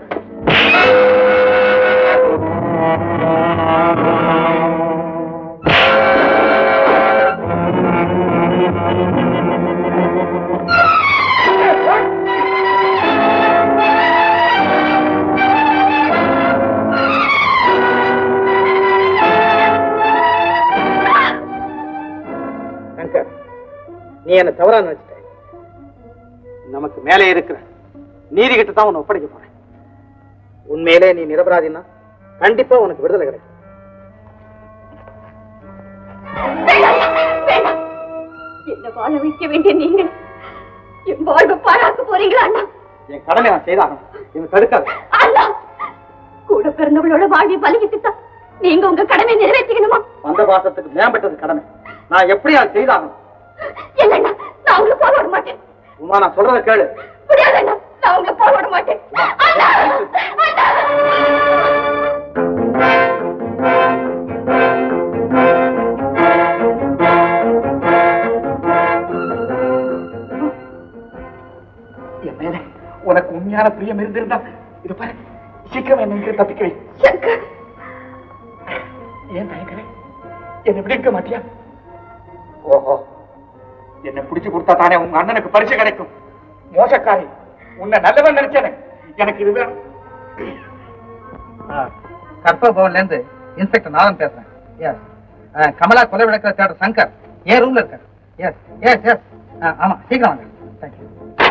Speaker 1: நீ என்ன தவறா நினைச்சிட்ட. நமக்கு மேலே இருக்கிற நீதி கிட்ட தான் உன்னை ஒப்படைக்க போறேன். உண்மையிலே நீ நிரபராதினா கண்டிப்பா உனக்கு விடுதலை கிடைக்கும்.
Speaker 3: என்ன வாழ வைக்க வேண்டிய நீங்க என் வாழ்வு பாழாக்க போறீங்களா அண்ணா?
Speaker 1: என் கடமை நான் செய்தாகணும், எனக்கு தடுக்காது.
Speaker 3: அண்ணா, கூட பிறந்தவளோட வாழ்வை பலிக்கிட்டுதான் நீங்க உங்க கடமை நிறைவேற்றிக்கணுமா?
Speaker 1: வந்த பாசத்துக்கு மேம்பட்டது கடமை, நான் எப்படி அதை செய்தாகணும்.
Speaker 3: இல்லண்ணா, நான் உங்களை போக விட மாட்டேன்.
Speaker 1: உமா, நான் சொல்றத கேளு.
Speaker 3: முடியாதுண்ணா, நான் உங்களை போக விட மாட்டேன். அண்ணா, அண்ணா.
Speaker 7: என் மேல உனக்கு உண்மையான பிரியம் இருந்திருந்தா இது பாரு, சீக்கிரம் என்ன தப்பிக்க வை. ஏன் பயக்கிறேன்? என்னை விடுக்க மாட்டியா? ஓஹோ, என்ன பிடிச்சு கொடுத்தா தானே உங்க அண்ணனுக்கு பரிசு கிடைக்கும். மோசக்காரி, உன்னை நல்லவன் நினைச்சேன். எனக்கு இது வேணும்.
Speaker 1: கற்பக பவன்ல இருந்து இன்ஸ்பெக்டர் நாதன் பேசுறேன். எஸ், கமலா கொலை விளக்கிற தேட்டர் சங்கர் ஏன் ரூம்ல இருக்காரு. எஸ் எஸ் எஸ் ஆமா, சீக்கிரம் வாங்க. தேங்க்யூ.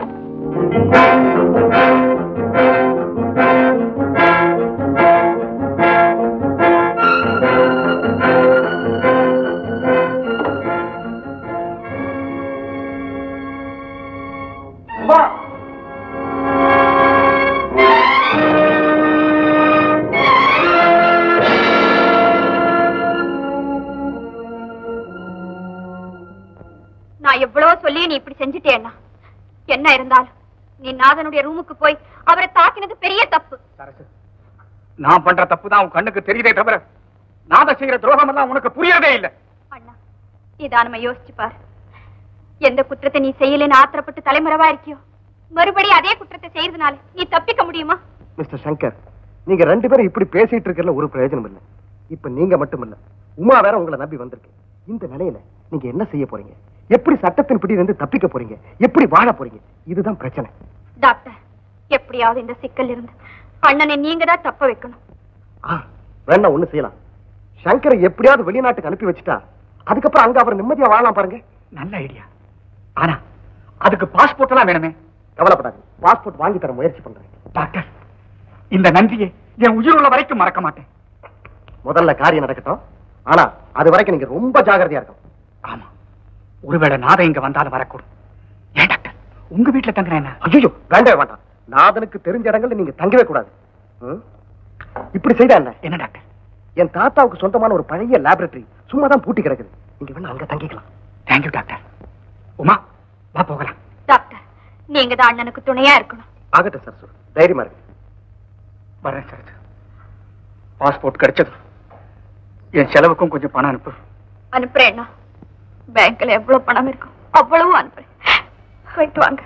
Speaker 3: நான் எவ்வளவு சொல்லி நீ இப்படி செஞ்சுட்டேன்னா, என்ன இருந்தாலும் நீ நாதனுடைய ரூமுக்கு போய் அவரை தாக்கினது பெரிய தப்பு.
Speaker 7: நான் பண்ற தப்பு தான் உன் கண்ணுக்கு தெரியுதே தவிர நாத செய்யற துரோகம் எல்லாம் உனக்கு புரியறதே இல்லை.
Speaker 3: அண்ணா, இதானம யோசிச்சு பாரு. எந்த குற்றத்தை நீ செய்யலன்னு ஆத்திரப்பட்டு தலைமறைவா இருக்கியோ, மறுபடியும் அதே குற்றத்தை செய்யறதுனால நீ தப்பிக்க முடியுமா?
Speaker 12: மிஸ்டர் சங்கர், நீங்க ரெண்டு பேரும் இப்படி பேசிட்டு இருக்கிறதுல ஒரு பிரயோஜனம் இல்லை. இப்ப நீங்க மட்டும் இல்ல, உமா வேற உங்களை நம்பி வந்திருக்கு. இந்த நிலையில நீங்க என்ன செய்ய போறீங்க? எப்படி சட்டத்தின் பிடியிலிருந்து தப்பிக்க போறீங்க? எப்படி வாழ போறீங்க? இதுதான் பிரச்சனை.
Speaker 2: டாக்டர், எப்படியாவது இந்த சிக்கல் இருந்து அண்ணனை நீங்க தான் தப்ப வைக்கணும்.
Speaker 12: வேணா ஒண்ணு செய்யலாம். சங்கரை எப்படியாவது வெளிநாட்டுக்கு அனுப்பி வச்சுட்டா அதுக்கப்புறம் அங்க அவர் நிம்மதியா வாழலாம் பாருங்க.
Speaker 7: நல்ல ஐடியா. ஆனா அதுக்கு பாஸ்போர்ட் எல்லாம் வேணுமே.
Speaker 12: கவலைப்படாது, பாஸ்போர்ட் வாங்கி தர முயற்சி பண்றேன்.
Speaker 7: டாக்டர், இந்த நன்றியை என் உயிர் உள்ள வரைக்கும் மறக்க மாட்டேன்.
Speaker 12: முதல்ல காரியம் நடக்கட்டும். ஆனா அது வரைக்கும் நீங்க ரொம்ப ஜாகிரதையா இருக்கும்.
Speaker 7: ஆமா, ஒருவேளை நாதம் இங்க வந்தாலும் வரக்கூடும். ஏன் டாக்டர், உங்க வீட்டுல தங்குறேன்?
Speaker 12: ஐயோ, வேண்டவே வேண்டாம். நாதனுக்கு தெரிஞ்ச இடங்கள்ல நீங்க தங்கவே கூடாது. இப்படி செய்தா என்ன?
Speaker 7: என்ன டாக்டர்?
Speaker 12: என் தாத்தாவுக்கு சொந்தமான ஒரு பழைய லேபரேட்டரி சும்மா தான் பூட்டி கிடக்குது. நீங்க வேணா அங்க தங்கிக்கலாம்.
Speaker 7: Thank you doctor. உமா, வா போகலாம்.
Speaker 2: டாக்டர், நீங்க தான் அண்ணனுக்கு துணையா இருக்கணும்.
Speaker 12: ஆகட்டும் சார், சார் தைரியமா இருக்கு.
Speaker 7: வரேன் சார். பாஸ்போர்ட் கிடைச்சது. என் செலவுக்கும் கொஞ்சம் பணம் அனுப்பு.
Speaker 2: அனுப்புறேன்னா பேங்க்ல எவ்வளவு பணம் இருக்கும் அவ்வளவு அனுப்புறேன். போயிட்டு வாங்க.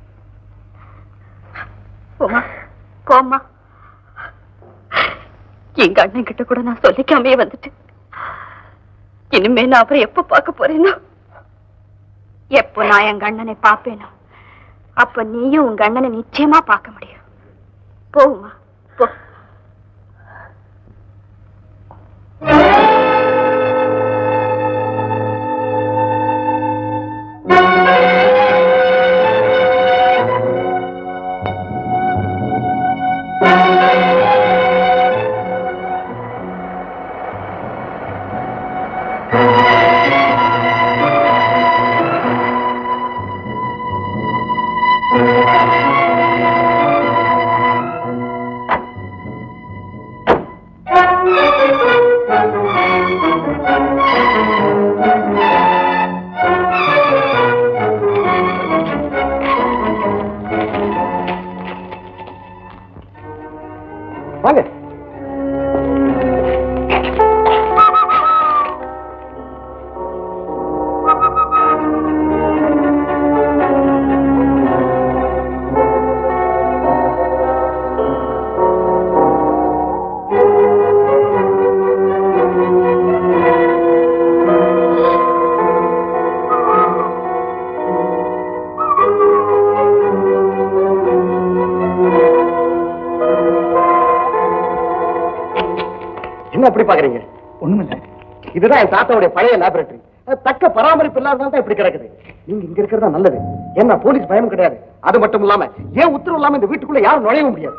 Speaker 2: போமா போமா. எங்க அண்ணன் கிட்ட கூட நான் சொல்லிக்காமே வந்துட்டு இனிமே நான் அவரை எப்ப பார்க்க போறேனோ, எப்போ நான் எங்க அண்ணனை பாப்பேனோ அப்ப நீயும் உங்க அண்ணனை நிச்சயமா பார்க்க முடியும். போமா போ.
Speaker 12: வாங்க. என்ன அப்படி பாக்குறீங்க?
Speaker 7: ஒண்ணுமில்ல.
Speaker 12: இதுதான் என் தாத்தாவுடைய பழைய லேபரேட்டரி. தக்க பராமரிப்பு இல்லாததான் தான் இப்படி கிடக்குது. நீங்க இங்க இருக்கிறதா நல்லது. என்ன போலீஸ் பயம் கிடையாது. அது மட்டும் இல்லாம ஏன் உத்தரவு இல்லாம இந்த வீட்டுக்குள்ள யாரும் நுழைய முடியாது.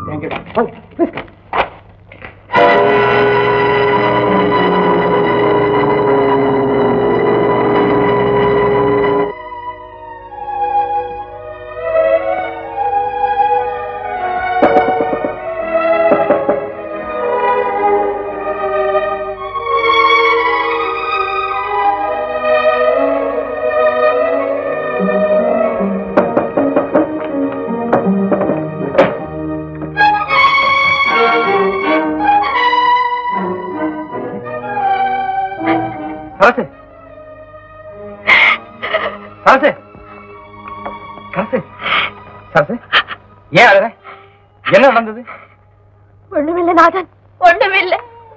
Speaker 1: ஏன் அழுற? என்ன நடந்தது?
Speaker 2: ஒண்ணுமில்லை நாதன், ஒண்ணுமில்லை.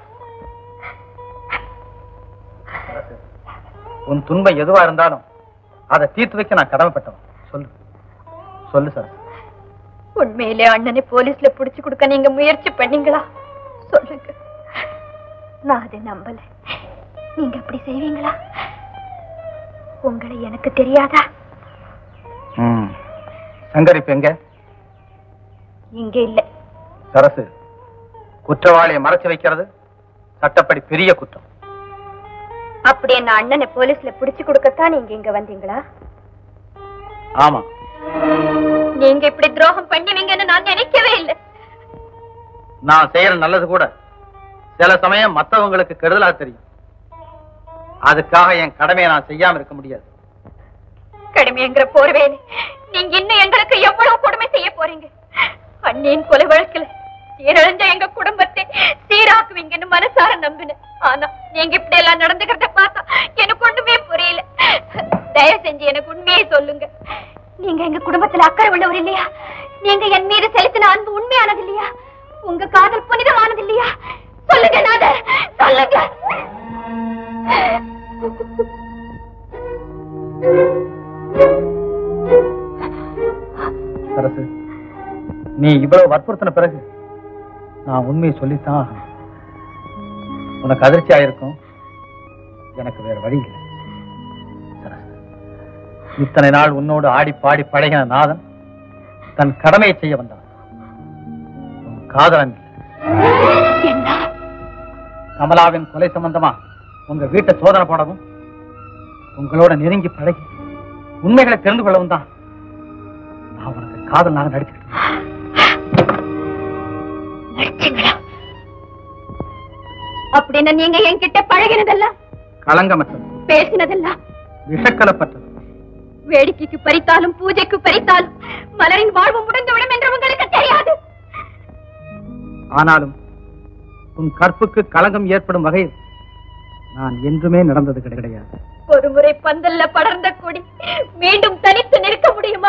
Speaker 1: உன் துன்பம் எதுவா இருந்தாலும் அதை தீர்த்து வைக்க நான் கடமைப்பட்டவன். சொல்லு சொல்லு சார்.
Speaker 2: உண்மையிலே அண்ணனை போலீஸ்ல புடிச்சு கொடுக்க நீங்க முயற்சி பண்ணீங்களா? சொல்லுங்க. நான் அதை நம்பல. நீங்க அப்படி செய்வீங்களா? உங்களை எனக்கு தெரியாதா?
Speaker 1: சங்கர் இப்ப எங்க?
Speaker 2: இங்க இல்ல.
Speaker 1: சரசு, குற்றவாளியை மறைச்சு வைக்கிறது சட்டப்படி பெரிய குற்றம்.
Speaker 2: அப்படி என்ன அண்ணனை போலீஸ்ல புடிச்சு கொடுக்கத்தான் நீங்க இங்க வந்தீங்களா?
Speaker 1: ஆமா.
Speaker 2: நீங்க இப்படி துரோகம் பண்ணுவீங்கன்னு நான் நினைக்கவே இல்லை.
Speaker 1: நான் செய்யற நல்லது கூட சில சமயம் மத்தவங்களுக்கு கெடுதலா தெரியும். அதுக்காக என் கடமையை நான் செய்யாம இருக்க முடியாது.
Speaker 2: கடமைங்கிற போர்வேலி நீங்க இன்னும் எங்களுக்கு எவ்வளவு கொடுமை செய்ய போறீங்க? அண்ணியின் கொலை வழக்கில் சீரழிஞ்ச எங்க குடும்பத்தை சீராக்குவீங்கன்னு மனசார நம்பினேன். ஆனா நீங்க இப்படி எல்லாம் நடந்துக்கிறத பார்த்தா எனக்கு ஒண்ணுமே புரியல. தயவு செஞ்சு எனக்கு உண்மையை சொல்லுங்க. நீங்க எங்க குடும்பத்துல அக்கறை உள்ளவர் இல்லையா? நீங்க என் மீது செலுத்தின அன்பு உண்மையானது இல்லையா? உங்க காதல் புனிதமானது இல்லையா? சொல்லுங்க நாதர், சொல்லுங்க.
Speaker 1: சரசு, நீ இவ்வளவு வற்புறுத்தின பிறகு நான் உண்மையை சொல்லித்தான் ஆகணும். உனக்கு அதிர்ச்சியா இருக்கும், எனக்கு வேற வழி இல்லை. சரசு, இத்தனை நாள் உன்னோடு ஆடி பாடி பழகின நாதன் தன் கடமையை செய்ய வந்தான். உன் காதலன் கமலாவின் கொலை சம்பந்தமா உங்க வீட்டை சோதனை போடவும், உங்களோட நெருங்கி பழகி உண்மைகளை தெரிந்து கொள்ளவும் தான் நான் உனக்கு காதல் நாங்க நடிச்சுக்கிட்டு.
Speaker 2: அப்படின்னு நீங்க என்கிட்ட பழகினதெல்லாம்
Speaker 1: களங்கமற்றது,
Speaker 2: பேசினதெல்லாம்
Speaker 1: விஷக்கலப்பட்டது.
Speaker 2: வேடிக்கைக்கு பறித்தாலும் பூஜைக்கு பறித்தாலும் மலரின் வாழ்வு முடிந்துவிடும் என்று உங்களுக்கு தெரியாது.
Speaker 1: ஆனாலும் உன் கற்புக்கு களங்கம் ஏற்படும் வகையில் நான் என்றுமே நடந்தது கிடையாது.
Speaker 2: ஒரு முறை பந்தல்ல படர்ந்த கொடி மீண்டும் தனித்து நிற்க முடியுமா?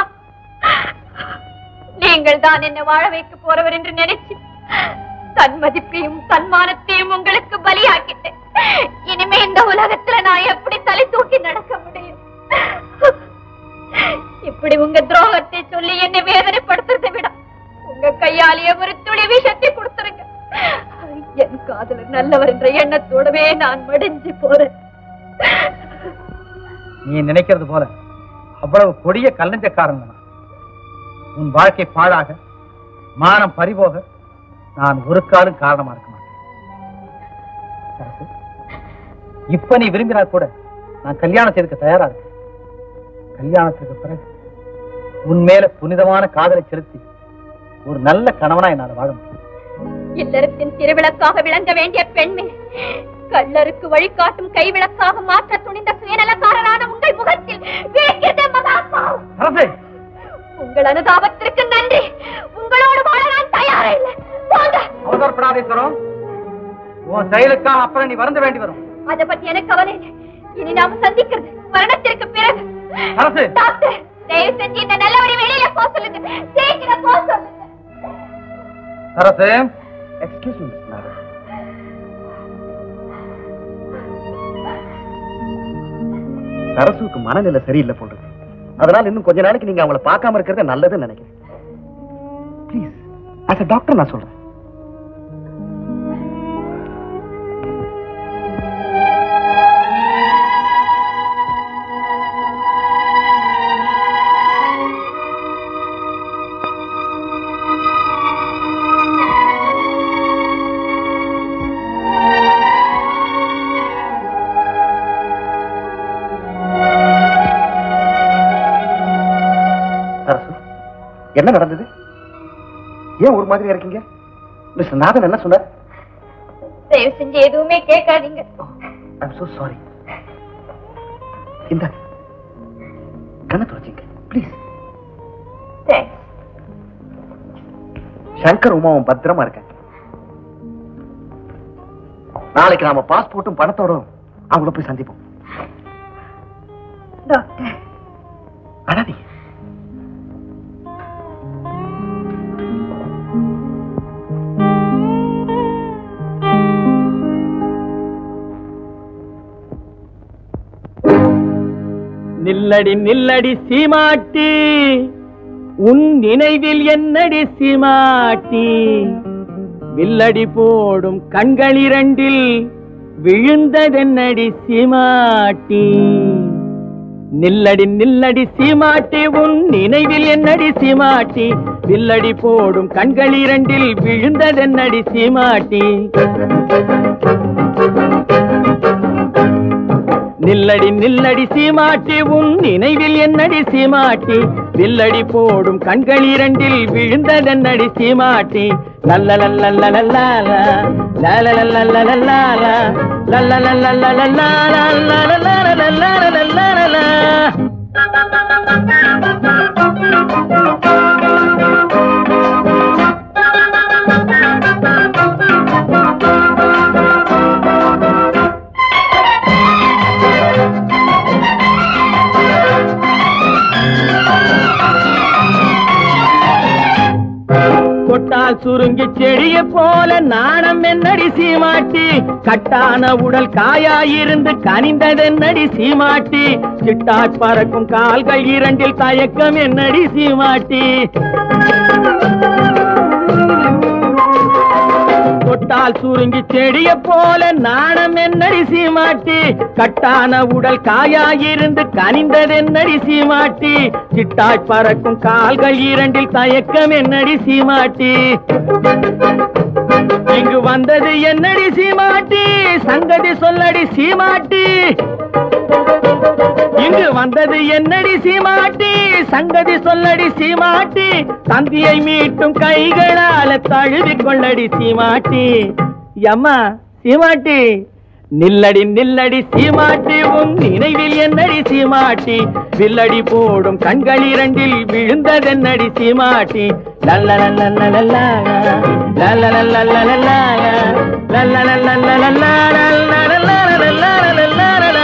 Speaker 2: நீங்கள் தான் என்ன வாழ வைக்க போறவர் என்று நினைச்சு தன் மதிப்பையும் தன்மானத்தையும் உங்களுக்கு பலியாக்கிட்டேன். இனிமே இந்த உலகத்துல நான் எப்படி தலை தூக்கி நடக்க முடியும்? இப்படி உங்க துரோகத்தை சொல்லி என்னை வேதனைப்படுத்துறதை விட உங்க கையாலேயே ஒரு துளி விஷத்தை கொடுத்துருங்க. என் காதலர் நல்லவர் என்ற எண்ணத்தோடவே நான் மடிஞ்சு போறேன்.
Speaker 1: நீ நினைக்கிறது போல அவ்வளவு கொடிய கல்லஞ்சக்காரன் தான். உன் வாழ்க்கை பாழாக, மானம் பறிபோக நான் ஒரு காலம் காரணமா இருக்க மாட்டேன். இப்ப நீ விரும்பினா கூட நான் கல்யாணம் செய்துக்க தயாரா இருக்கேன். கல்யாணத்துக்கு பிறகு உன் மேல புனிதமான காதலை செலுத்தி ஒரு நல்ல கணவனா என்னால் வாழ முடியும்.
Speaker 2: இல்லறத்தின் திருவிளக்காக விளங்க வேண்டிய பெண்மை கள்ளருக்கு வழிகாட்டும் கைவிளக்காக மாற்ற துணிந்த சுயநலக்காரரான உங்கள் முகத்தில் உங்கள் அனுதாபத்திற்கு நன்றி. உங்களோடு வாழ நான் தயாரா இல்லை.
Speaker 1: அவசரப்படாதீஸ்வரம், உன் செயலுக்காக அப்புறம் நீ வருந்த வேண்டி வரும்.
Speaker 2: அதை பத்தி எனக்கு கவலை இல்லை. இனி நாம சந்திக்கிறது மரணத்திற்கு பிறகு. டாக்டர், தயவு செஞ்சு இந்த நல்லவரை வெளியில போக சொல்லுங்க. சீக்கிரம் போக சொல்லுங்க.
Speaker 1: Sarasu,
Speaker 12: excuse me mister Nathan. சரசுக்கு மனநிலை சரியில்லை போன்றது. அதனால இன்னும் கொஞ்ச நாளைக்கு நீங்க அவங்கள பார்க்காம இருக்கிறது நல்லதுன்னு நினைக்கிறேன். ப்ளீஸ், as a டாக்டர் நான் சொல்றேன். என்ன நடந்தது? ஏன் ஒரு மாதிரி இருக்கீங்க? மிஸ்டர் நாதன் என்ன சொன்னார்?
Speaker 2: தயவு செஞ்சு எதுவுமே கேட்காதீங்க.
Speaker 12: I'm so sorry. இந்த கண்ணை தொடச்சிங்க ப்ளீஸ். சங்கர் உமாவும் பத்திரமா இருக்காங்க. நாளைக்கு நாம பாஸ்போர்ட்டும் பணத்தோடும் அவங்கள போய் சந்திப்போம்.
Speaker 2: டாக்டர்,
Speaker 12: அடாதீங்க.
Speaker 11: நில்லடி நில்லடி சீமாட்டி, உன் நினைவில் என்னடி சீமாட்டி, வில்லடி போடும் கண்கள் இரண்டில் விழுந்ததென்னடி சீமாட்டி. நில்லடி நில்லடி சீமாட்டி, உன் நினைவில் என்னடி சீமாட்டி, வில்லடி போடும் கண்கள் இரண்டில் விழுந்ததென்னடி சீமாட்டி. நில்லடி நில்லடி சீமாட்டி, உன் நினைவில் என்னடி சீமாட்டி, வில்லடி போடும் கண்கள் இரண்டில் விழுந்ததென்னடி சீமாட்டி. லல்லலல்லல்லலல்லா லல்லலல்லல்லல்லா லல்லலல்லல்லல்லா. தொட்டால் சுருங்கி செடிய போல நாணம் என்னடி சீமாட்டி கட்டான உடல் காயாயிருந்து கனிந்ததென்னடி சீமாட்டி சிட்டாய் பறக்கும் கால்கள் இரண்டில் தயக்கம் என்னடி சீமாட்டி தொட்டால் சுருங்கி செடிய போல நாணம் என்னடி சீமாட்டி கட்டான உடல் காயாயிருந்து கனிந்ததென்னடி சீமாட்டி சிட்டாய் பறக்கும் கால்கள் இரண்டில் தயக்கம் என்னடி சீமாட்டி இங்கு வந்தது என்னடி சீமாட்டி சங்கதி சொல்லடி சீமாட்டி இங்கு வந்தது என்னடி சீமாட்டி சங்கதி சொல்லடி சீமாட்டி தந்தியை மீட்டும் கைகளால தழுவி கொள்ளடி சீமாட்டி அம்மா சீமாட்டி நில்லடி நில்லடி சீமாட்டி உன் நினைவில் என்னடி சீமாட்டி வில்லடி போடும் கண்கள் இரண்டில் விழுந்ததென்னடி சீமாட்டி லல்லலல்லல்லல்லா லல்லலல்லல்லல்லா லல்லலல்லல்லல்லா லல்லலல்லல்லல்லா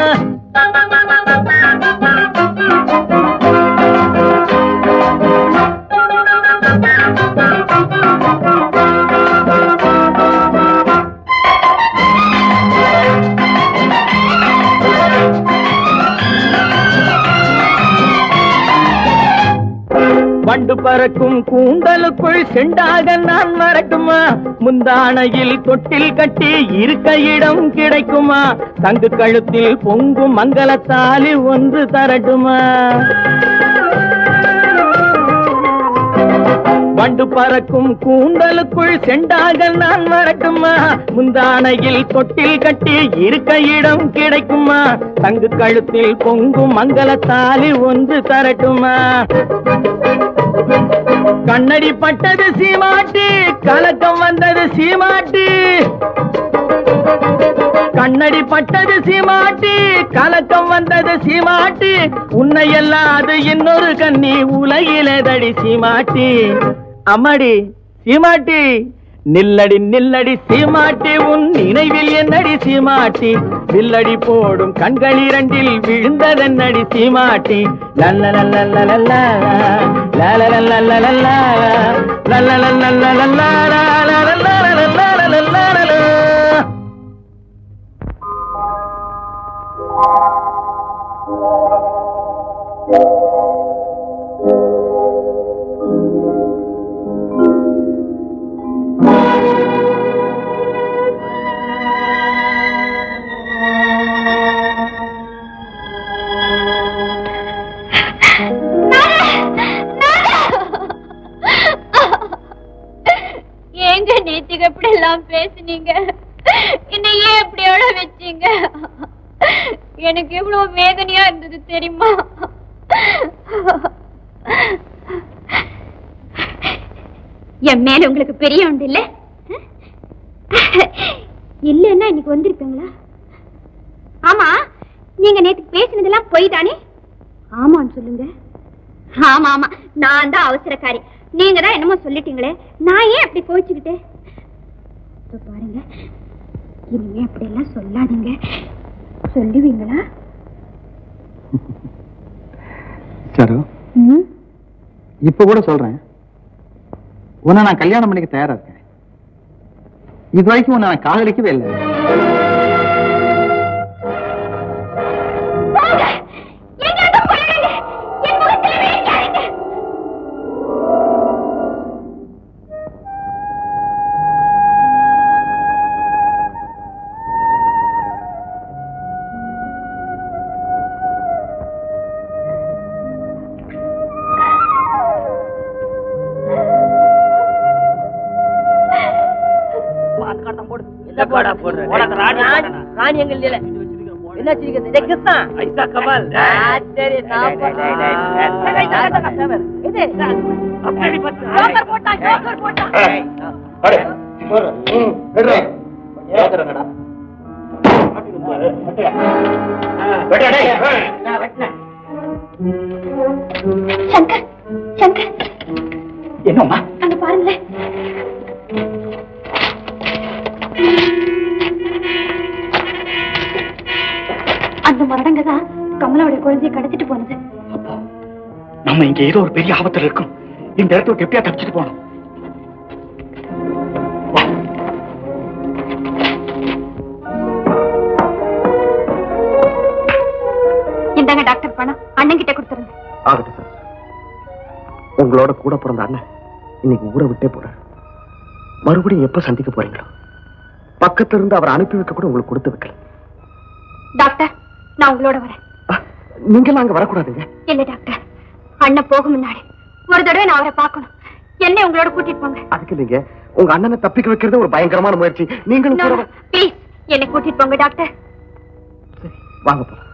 Speaker 11: வண்டு பறக்கும் கூந்தலுக்குள் செண்டாக நான் மறக்குமா முந்தானையில் தொட்டில் கட்டி இருக்க இடம் கிடைக்குமா தங்கு கழுத்தில் பொங்கும் மங்களத்தாலி ஒன்று தரட்டுமா வண்டு பறக்கும் கூந்தலுக்குள் செண்டாக நான் மறக்குமா முந்தானையில் தொட்டில் கட்டி இருக்க இடம் கிடைக்குமா தங்கு கழுத்தில் பொங்கும் மங்களத்தாலி ஒன்று தரட்டுமா கண்ணடி பட்டது சீமாட்டி கலக்கம் வந்தது சீமாட்டி கண்ணடி பட்டது சீமாட்டி கலக்கம் வந்தது சீமாட்டி உன்னை எல்லாது இன்னொரு கண்ணி உலகிலேதடி சீமாட்டி அம்மாடி சீமாட்டி நில்லடி நில்லடி சீமாட்டி உன் நினைவில் என்னடி சீமாட்டி வில்லடி போடும் கண்கள் இரண்டில் விழுந்ததென்னடி சீமாட்டி லல்லலல்லல்லல்லா லல்லலல்லல்லல்லா லல்லலல்லல்லல்லா லல்லலல்லல்லல்லா
Speaker 10: ஏங்க நேத்திக்கு எப்படி எல்லாம் பேசுனீங்க என்னையே எப்படியோட வச்சீங்க எனக்கு எவ்வளவு வேதனையா இருந்தது தெரியுமா
Speaker 2: என் மேல உங்களுக்கு பெரிய உண்டு இல்ல இல்லன்னா இன்னைக்கு வந்திருப்பீங்களா ஆமா நீங்க நேத்துக்கு பேசினதெல்லாம் பொய் தானே ஆமான்னு சொல்லுங்க ஆமா ஆமா நான் தான் அவசரக்காரி நீங்க தான் என்னமோ சொல்லிட்டீங்களே நான் ஏன் அப்படி கோவிச்சுக்கிட்டேன் பாருங்க இனிமே அப்படி எல்லாம் சொல்லாதீங்க சொல்லுவீங்களா
Speaker 1: சரு இப்ப கூட சொல்றேன் உன்னை நான் கல்யாணம் பண்ணிக்க தயாரா இருக்கேன் இது வரைக்கும் உன்னை நான் காதலிக்கவே இல்லை
Speaker 6: ராணி எங்க இல்ல என்ன வச்சிருக்கிறது கிருஷ்ணா ஐசா கமல் சரி
Speaker 2: சங்கர் சங்கர்
Speaker 1: என்னம்மா
Speaker 2: அங்க பாருங்களேன் அந்த மரடங்க தான் கமலாவுடைய குழந்தையை கடத்திட்டு போனது
Speaker 12: நம்ம இங்க ஏதோ ஒரு பெரிய ஆபத்துல இருக்கும் இந்த இடத்த விட்டு எப்படியா தப்பிச்சுட்டு போனோம்
Speaker 10: இந்தாங்க டாக்டர் பணம், அண்ணன் கிட்ட கொடுத்துருங்க.
Speaker 12: ஆகட்டும் சார். உங்களோட கூட பிறந்த அண்ணன் இன்னைக்கு ஊரை விட்டே போறாரு. மறுபடியும் எப்ப சந்திக்க போறீங்களோ? பக்கத்துல இருந்து அவரை அனுப்பி வைக்க கூட உங்களுக்கு கொடுத்து வைக்கல.
Speaker 10: டாக்டர், நான் உங்களோட வரேன்.
Speaker 12: நீங்கெல்லாம் அங்க வரக்கூடாதுங்க.
Speaker 10: இல்ல டாக்டர், அண்ணன் போகும் முன்னாடி ஒரு தடவை நான் அவரை பார்க்கணும். என்ன உங்களோட கூட்டிட்டு போங்க.
Speaker 12: அதுக்கு இல்லைங்க, உங்க அண்ணனை தப்பிக்க வைக்கிறது ஒரு பயங்கரமான முயற்சி. நீங்களும் கூட
Speaker 10: ப்ளீஸ் என்னை கூட்டிட்டு போங்க டாக்டர்.
Speaker 12: சரி, வாங்க போலாம்.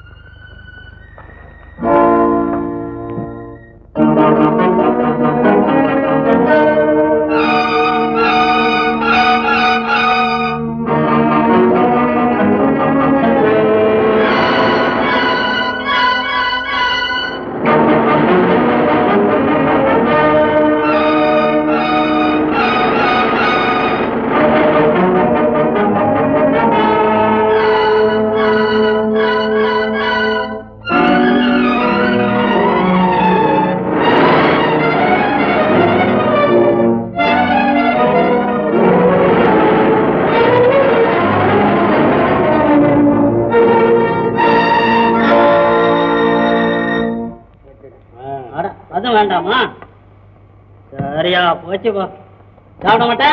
Speaker 13: வேண்டாமா? சரியா போச்சு. போ சாப்பிட மாட்டேன்.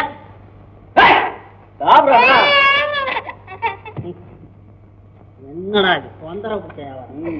Speaker 13: என்னடா இது தொந்தரவு பிடிச்ச?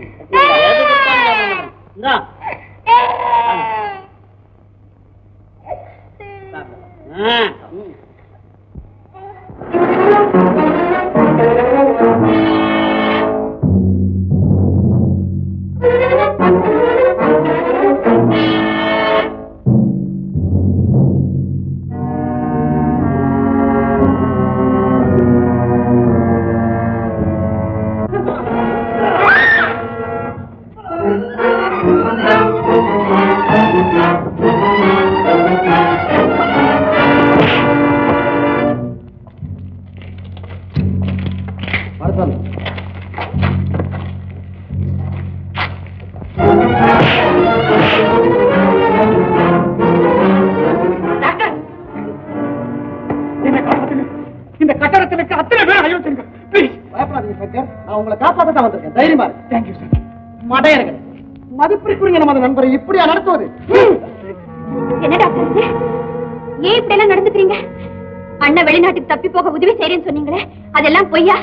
Speaker 7: இந்த கட்டடத்திற்கு அத்தனை பேர் அயோக்கியங்க. ப்ளீஸ் பயப்படாதீங்க இன்ஸ்பெக்டர், நான் உங்களை காப்பாத்த தான் வந்திருக்கேன். தைரியமா இருக்கு. Thank you sir. மடையர்கள் மதிப்பிற்குரிய நமது நண்பரை இப்படியா நடத்துவது?
Speaker 10: என்ன டாக்டர் இது? ஏன் இப்படி எல்லாம் நடந்துக்கிறீங்க? அண்ணன் வெளிநாட்டுக்கு தப்பி போக உதவி செய்யறேன்னு சொன்னீங்களே, அதெல்லாம் பொய்யா?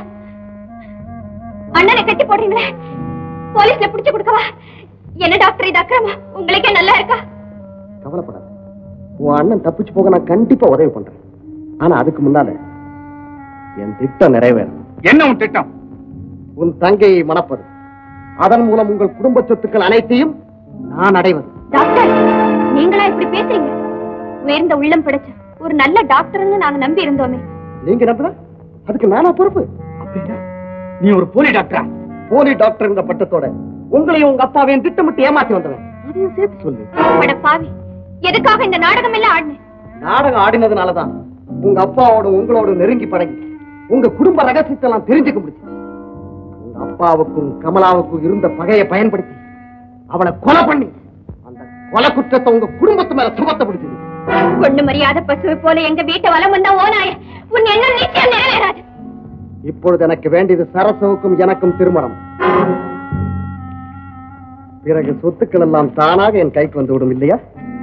Speaker 10: அண்ணனை கட்டி போடுறீங்களே, போலீஸ்ல பிடிச்சு கொடுக்கவா? என்ன டாக்டர் இது அக்கிரமா? உங்களுக்கே நல்லா இருக்கா?
Speaker 12: கவலைப்படாத, உன் அண்ணன் தப்பிச்சு போக நான் கண்டிப்பா உதவி பண்றேன். ஆனா அதுக்கு முன்னால என் திட்டம் நிறைவேறும்.
Speaker 7: என்ன உன் திட்டம்?
Speaker 12: உன் தங்கையை மணப்பது, அதன் மூலம் உங்கள் குடும்ப சொத்துக்கள் அனைத்தையும் நான் அடைவது.
Speaker 10: டாக்டர், நீங்களா இப்படி பேசுறீங்க? உயர்ந்த உள்ளம் படைச்ச ஒரு நல்ல டாக்டர்னு நாங்க நம்பி இருந்தோமே.
Speaker 12: நீங்க நம்புற அதுக்கு நானா பொறுப்பு?
Speaker 7: அப்படின்னா நீ ஒரு போலி டாக்டரா?
Speaker 12: போலி டாக்டர் என்ற பட்டத்தோட உங்களையும் உங்க அப்பாவையும் திட்டமிட்டு ஏமாத்தி வந்தவன். அதையும் சேர்த்து சொல்லு.
Speaker 10: அட பாவி, எதுக்காக இந்த நாடகம் எல்லாம் ஆடினேன்?
Speaker 12: நாடகம் ஆடினதுனாலதான் உங்க அப்பாவோட உங்களோட நெருங்கி பழகி உங்க குடும்ப ரகசியத்தை எல்லாம் தெரிஞ்சுக்க முடிச்சு. உங்க அப்பாவுக்கும் கமலாவுக்கும் இருந்த பகையை பயன்படுத்தி அவனை கொலை பண்ணி அந்த கொலை குற்றத்தை உங்க குடும்பத்து மேல சுமத்த முடிச்சது.
Speaker 10: ஒண்ணு மரியாதை பசுவை போல எங்க வீட்டை வலம் வந்தா ஓனாய உன் எண்ணம் நிச்சயம் நிறைவேறாது.
Speaker 12: இப்பொழுது எனக்கு வேண்டியது சரசவுக்கும் எனக்கும் திருமணம். பிறகு சொத்துக்கள் எல்லாம் தானாக என் கைக்கு வந்து விடும் இல்லையா?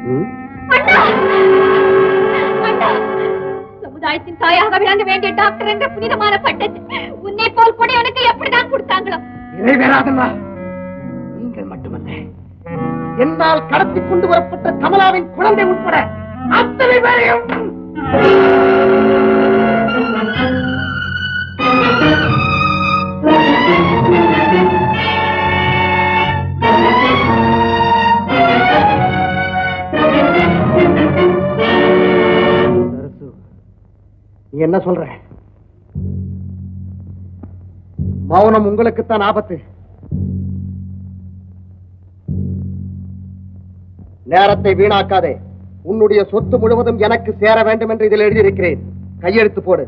Speaker 10: சமுதாயத்தின் தாயாக விளங்க வேண்டிய டாக்டர் என்ற புனிதமான பட்டத்தை உன்னை போல் கூட எனக்கு எப்படிதான் கொடுத்தாங்களோ?
Speaker 12: நிறைவேறாதா? நீங்கள் மட்டுமல்ல, என்னால் கடத்தி கொண்டு வரப்பட்ட கமலாவின் குழந்தை உட்பட அத்தனை பேரையும் நீ என்ன சொல்ற? மௌனம் உங்களுக்குத்தான் ஆபத்து. நேரத்தை வீணாக்காதே. உன்னுடைய சொத்து முழுவதும் எனக்கு சேர வேண்டும் என்று இதில் எழுதியிருக்கிறேன். கையெழுத்து போடு.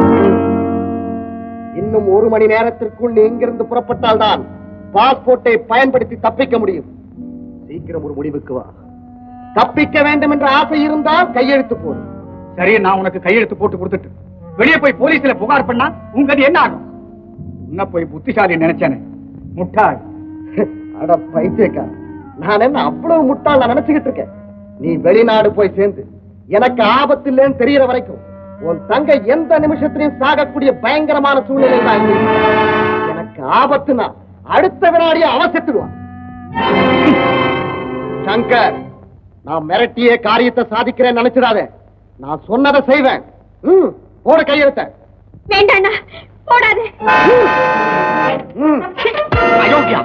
Speaker 12: இன்னும் ஒரு மணி நேரத்திற்குள் நீ இங்கிருந்து புறப்பட்டால்தான் பாஸ்போர்ட்டை பயன்படுத்தி தப்பிக்க முடியும். சீக்கிரம் ஒரு முடிவுக்கு வா. தப்பிக்க வேண்டும் என்ற ஆசை இருந்தால் கையெழுத்து போடு.
Speaker 7: சரி, நான் உனக்கு கையெழுத்து போட்டு கொடுத்துட்டு வெளியே போய் போலீஸ்ல புகார் பண்ணா உங்க என்ன ஆகும்? உன்ன போய் புத்திசாலி நினைச்சேனே, முட்டாள்.
Speaker 12: அட பைத்தியக்கார, நான் என்ன அவ்வளவு முட்டாள் நான் நினைச்சுக்கிட்டு இருக்கேன். நீ வெளிநாடு போய் சேர்ந்து எனக்கு ஆபத்து இல்லைன்னு தெரியற வரைக்கும் உன் தங்க எந்த நிமிஷத்திலையும் சாகக்கூடிய பயங்கரமான சூழ்நிலை தான் இருக்கு. எனக்கு ஆபத்துனா அடுத்த வினாடியே அவ செத்துடுவான். சங்கர், நான் மிரட்டியே காரியத்தை சாதிக்கிறேன்னு நினைச்சிடாத. நான் சொன்னதை செய்வேன். ம், போட கையெழுத்த.
Speaker 10: வேண்டாண்ணா, போடாது.
Speaker 12: அயோக்கியா,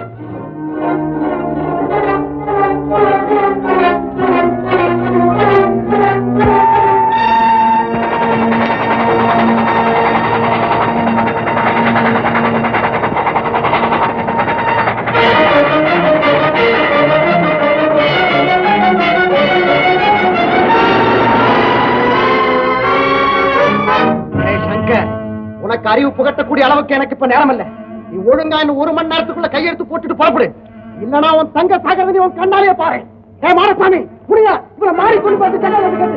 Speaker 12: உனக்கு அறிவு புகட்டக்கூடிய அளவுக்கு எனக்கு இப்ப நேரம் இல்ல. நீ ஒழுங்கா இன்னும் ஒரு மணி நேரத்துக்குள்ள கையெழுத்து போட்டுட்டு புறப்படு. இல்லனா உன் தங்க சாகரதை உன் கண்ணாலே பாரு. ஏ மாரசாமி, புரியா? இவளை மாறி கொண்டு பார்த்து கண்ணாலே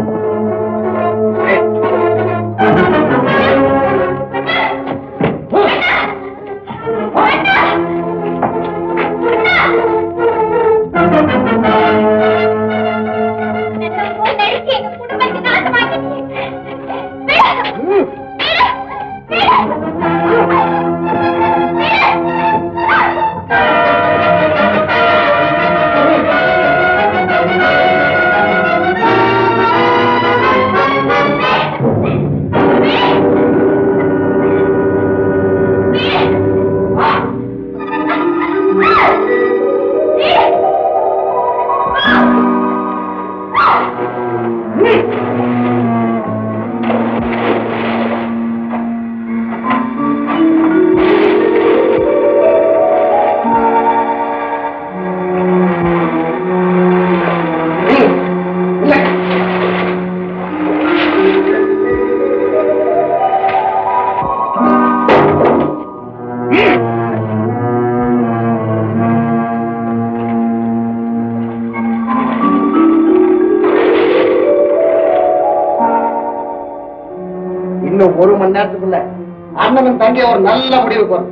Speaker 12: ஒரு மணி நேரத்துக்குள்ள அண்ணனும் தங்கி ஒரு நல்ல முடிவு வரும்.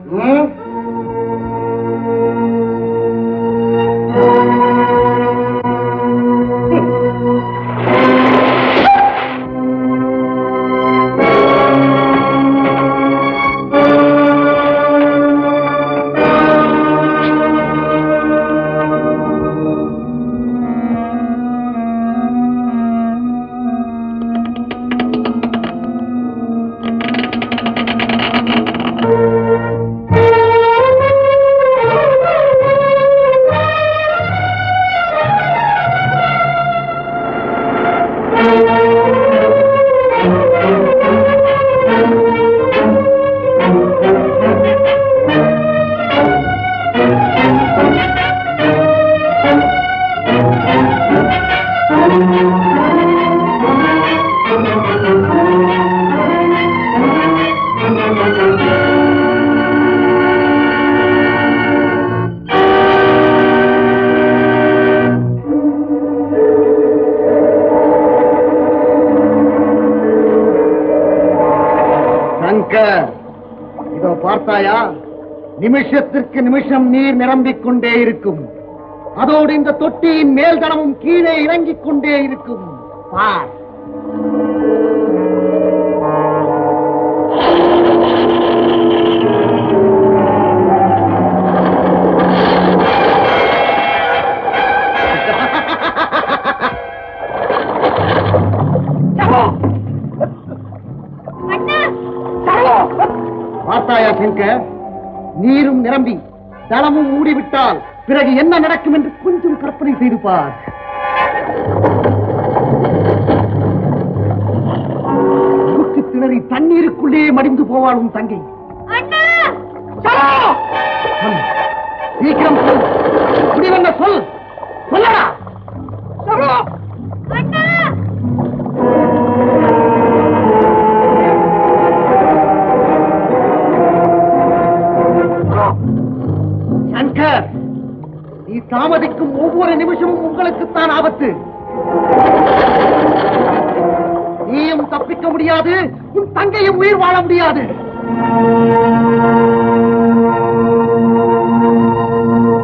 Speaker 12: இதோ பார்த்தாயா, நிமிஷத்திற்கு நிமிஷம் நீர் நிரம்பிக் கொண்டே இருக்கும். அதோடு இந்த தொட்டியின் மேல் தளமும் கீழே இறங்கிக் கொண்டே இருக்கும். பார். பார்த்தாயா சங்கர், நீரும் நிரம்பி தளமும் மூடிவிட்டால் பிறகு என்ன நடக்கும் என்று கொஞ்சம் கற்பனை செய்து பார். மூச்சு திணறி தண்ணீருக்குள்ளே மடிந்து போவாளும் தங்கை. சீக்கிரம் சொல், முடிவென்ன சொல், சொல்லடா. சங்கர், நீ தாமதிக்கும் ஒவ்வொரு நிமிஷமும் உங்களுக்குத்தான் ஆபத்து. நீயும் தப்பிக்க முடியாது, உன் தங்கையும் உயிர் வாழ முடியாது.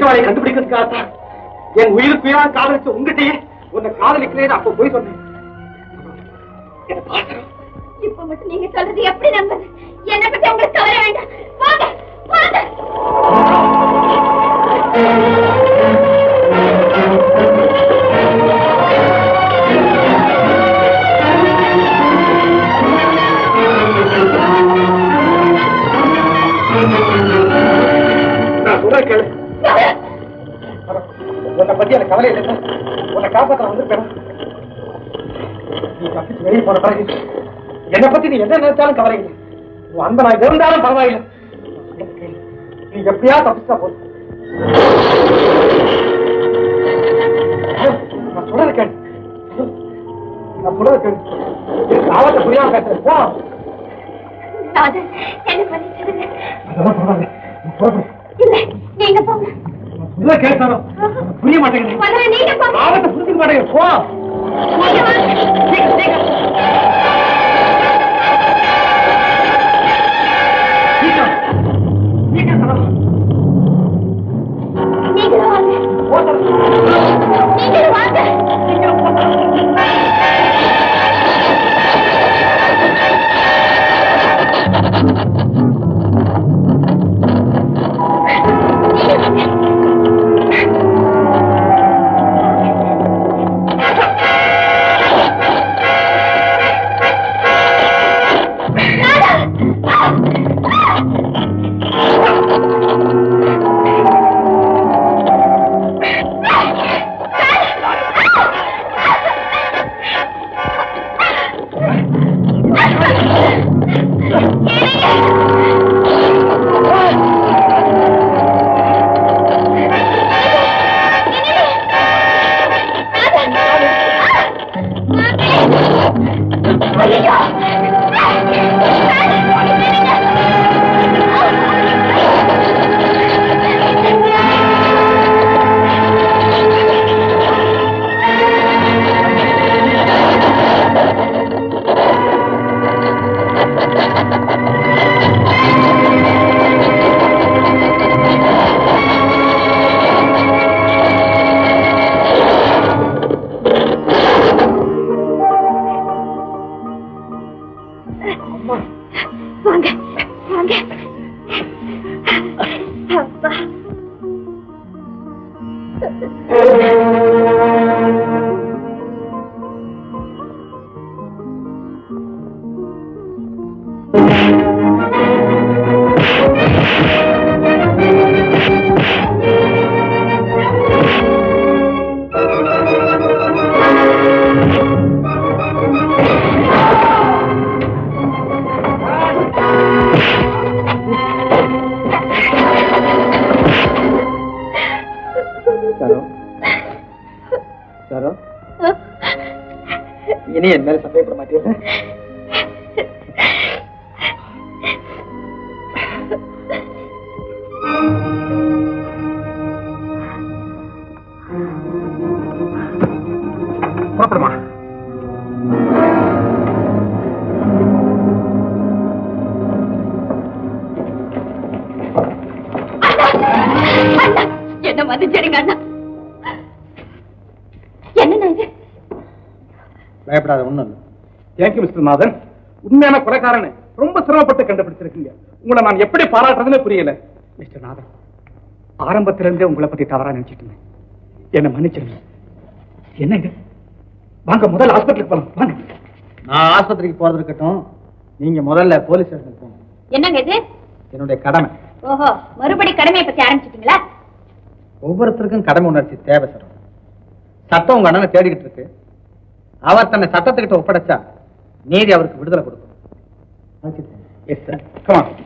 Speaker 1: குற்றவாளியை கண்டுபிடிக்கிறதுக்காகத்தான் என் உயிருக்கு உயிராக காதலிச்ச உங்ககிட்டயே உன்னை காதலிக்கிறேன்னு அப்ப போய் சொன்னேன்.
Speaker 10: இப்ப மட்டும் நீங்க சொல்றது எப்படி நம்புது? என்னை பத்தி உங்களுக்கு கவலை வேண்டாம். வாங்க வாங்க.
Speaker 1: நான் சொல்ற கேளு. உன்னை பத்தி எனக்கு கவலை இல்லை. உன்னை காப்பாற்ற வந்திருப்பேன். நீ தப்பிச்சு வெளியே போன பிறகு என்னை பத்தி நீ என்ன நினைச்சாலும் கவலை இல்லை. உன் அன்பை நான் இருந்தாலும் பரவாயில்லை. நீ எப்படியா தப்பிச்சா போதும். நான் சொல்றது கேளு. நான் சொல்றது கேளு. ஆபத்தை புரியாம பேசுறேன். போ.
Speaker 10: என்ன பண்ணிட்டு
Speaker 1: அதெல்லாம் பரவாயில்ல.
Speaker 10: இல்ல நீங்க போங்க.
Speaker 1: சொல்ல கேட்டாரோ புரிய மாட்டேங்குது.
Speaker 10: நீங்க போங்க.
Speaker 1: ஆபத்தை புரிஞ்சுக்க மாட்டேங்குது. போ.
Speaker 10: நீங்களும் வாங்க. நீங்களும் வாங்க. வாங்க வாங்க. அப்பா
Speaker 1: இனி என் மேல சந்தேகப்பட மாட்டீங்க. புறப்படுமா?
Speaker 10: என்ன மன்னிச்சிடுங்க அண்ணா. என்ன இது?
Speaker 1: பயப்படாத, ஒண்ணும் இல்லை. Thank you mister Nathan. உண்மையான கொலைக்காரன் ரொம்ப சிரமப்பட்டு கண்டுபிடிச்சிருக்கீங்க. உங்களை நான் எப்படி பாராட்டுறதுன்னு புரியல. மிஸ்டர் நாதன், ஆரம்பத்திலிருந்தே உங்களை பத்தி தவறா நினைச்சிட்டு இருந்தேன். என்ன மன்னிச்சிருங்க. என்ன இது? வாங்க முதல்ல ஹாஸ்பிட்டலுக்கு போலாம். வாங்க. நான் ஆஸ்பத்திரிக்கு போறது இருக்கட்டும், நீங்க முதல்ல போலீஸ் ஸ்டேஷனுக்கு போங்க.
Speaker 10: என்னங்க இது?
Speaker 1: என்னுடைய கடமை.
Speaker 10: ஓஹோ, மறுபடி கடமையை பத்தி ஆரம்பிச்சிட்டீங்களா?
Speaker 1: ஒவ்வொருத்தருக்கும் கடமை உணர்ச்சி தேவை சார். சட்டம் உங்க அண்ணனை தேடிக்கிட்டு இருக்கு. அவர் தன்னை சட்டத்துக்கிட்ட ஒப்படைச்சா நீதி அவருக்கு விடுதலை கொடுக்கும். Yes sir. Come on.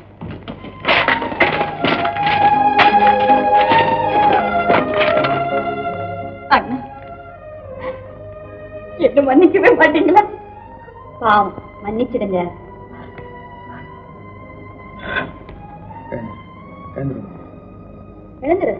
Speaker 10: அண்ணா, என்ன மன்னிக்கவே மாட்டீங்களா? பாவம், மன்னிச்சிடுங்க. எழுந்துரு.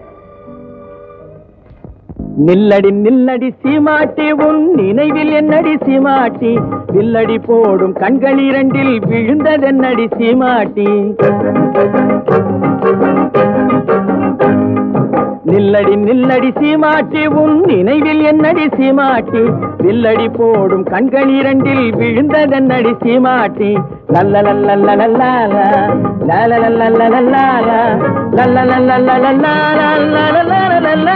Speaker 11: நில்லடி நில்லடி சீமாட்டி, உன் நினைவில் என்னடி சீமாட்டி, வில்லடி போடும் கண்கள் இரண்டில் விழுந்ததென்னடி சீமாட்டி. நில்லடி நில்லடி சீமாட்டி உன் நினைவில் என்னடி சீமாட்டி வில்லடி போடும் கண்கள் இரண்டில் விழுந்ததென்னடி சீமாட்டி லல்லலல்லல்லலல்லாலா லல்லலல்லல்லல்லாலா லல்லலல்லல்லல்லாலா